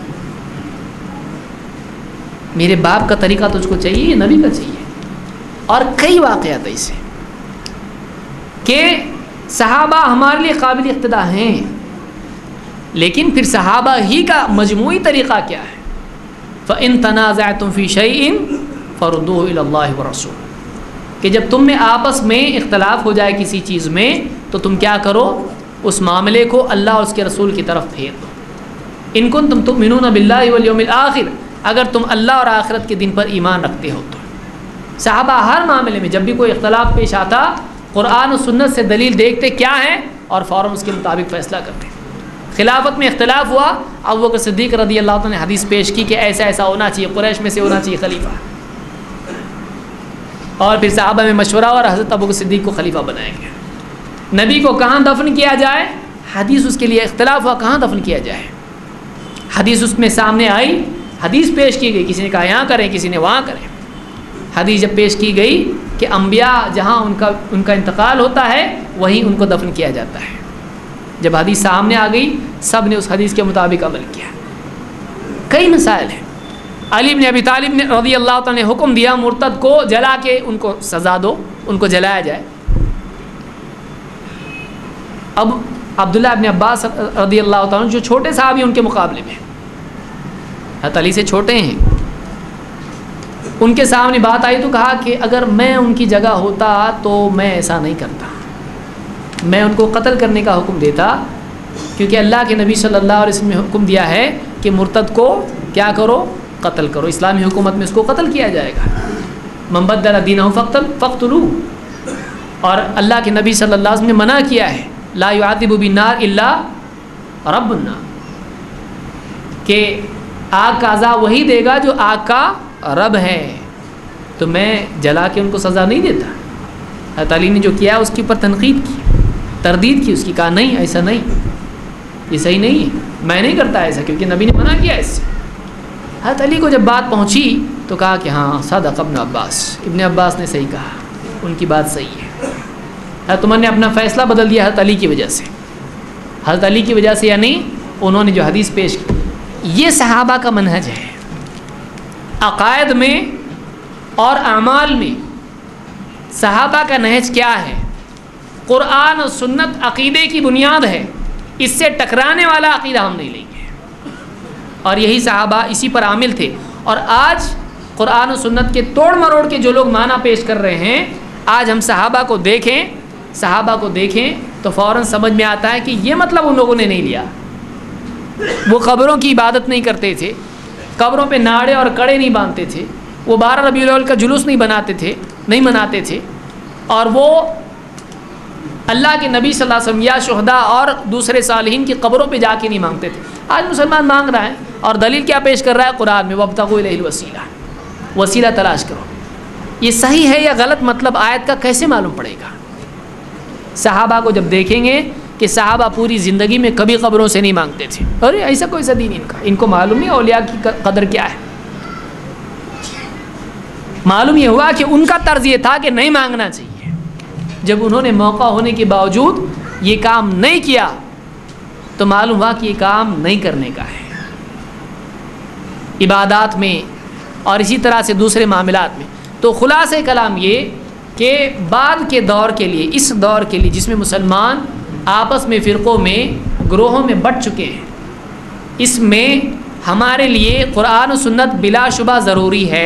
میرے باپ کا طریقہ تجھ کو چاہیے یا نبی کا چاہیے؟ اور کئی واقعات ایسے کہ صحابہ ہمارے لیے قابل اقتداء ہیں، لیکن پھر صحابہ ہی کا مجموعی طریقہ کیا ہے؟ فَإِن تَنَازَعْتُمْ فِي شَيْءٍ فَرُدُّوهُ إِلَى اللَّهِ وَالرَّسُولِ، کہ جب تم میں آپس میں اختلاف ہو جائے کسی چیز میں تو تم کیا کرو؟ اس معاملے کو اللہ اور اس کے رسول کی طرف پھیر دو. ان کنتم تؤمنون باللہ والیوم الآخر، اگر تم اللہ اور آخرت کے دن پر ایمان رکھتے ہو تو. صحابہ ہر معاملے میں جب بھی کوئی اختلاف پیش آتا قرآن و سنت سے دلیل دیکھتے کیا ہے اور فوراً اس کے مطابق فیصلہ کرتے. خلافت میں اختلاف ہوا، ابوبکر صدیق رضی اللہ عنہ نے حدیث پیش کی کہ ایسا ایسا ہونا چاہیے، قریش میں سے ہونا چاہیے خلیفہ، اور پھر صحابہ میں مشورہ اور حضرت ابوبکر صدیق کو خلیفہ بنایا گیا. نبی کو کہاں دفن کیا جائے؟ حدیث اس کے لیے اختلاف ہوا کہاں دفن کیا جائے. حدیث اس میں سامنے آئی، حدیث پیش کی گئی، کسی نے کہا یہاں کریں، کسی نے وہاں کریں. حدیث جب پیش کی گئی کہ انبیاء جہاں ان کا انتقال ہوتا ہے وہیں ان کو دفن کیا جاتا ہے. جب حدیث سامنے آ گئی سب نے اس حدیث کے مطابق عمل کیا. کئی مسائل ہیں. علی بن ابی طالب نے رضی اللہ تعالیٰ نے حکم دیا مرتد کو جلا کے ان کو سزا دو، ان کو جلایا جائے. اب عبداللہ ابن عباس رضی اللہ تعالیٰ جو چھوٹے صحابی ان کے مقابلے میں حضرت علی سے چھوٹے ہیں، ان کے سامنے بات آئی تو کہا کہ اگر میں ان کی جگہ ہوتا تو میں ایسا نہیں کرتا، میں ان کو قتل کرنے کا حکم دیتا، کیونکہ اللہ کے نبی صلی اللہ علیہ وسلم نے حکم دیا ہے کہ مرتد کو کیا کرو؟ قتل کرو. اسلامی حکومت میں اس کو قتل کیا جائے گا. من بدل دینہ فاقتلوہ. اور اللہ کے نبی صلی اللہ علیہ وسلم نے منع کیا ہے لا یعذب بالنار الا رب النار، کہ آگ کا عذاب وہی دے گا جو آگ کا رب ہے. تو میں جلا کے ان کو سزا نہیں دیتا. حضرت علی نے جو کیا اس کے اوپر تنقید کی، تردید کی، اس کی کہا نہیں ایسا نہیں، یہ صحیح نہیں ہے، میں نہیں کرتا ایسا کیونکہ نبی نے منع کیا اس سے. حضرت علی کو جب بات پہنچی تو کہا کہ ہاں صدق ابن عباس، ابن عباس نے صحیح کہا، ان کی بات صحیح ہے. حضرت عمر نے اپنا فیصلہ بدل دیا حضرت علی کی وجہ سے. حضرت علی کی وجہ سے یعنی انہوں نے جو حدیث پیش کی. یہ صحابہ کا منہج ہے. عقائد میں اور اعمال میں صحابہ کا نہج کیا ہے؟ قرآن و سنت عقیدے کی بنیاد ہے، اس سے ٹکرانے والا عقیدہ ہم نہیں لیں گے. اور یہی صحابہ اسی پر عامل تھے. اور آج قرآن و سنت کے توڑ مروڑ کے جو لوگ معنی پیش کر رہے ہیں، آج ہم صحابہ کو دیکھیں تو فوراً سمجھ میں آتا ہے کہ یہ مطلب ان لوگوں نے نہیں لیا. وہ قبروں کی عبادت نہیں کرتے تھے، قبروں پہ ناڑے اور کڑے نہیں باندھتے تھے، وہ 12 ربیع الاول کا جلوس نہیں مناتے تھے، اور وہ اللہ کے نبی صلی اللہ علیہ وسلم یا شہداء اور دوسرے صالحین کی قبروں پہ جا کے نہیں مانگتے تھے. آج مسلمان مانگ رہا ہے اور دلیل کیا پیش کر رہا ہے؟ قرآن میں وابتغوا الیہ الوسیلہ، وسیلہ تلاش کرو. یہ صحیح ہے یا غلط مطلب آیت کا کیسے معلوم پڑے گا؟ صحابہ کو جب دیکھیں گے کہ صحابہ پوری زندگی میں کبھی قبروں سے نہیں مانگتے تھے، ارے ایسا کوئی سا دین ان کو معلوم نہیں اولیاء کی قدر کیا ہے. معلوم یہ ہوا کہ ان کا طرز یہ تھا کہ نہیں مانگنا چاہیے. جب انہوں نے موقع ہونے کے باوجود یہ کام نہیں کیا تو معلوم ہوا کہ یہ کام نہیں کرنے کا ہے. عبادات میں اور اسی طرح سے دوسرے معاملات میں. تو خلاصہ کلام یہ کہ بعد کے دور کے لیے، اس دور کے لیے جس میں مسلمان آپس میں فرقوں میں گروہوں میں بٹ چکے ہیں، اس میں ہمارے لیے قرآن و سنت بلا شبہ ضروری ہے.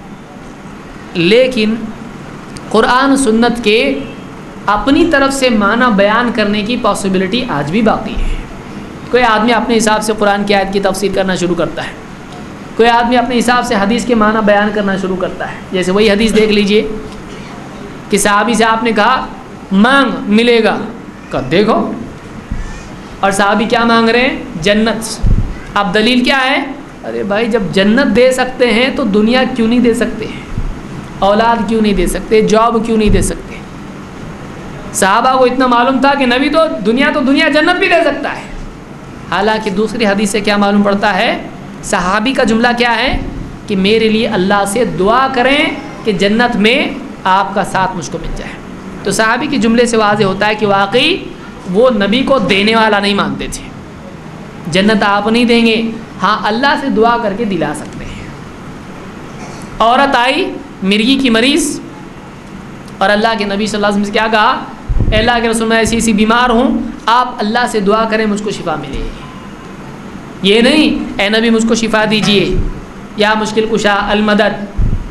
لیکن قرآن و سنت کے اپنی طرف سے معنی بیان کرنے کی پاسبلٹی آج بھی باقی ہے. کوئی آدمی اپنے حساب سے قرآن کی آیت کی تفسیر کرنا شروع کرتا ہے، کوئی آدمی اپنے حساب سے حدیث کے معنی بیان کرنا شروع کرتا ہے. جیسے وہی حدیث دیکھ لیجئے کہ صحابی سے آپ نے کہا مانگ ملے گا، کہ دیکھو، اور صحابی کیا مانگ رہے ہیں؟ جنت. اب دلیل کیا ہے؟ ارے بھائی جب جنت دے سکتے ہیں تو دنیا کیوں نہیں دے سکتے ہیں؟ اولاد کیوں نہیں دے سکتے؟ جاب کیوں نہیں دے سکتے؟ صحابہ کو اتنا معلوم تھا کہ نبی تو دنیا جنت بھی دے سکتا ہے. حالانکہ دوسری حدیث سے کیا معلوم پڑتا ہے؟ صحابی کا جملہ کیا ہے کہ میرے لیے اللہ سے دعا کریں کہ جنت میں آپ کا ساتھ مجھ کو مل جائے. تو صحابی کے جملے سے واضح ہوتا ہے کہ واقعی وہ نبی کو دینے والا نہیں مانتے تھے، جنت آپ نہیں دیں گے، ہاں اللہ سے دعا کر کے دلا سکتے ہیں۔ عورت آئی مرگی کی مریض، اور اللہ کے نبی صلی اللہ علیہ وسلم سے کیا کہا، اے اللہ کے رسول میں ایسی ایسی بیمار ہوں، آپ اللہ سے دعا کریں مجھ کو شفا ملے۔ یہ نہیں اے نبی مجھ کو شفا دیجئے، یا مشکل کشا المدد۔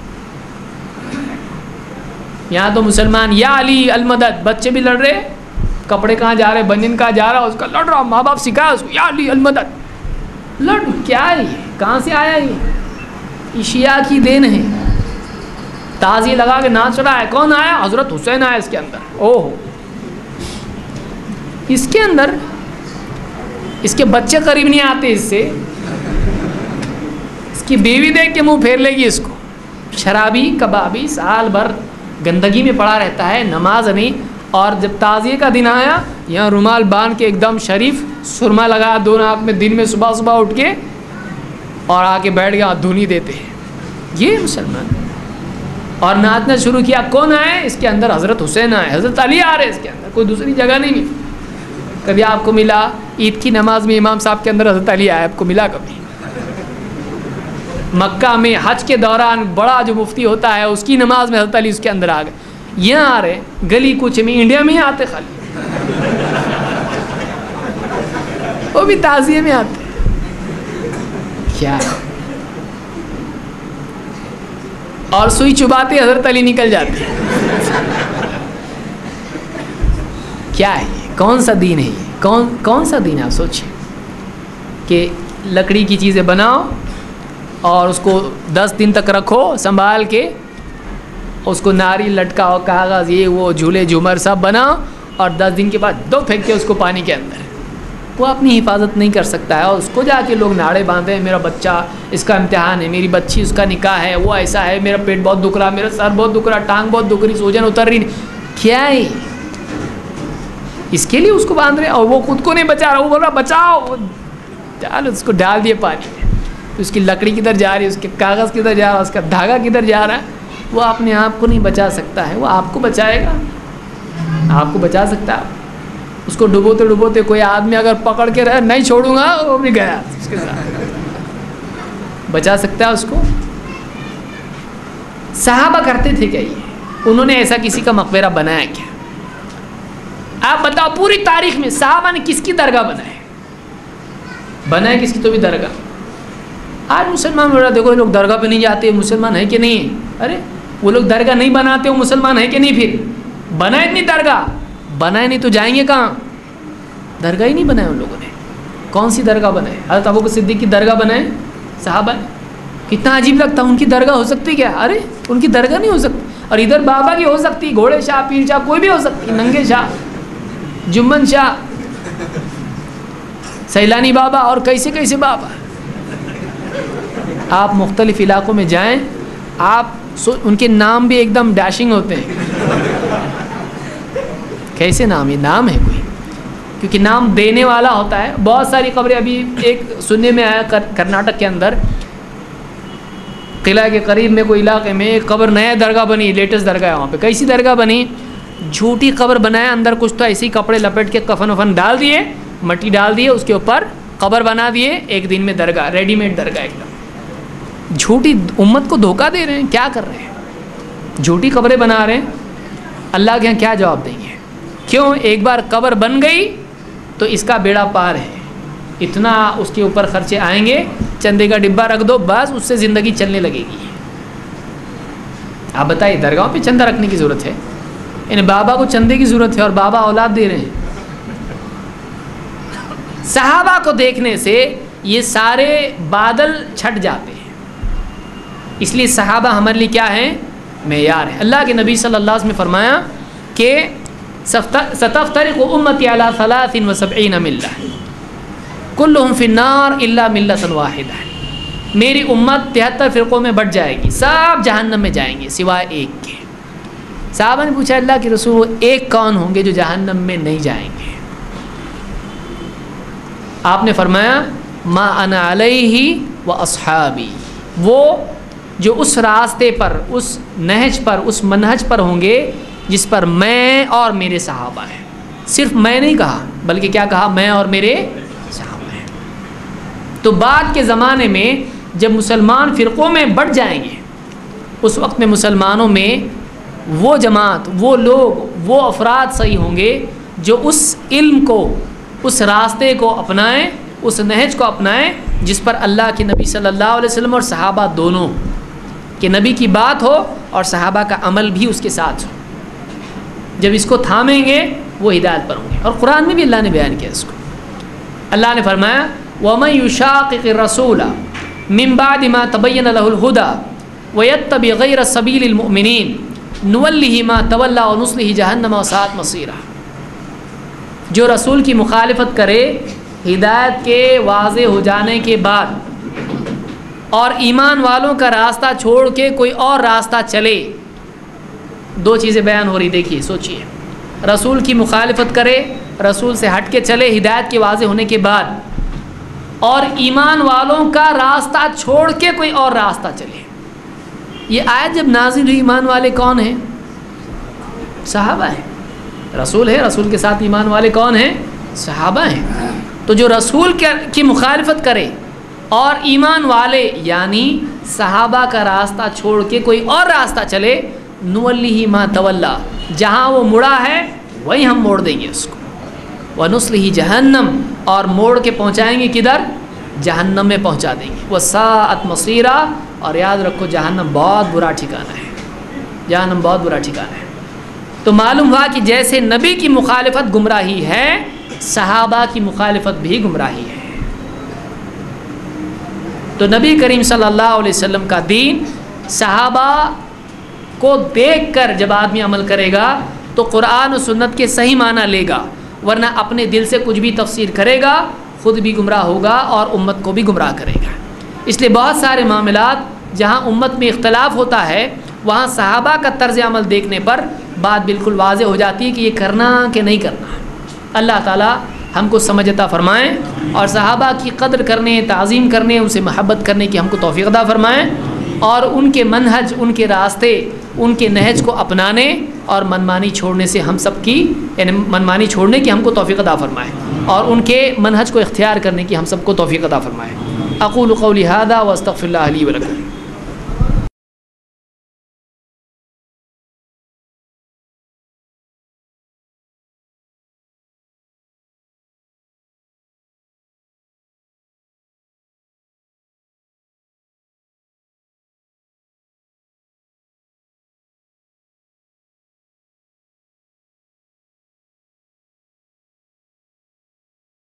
یہاں تو مسلمان یا علی المدد، بچے بھی لڑ رہے، کپڑے کہاں جا رہے، بنین کہاں جا رہا، اس کا لڑ رہا، ماں باپ سکھایا اس کو یا علی المدد، لڑ کیا ہے یہ، کہاں سے آیا یہ شیعہ کی دین ہے۔ تازی لگا کے ناچ رہا ہے، کون آیا، حضرت حسین آیا اس کے اندر، اوہ اس کے اندر، اس کے بچے قریب نہیں آتے اس سے، اس کی بیوی دیکھ کے منہ پھیر لے گی اس کو۔ شرابی کبابی سال بھر گندگی میں پڑا رہتا ہے، نماز نہیں، اور جب تعزیے کا دن آیا یہاں رومال باندھ کے ایک دم شریف، سرما لگایا دونوں آنکھ میں، دن میں صبح صبح اٹھ کے اور آ کے بیٹھ گیا، دھونی دیتے ہیں یہ مسلمان، اور ناچنا شروع کیا۔ کون آئے اس کے اندر، حضرت حسین آئے، حضرت علی آ رہے اس کے اندر، کوئی دوسری جگہ نہیں ملی۔ کبھی آپ کو ملا عید کی نماز میں امام صاحب کے اندر حضرت علی آئے، آپ کو ملا کبھی؟ مکہ میں حج کے دوران بڑا جو مفتی ہوتا ہے اس کی نماز میں حضرت علی اس کے اندر آ گئے، یہاں آ رہے گلی کوچے میں، انڈیا میں ہی آتے خالی، وہ بھی تعزیے میں آتے، کیا ہے؟ اور سوئی چباتے حضرت علی نکل جاتے، کیا ہے یہ، کون سا دین ہے یہ، کون سا دین ہے؟ آپ سوچیں کہ لکڑی کی چیزیں بناؤ اور اس کو 10 دن تک رکھو سنبھال کے، اس کو ناری لٹکاؤ، کاغذ یہ وہ جھولے جھومر سب بناؤ، اور 10 دن کے بعد دو پھینک کے اس کو پانی کے اندر، وہ اپنی حفاظت نہیں کر سکتا ہے، اور اس کو جا کے لوگ ناڑے باندھے ہیں، میرا بچہ اس کا امتحان ہے، میری بچی اس کا نکاح ہے، وہ ایسا ہے، میرا پیٹ بہت دکھ رہا، میرا سر بہت دکھ رہا، ٹانگ بہت دکھ رہی، سوجن اتر رہی، کیا ہے اس کے لیے اس کو باندھ رہے، اور وہ خود کو نہیں بچا رہا، وہ بول رہا بچاؤ، چل اس کو ڈال دیے پانی میں، اس کی لکڑی کدھر جا رہی ہے، اس کے کاغذ کدھر جا رہا ہے، اس کا دھاگا کدھر جا رہا ہے، وہ اپنے آپ کو نہیں بچا سکتا ہے، وہ آپ کو بچائے گا، آپ کو بچا سکتا ہے؟ اس کو ڈبوتے ڈبوتے کوئی آدمی اگر پکڑ کے رہے نہیں چھوڑوں گا، وہ بھی گیا اس کے ساتھ، بچا سکتا ہے اس کو؟ صحابہ کرتے تھے کیا یہ؟ انہوں نے ایسا کسی کا مقبرہ بنایا کیا؟ آپ بتاؤ پوری تاریخ میں صحابہ نے کس کی درگاہ بنائے کس کی تو بھی درگاہ؟ آج مسلمان بول رہا دیکھو یہ لوگ درگاہ پہ نہیں جاتے، مسلمان ہے کہ نہیں؟ ارے وہ لوگ درگاہ نہیں بناتے، وہ مسلمان ہے کہ نہیں؟ پھر بنائے اتنی درگاہ، بنائے نہیں تو جائیں گے کہاں؟ درگاہ ہی نہیں بنائے ان لوگوں نے، کون سی درگاہ بنائے؟ حضرت ابوبکر صدیق کی درگاہ بنائے صحابہ نے، کتنا عجیب لگتا، ان کی درگاہ ہو سکتی کیا؟ ارے ان کی درگاہ نہیں ہو سکتی، اور ادھر بابا کی ہو سکتی، گھوڑے شاہ پیر شاہ کوئی بھی ہو سکتی، ننگے شاہ جمن شاہ سیلانی بابا اور کیسے کیسے بابا۔ آپ مختلف علاقوں میں جائیں، آپ ان کے نام بھی ایک دم ڈیشنگ ہوتے ہیں، کیسے نام؟ یہ نام ہے کوئی، کیونکہ نام دینے والا ہوتا ہے۔ بہت ساری خبریں ابھی ایک سننے میں آیا کرناٹک کے اندر قلعہ کے قریب میں کوئی علاقے میں ایک قبر نیا درگاہ بنی، لیٹسٹ درگاہ ہے وہاں پہ۔ کیسی درگاہ بنی؟ جھوٹی قبر بنایا، اندر کچھ تو ایسے ہی کپڑے لپیٹ کے کفن وفن ڈال دیے، مٹی ڈال دیے، اس کے اوپر قبر بنا دیے، ایک دن میں درگاہ، ریڈی میڈ درگاہ ایک دم۔ جھوٹی امت کو دھوکہ دے رہے ہیں، کیا کر رہے ہیں؟ جھوٹی قبریں بنا رہے ہیں، اللہ کے یہاں کیا جواب دیں گے؟ کیوں؟ ایک بار قبر بن گئی تو اس کا بیڑا پار ہے، اتنا اس کے اوپر خرچے آئیں گے، چندے کا ڈبہ رکھ دو بس، اس سے زندگی چلنے لگے گی۔ آپ بتائیے درگاہوں پہ چندہ رکھنے کی ضرورت ہے؟ یعنی بابا کو چندے کی ضرورت ہے اور بابا اولاد دے رہے ہیں۔ صحابہ کو دیکھنے سے یہ سارے بادل چھٹ جاتے ہیں، اس لیے صحابہ ہمارے لیے کیا ہیں؟ معیار ہے۔ اللہ کے نبی صلی اللہ علیہ وسلم نے فرمایا کہ ستفترق امتی علی 73 ملہ کلہم فی النار الا ملۃ واحدہ، میری امت 73 فرقوں میں بٹ جائے گی، سب جہنم میں جائیں گے سوائے ایک کے۔ صحابہ نے پوچھا اللہ کے رسول ایک کون ہوں گے جو جہنم میں نہیں جائیں گے؟ آپ نے فرمایا ما انا علیہ و اصحابی، وہ جو اس راستے پر، اس نہج پر، اس منہج پر ہوں گے جس پر میں اور میرے صحابہ ہیں۔ صرف میں نہیں کہا بلکہ کیا کہا؟ میں اور میرے صحابہ ہیں۔ تو بعد کے زمانے میں جب مسلمان فرقوں میں بٹ جائیں گے، اس وقت میں مسلمانوں میں وہ جماعت، وہ لوگ، وہ افراد صحیح ہوں گے جو اس علم کو، اس راستے کو اپنائیں، اس نہج کو اپنائیں جس پر اللہ کے نبی صلی اللہ علیہ وسلم اور صحابہ دونوں کہ نبی کی بات ہو اور صحابہ کا عمل بھی اس کے ساتھ ہو۔ جب اس کو تھامیں گے وہ ہدایت پر ہوں گے۔ اور قرآن میں بھی اللہ نے بیان کیا اس کو، اللہ نے فرمایا وَمَن يُشَاقِقِ الرَّسُولَ مِن بَعْدِ مَا تَبَيَّنَ لَهُ الْهُدَى وَيَتَّبِعْ غَيْرَ سَبِيلِ الْمُؤْمِنِينَ نُوَلِّهِ مَا تَوَلَّى وَنُصْلِهِ جَهَنَّمَ وَسَاءَتْ مَصِيرًا، جو رسول کی مخالفت کرے ہدایت کے واضح ہو جانے کے بعد اور ایمان والوں کا راستہ چھوڑ کے کوئی اور راستہ چلے، دو چیزیں بیان ہو رہی، دیکھیے سوچئے، رسول کی مخالفت کرے، رسول سے ہٹ کے چلے ہدایت کے واضح ہونے کے بعد، اور ایمان والوں کا راستہ چھوڑ کے کوئی اور راستہ چلے۔ یہ آیت جب نازل ہوئی، ایمان والے کون ہیں؟ صحابہ ہیں۔ رسول ہے، رسول کے ساتھ ایمان والے کون ہیں؟ صحابہ ہیں۔ تو جو رسول کی مخالفت کرے اور ایمان والے یعنی صحابہ کا راستہ چھوڑ کے کوئی اور راستہ چلے، نولیہ ما تولا، جہاں وہ مڑا ہے وہیں ہم موڑ دیں گے اس کو، ونصلہ جہنم، اور موڑ کے پہنچائیں گے کدھر؟ جہنم میں پہنچا دیں گے، وساءت مصیرا، اور یاد رکھو جہنم بہت برا ٹھکانہ ہے، جہنم بہت برا ٹھکانہ ہے۔ تو معلوم ہوا کہ جیسے نبی کی مخالفت گمراہی ہے، صحابہ کی مخالفت بھی گمراہی ہے۔ تو نبی کریم صلی اللہ علیہ وسلم کا دین صحابہ کو دیکھ کر جب آدمی عمل کرے گا تو قرآن و سنت کے صحیح معنی لے گا، ورنہ اپنے دل سے کچھ بھی تفسیر کرے گا، خود بھی گمراہ ہوگا اور امت کو بھی گمراہ کرے گا۔ اس لیے بہت سارے معاملات جہاں امت میں اختلاف ہوتا ہے، وہاں صحابہ کا طرز عمل دیکھنے پر بات بالکل واضح ہو جاتی ہے کہ یہ کرنا کہ نہیں کرنا۔ اللہ تعالیٰ ہم کو سمجھ عطا فرمائیں اور صحابہ کی قدر کرنے، تعظیم کرنے، ان سے محبت کرنے کی ہم کو توفیق عطا فرمائیں، اور ان کے منہج، ان کے راستے، ان کے نہج کو اپنانے اور منمانی چھوڑنے سے ہم سب کی، یعنی منمانی چھوڑنے کی ہم کو توفیق عطا فرمائیں، اور ان کے منہج کو اختیار کرنے کی ہم سب کو توفیق عطا فرمائیں۔ اقول قولی ھذا واستغفر اللہ لی ولکم۔